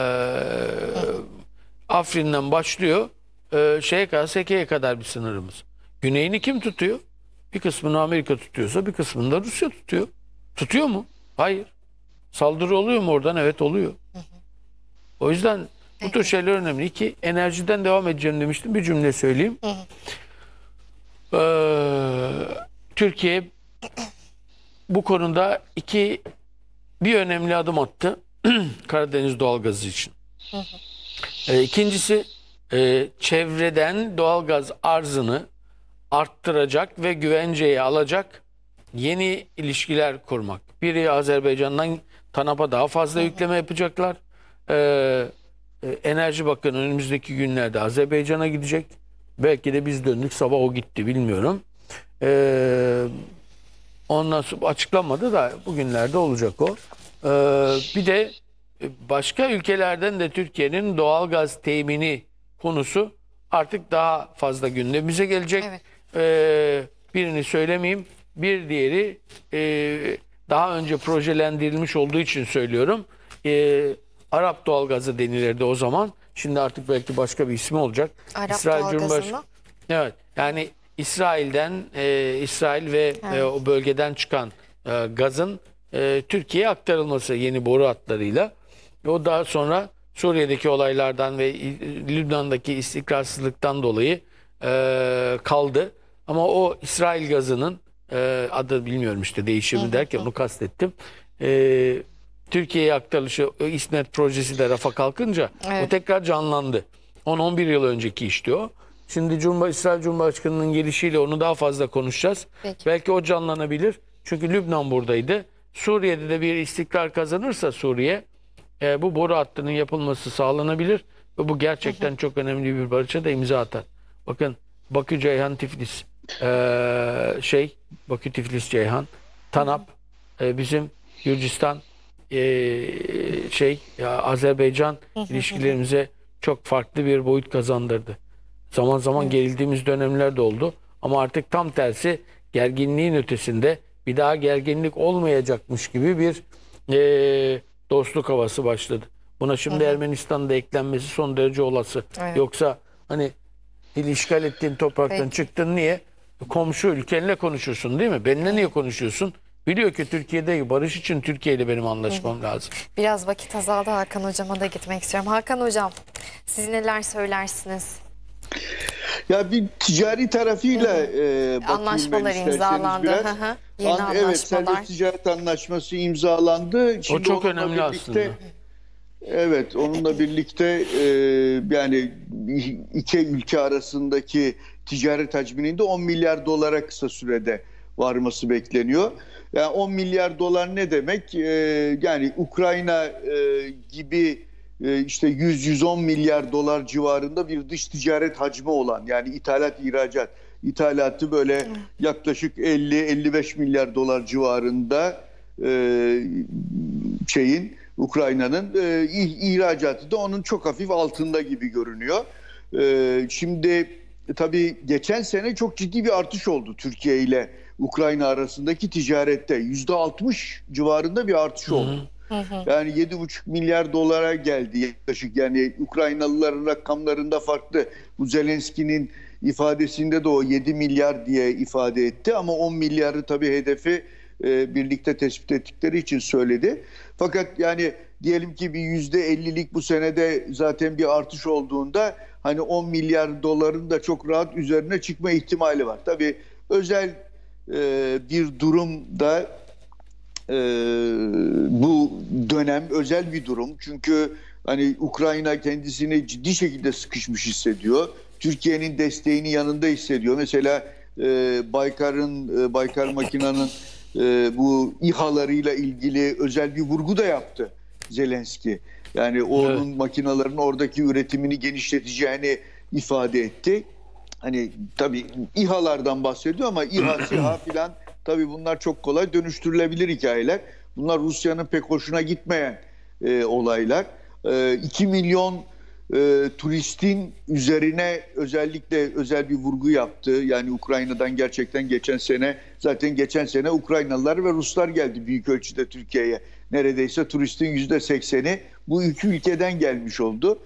Afrin'den başlıyor. E, şeye kadar, Seke'ye kadar bir sınırımız. Güneyini kim tutuyor? Bir kısmını Amerika tutuyorsa bir kısmını da Rusya tutuyor. Tutuyor mu? Hayır. Saldırı oluyor mu oradan? Evet oluyor. Hı hı. O yüzden bu tür şeyler önemli. İki, enerjiden devam edeceğim demiştim. Bir cümle söyleyeyim. Hı hı. Ee, Türkiye bu konuda iki bir önemli adım attı. Karadeniz doğalgazı için. Hı hı. Ee, ikincisi e, çevreden doğalgaz arzını arttıracak ve güvenceye alacak yeni ilişkiler kurmak. Biri Azerbaycan'dan TANAP'a daha fazla yükleme yapacaklar. Ee, Enerji Bakanı önümüzdeki günlerde Azerbaycan'a gidecek. Belki de biz döndük sabah o gitti bilmiyorum. Ee, ondan sonra açıklanmadı da bugünlerde olacak o. Ee, bir de başka ülkelerden de Türkiye'nin doğalgaz temini konusu artık daha fazla gündemimize gelecek. Evet. Ee, birini söylemeyeyim. Bir diğeri e, daha önce projelendirilmiş olduğu için söylüyorum. E, Arap doğalgazı denilirdi o zaman. Şimdi artık belki başka bir ismi olacak. Arap doğalgazı mı? Evet. Yani İsrail'den e, İsrail ve Evet. e, o bölgeden çıkan e, gazın e, Türkiye'ye aktarılması yeni boru hatlarıyla. O daha sonra Suriye'deki olaylardan ve Lübnan'daki istikrarsızlıktan dolayı e, kaldı. Ama o İsrail gazının e, adı bilmiyorum işte değişimi derken onu kastettim. E, Türkiye'ye aktarılışı İSMET projesi de rafa kalkınca Evet. o tekrar canlandı. on on bir yıl önceki işti o. Şimdi Cumhur, İsrail Cumhurbaşkanı'nın gelişiyle onu daha fazla konuşacağız. Peki. Belki o canlanabilir. Çünkü Lübnan buradaydı. Suriye'de de bir istikrar kazanırsa Suriye e, bu boru hattının yapılması sağlanabilir. Ve bu gerçekten çok önemli bir barışa da imza atar. Bakın Bakü, Ceyhan, Tiflis e, şey Bakü, Tiflis, Ceyhan, TANAP e, bizim Gürcistan e, şey ya Azerbaycan ilişkilerimize çok farklı bir boyut kazandırdı. Zaman zaman gerildiğimiz dönemler de oldu. Ama artık tam tersi gerginliğin ötesinde bir daha gerginlik olmayacakmış gibi bir e, dostluk havası başladı. Buna şimdi Ermenistan'ın da eklenmesi son derece olası. Evet. Yoksa hani il işgal ettiğin topraktan Peki. çıktın niye? Komşu ülkenle konuşuyorsun değil mi? Benimle niye konuşuyorsun? Biliyor ki Türkiye'de barış için Türkiye ile benim anlaşmam lazım. Biraz vakit azaldı, Hakan Hocam'a da gitmek istiyorum. Hakan Hocam, siz neler söylersiniz? Ya bir ticari tarafıyla e, bakayım ben Anlaşmalar isterseniz imzalandı. biraz. Hı hı. Yeni An- evet, anlaşmalar. serbest ticaret anlaşması imzalandı. Şimdi O çok onunla önemli aslında. Evet, onunla birlikte e, yani iki ülke arasındaki ticaret hacminin de on milyar dolara kısa sürede varması bekleniyor. Yani on milyar dolar ne demek? E, yani Ukrayna e, gibi e, işte yüz yüz on milyar dolar civarında bir dış ticaret hacmi olan, yani ithalat ihracat ithalatı böyle yaklaşık elli elli beş milyar dolar civarında e, şeyin Ukrayna'nın e, ihracatı da onun çok hafif altında gibi görünüyor. E, şimdi tabii geçen sene çok ciddi bir artış oldu Türkiye ile Ukrayna arasındaki ticarette. yüzde altmış civarında bir artış oldu. Hı hı. Yani yedi buçuk milyar dolara geldi yaklaşık. Yani Ukraynalıların rakamlarında farklı. Bu Zelenski'nin ifadesinde de o yedi milyar diye ifade etti. Ama on milyarı tabii hedefi e, birlikte tespit ettikleri için söyledi. Fakat yani diyelim ki bir yüzde ellilik bu senede zaten bir artış olduğunda hani on milyar doların da çok rahat üzerine çıkma ihtimali var. Tabii özel e, bir durumda e, bu dönem özel bir durum. Çünkü hani Ukrayna kendisini ciddi şekilde sıkışmış hissediyor. Türkiye'nin desteğini yanında hissediyor. Mesela e, Baykar'ın, e, Baykar Makina'nın e, bu İHA'larıyla ilgili özel bir vurgu da yaptı Zelenski. Yani onun evet. makinaların oradaki üretimini genişleteceğini ifade etti. Hani tabii İHA'lardan bahsediyor ama İHA, SİHA filan tabii bunlar çok kolay dönüştürülebilir hikayeler. Bunlar Rusya'nın pek hoşuna gitmeyen e, olaylar. E, iki milyon e, turistin üzerine özellikle özel bir vurgu yaptı. Yani Ukrayna'dan gerçekten geçen sene, zaten geçen sene Ukraynalılar ve Ruslar geldi büyük ölçüde Türkiye'ye. Neredeyse turistin yüzde sekseni bu iki ülkeden gelmiş oldu.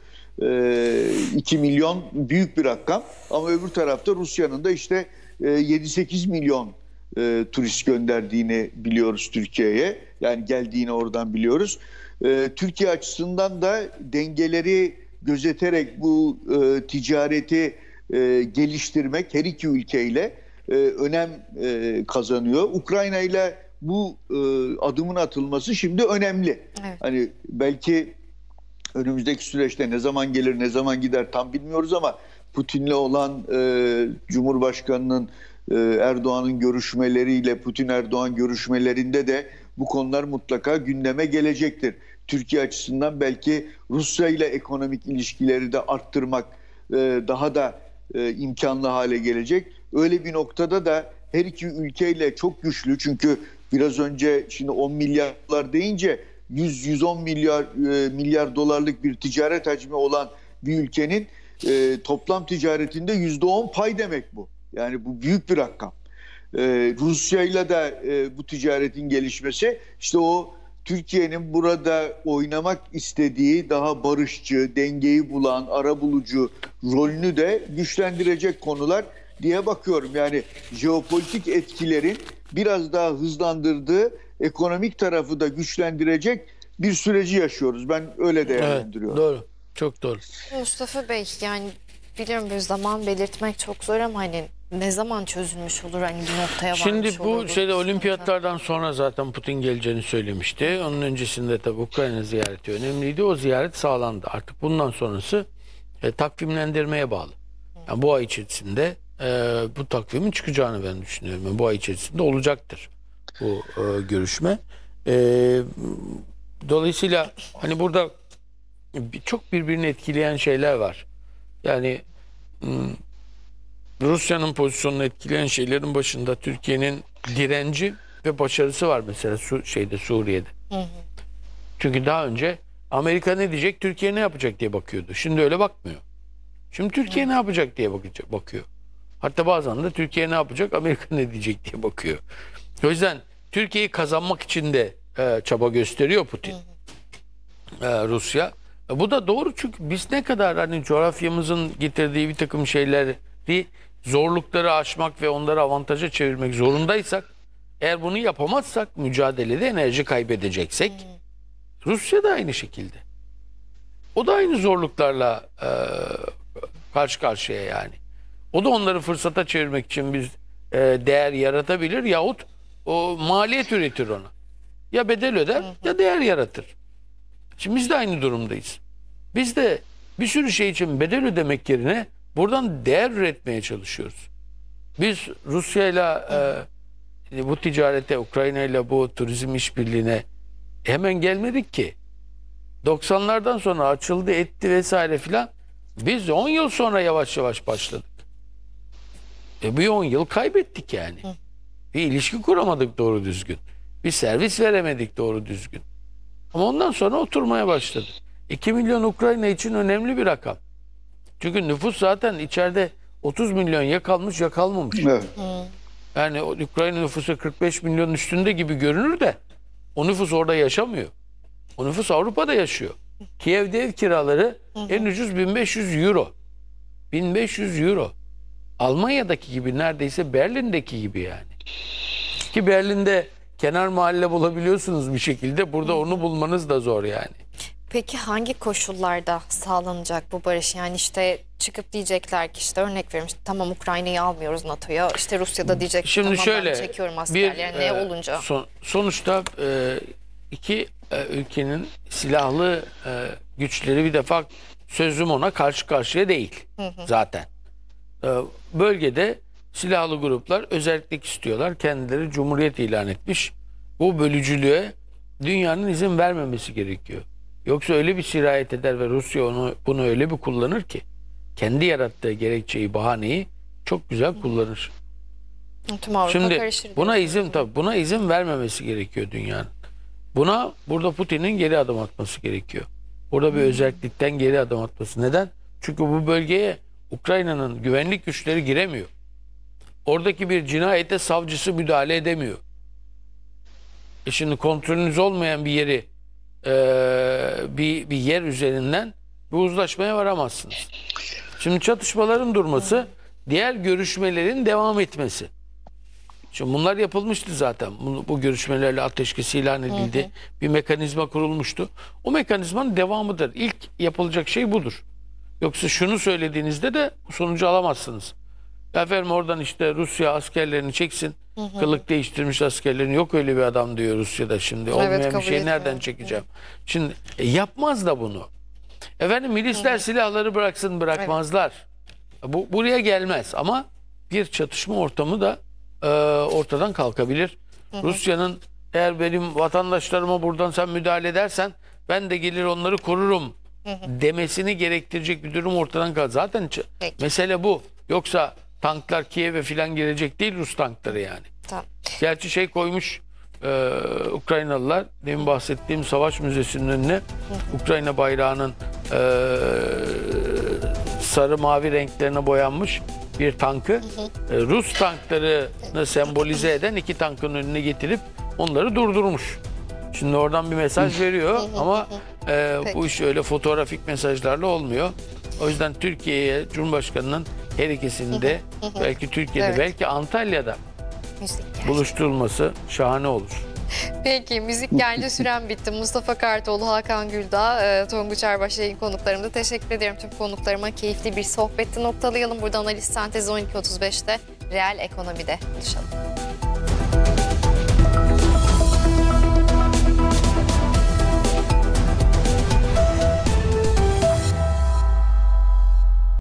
iki milyon büyük bir rakam ama öbür tarafta Rusya'nın da işte yedi sekiz milyon turist gönderdiğini biliyoruz Türkiye'ye. Yani geldiğini oradan biliyoruz. Türkiye açısından da dengeleri gözeterek bu ticareti geliştirmek her iki ülkeyle önem kazanıyor. Ukrayna ile bu adımın atılması şimdi önemli. Evet. Hani belki önümüzdeki süreçte ne zaman gelir, ne zaman gider tam bilmiyoruz ama Putin'le olan e, Cumhurbaşkanı'nın e, Erdoğan'ın görüşmeleriyle, Putin-Erdoğan görüşmelerinde de bu konular mutlaka gündeme gelecektir. Türkiye açısından belki Rusya ile ekonomik ilişkileri de arttırmak e, daha da e, imkanlı hale gelecek. Öyle bir noktada da her iki ülkeyle çok güçlü, çünkü biraz önce şimdi on milyarlar deyince yüz yüz on milyar e, milyar dolarlık bir ticaret hacmi olan bir ülkenin e, toplam ticaretinde yüzde on pay demek bu. Yani bu büyük bir rakam. E, Rusya ile de e, bu ticaretin gelişmesi işte o Türkiye'nin burada oynamak istediği daha barışçı, dengeyi bulan, arabulucu rolünü de güçlendirecek konular. diye bakıyorum. Yani jeopolitik etkilerin biraz daha hızlandırdığı, ekonomik tarafı da güçlendirecek bir süreci yaşıyoruz. Ben öyle değerlendiriyorum. Evet, doğru. Çok doğru. Mustafa Bey, yani biliyorum bir zaman belirtmek çok zor ama hani ne zaman çözülmüş olur, hani bir noktaya varmış Şimdi olur bu şeyde sıkıntı. olimpiyatlardan sonra zaten Putin geleceğini söylemişti. Onun öncesinde tabii Ukrayna ziyareti önemliydi. O ziyaret sağlandı. Artık bundan sonrası e, takvimlendirmeye bağlı. Yani bu ay içerisinde e, bu takvimin çıkacağını ben düşünüyorum. Yani bu ay içerisinde olacaktır bu e, görüşme. E, dolayısıyla hani burada bir- çok birbirini etkileyen şeyler var. Yani m, Rusya'nın pozisyonunu etkileyen şeylerin başında Türkiye'nin direnci ve başarısı var mesela Su şeyde Suriye'de. Çünkü daha önce Amerika ne diyecek, Türkiye ne yapacak diye bakıyordu. Şimdi öyle bakmıyor. Şimdi Türkiye ne yapacak diye bakacak, bakıyor. Hatta bazen de Türkiye ne yapacak, Amerika ne diyecek diye bakıyor. O yüzden Türkiye'yi kazanmak için de e, çaba gösteriyor Putin. E, Rusya. E, bu da doğru, çünkü biz ne kadar hani coğrafyamızın getirdiği bir takım şeyleri, zorlukları aşmak ve onları avantaja çevirmek zorundaysak, eğer bunu yapamazsak, mücadelede enerji kaybedeceksek, Rusya da aynı şekilde. O da aynı zorluklarla e, karşı karşıya yani. O da onları fırsata çevirmek için bir e, değer yaratabilir yahut o maliyet üretir ona. Ya bedel öder ya değer yaratır. Şimdi biz de aynı durumdayız. Biz de bir sürü şey için bedel ödemek yerine buradan değer üretmeye çalışıyoruz. Biz Rusya'yla e, bu ticarete, Ukrayna'yla bu turizm işbirliğine hemen gelmedik ki. doksanlardan sonra açıldı, etti vesaire filan. Biz on yıl sonra yavaş yavaş başladık. E bu on yıl kaybettik yani. Bir ilişki kuramadık doğru düzgün. Bir servis veremedik doğru düzgün. Ama ondan sonra oturmaya başladı. iki milyon Ukrayna için önemli bir rakam. Çünkü nüfus zaten içeride otuz milyon ya kalmış ya kalmamış. Evet. Yani o Ukrayna nüfusu kırk beş milyonun üstünde gibi görünür de o nüfus orada yaşamıyor. O nüfus Avrupa'da yaşıyor. Kiev'de ev kiraları en ucuz bin beş yüz euro. bin beş yüz euro. Almanya'daki gibi, neredeyse Berlin'deki gibi yani. Ki Berlin'de kenar mahalle bulabiliyorsunuz bir şekilde. Burada onu bulmanız da zor yani. Peki hangi koşullarda sağlanacak bu barış? Yani işte çıkıp diyecekler ki, işte örnek vermiş, tamam Ukrayna'yı almıyoruz NATO'ya. İşte Rusya'da diyecek ki, Şimdi tamam şöyle, ben çekiyorum bir askerlerini. Ne e, olunca? son- sonuçta e, iki e, ülkenin silahlı e, güçleri bir defa sözüm ona karşı karşıya değil zaten. E, bölgede silahlı gruplar özellik istiyorlar. Kendileri cumhuriyet ilan etmiş. Bu bölücülüğe dünyanın izin vermemesi gerekiyor. Yoksa öyle bir sirayet eder ve Rusya onu, bunu öyle bir kullanır ki kendi yarattığı gerekçeyi, bahaneyi çok güzel kullanır. Tüm Avrupa Şimdi karışır buna diyorsunuz. izin tabii buna izin vermemesi gerekiyor dünyanın. Buna burada Putin'in geri adım atması gerekiyor. Burada bir özellikten geri adım atması. Neden? Çünkü bu bölgeye Ukrayna'nın güvenlik güçleri giremiyor. Oradaki bir cinayete savcısı müdahale edemiyor. E şimdi kontrolünüz olmayan bir yeri e, bir, bir yer üzerinden bir uzlaşmaya varamazsınız. Şimdi çatışmaların durması, diğer görüşmelerin devam etmesi. Şimdi bunlar yapılmıştı zaten. Bu, bu görüşmelerle ateşkes ilan edildi. Hı hı. Bir mekanizma kurulmuştu. O mekanizmanın devamıdır. İlk yapılacak şey budur. Yoksa şunu söylediğinizde de sonucu alamazsınız. Efendim oradan işte Rusya askerlerini çeksin. Hı hı. Kılık değiştirmiş askerlerini. Yok öyle bir adam diyor Rusya'da şimdi. Olmayan Evet, bir kabul şey etmiyor. nereden çekeceğim? Hı. Şimdi e, yapmaz da bunu. Efendim milisler hı. silahları bıraksın, bırakmazlar. Evet. Bu buraya gelmez ama bir çatışma ortamı da e, ortadan kalkabilir. Rusya'nın eğer benim vatandaşlarıma buradan sen müdahale edersen ben de gelir onları korurum hı hı. demesini gerektirecek bir durum ortadan kalkar. Zaten Peki. mesele bu. Yoksa tanklar Kiev'e falan gelecek değil, Rus tankları yani. Tamam. Gerçi şey koymuş e, Ukraynalılar, demin bahsettiğim savaş müzesinin önüne hı. Ukrayna bayrağının e, sarı mavi renklerine boyanmış bir tankı hı hı. E, Rus tanklarını sembolize eden iki tankın önüne getirip onları durdurmuş. Şimdi oradan bir mesaj veriyor ama e, bu iş öyle fotoğrafik mesajlarla olmuyor. O yüzden Türkiye'ye Cumhurbaşkanı'nın her ikisinde belki Türkiye'de Evet. belki Antalya'da Müzik geldi. buluşturulması şahane olur. Peki müzik geldi, süren bitti. Mustafa Kartoğlu, Hakan Güldağ, e, Tonguç Erbaş yayın konuklarımda. Teşekkür ederim tüm konuklarıma. Keyifli bir sohbetti. Noktalayalım. Burada analiz sentezi on iki otuz beşte Reel Ekonomi'de buluşalım.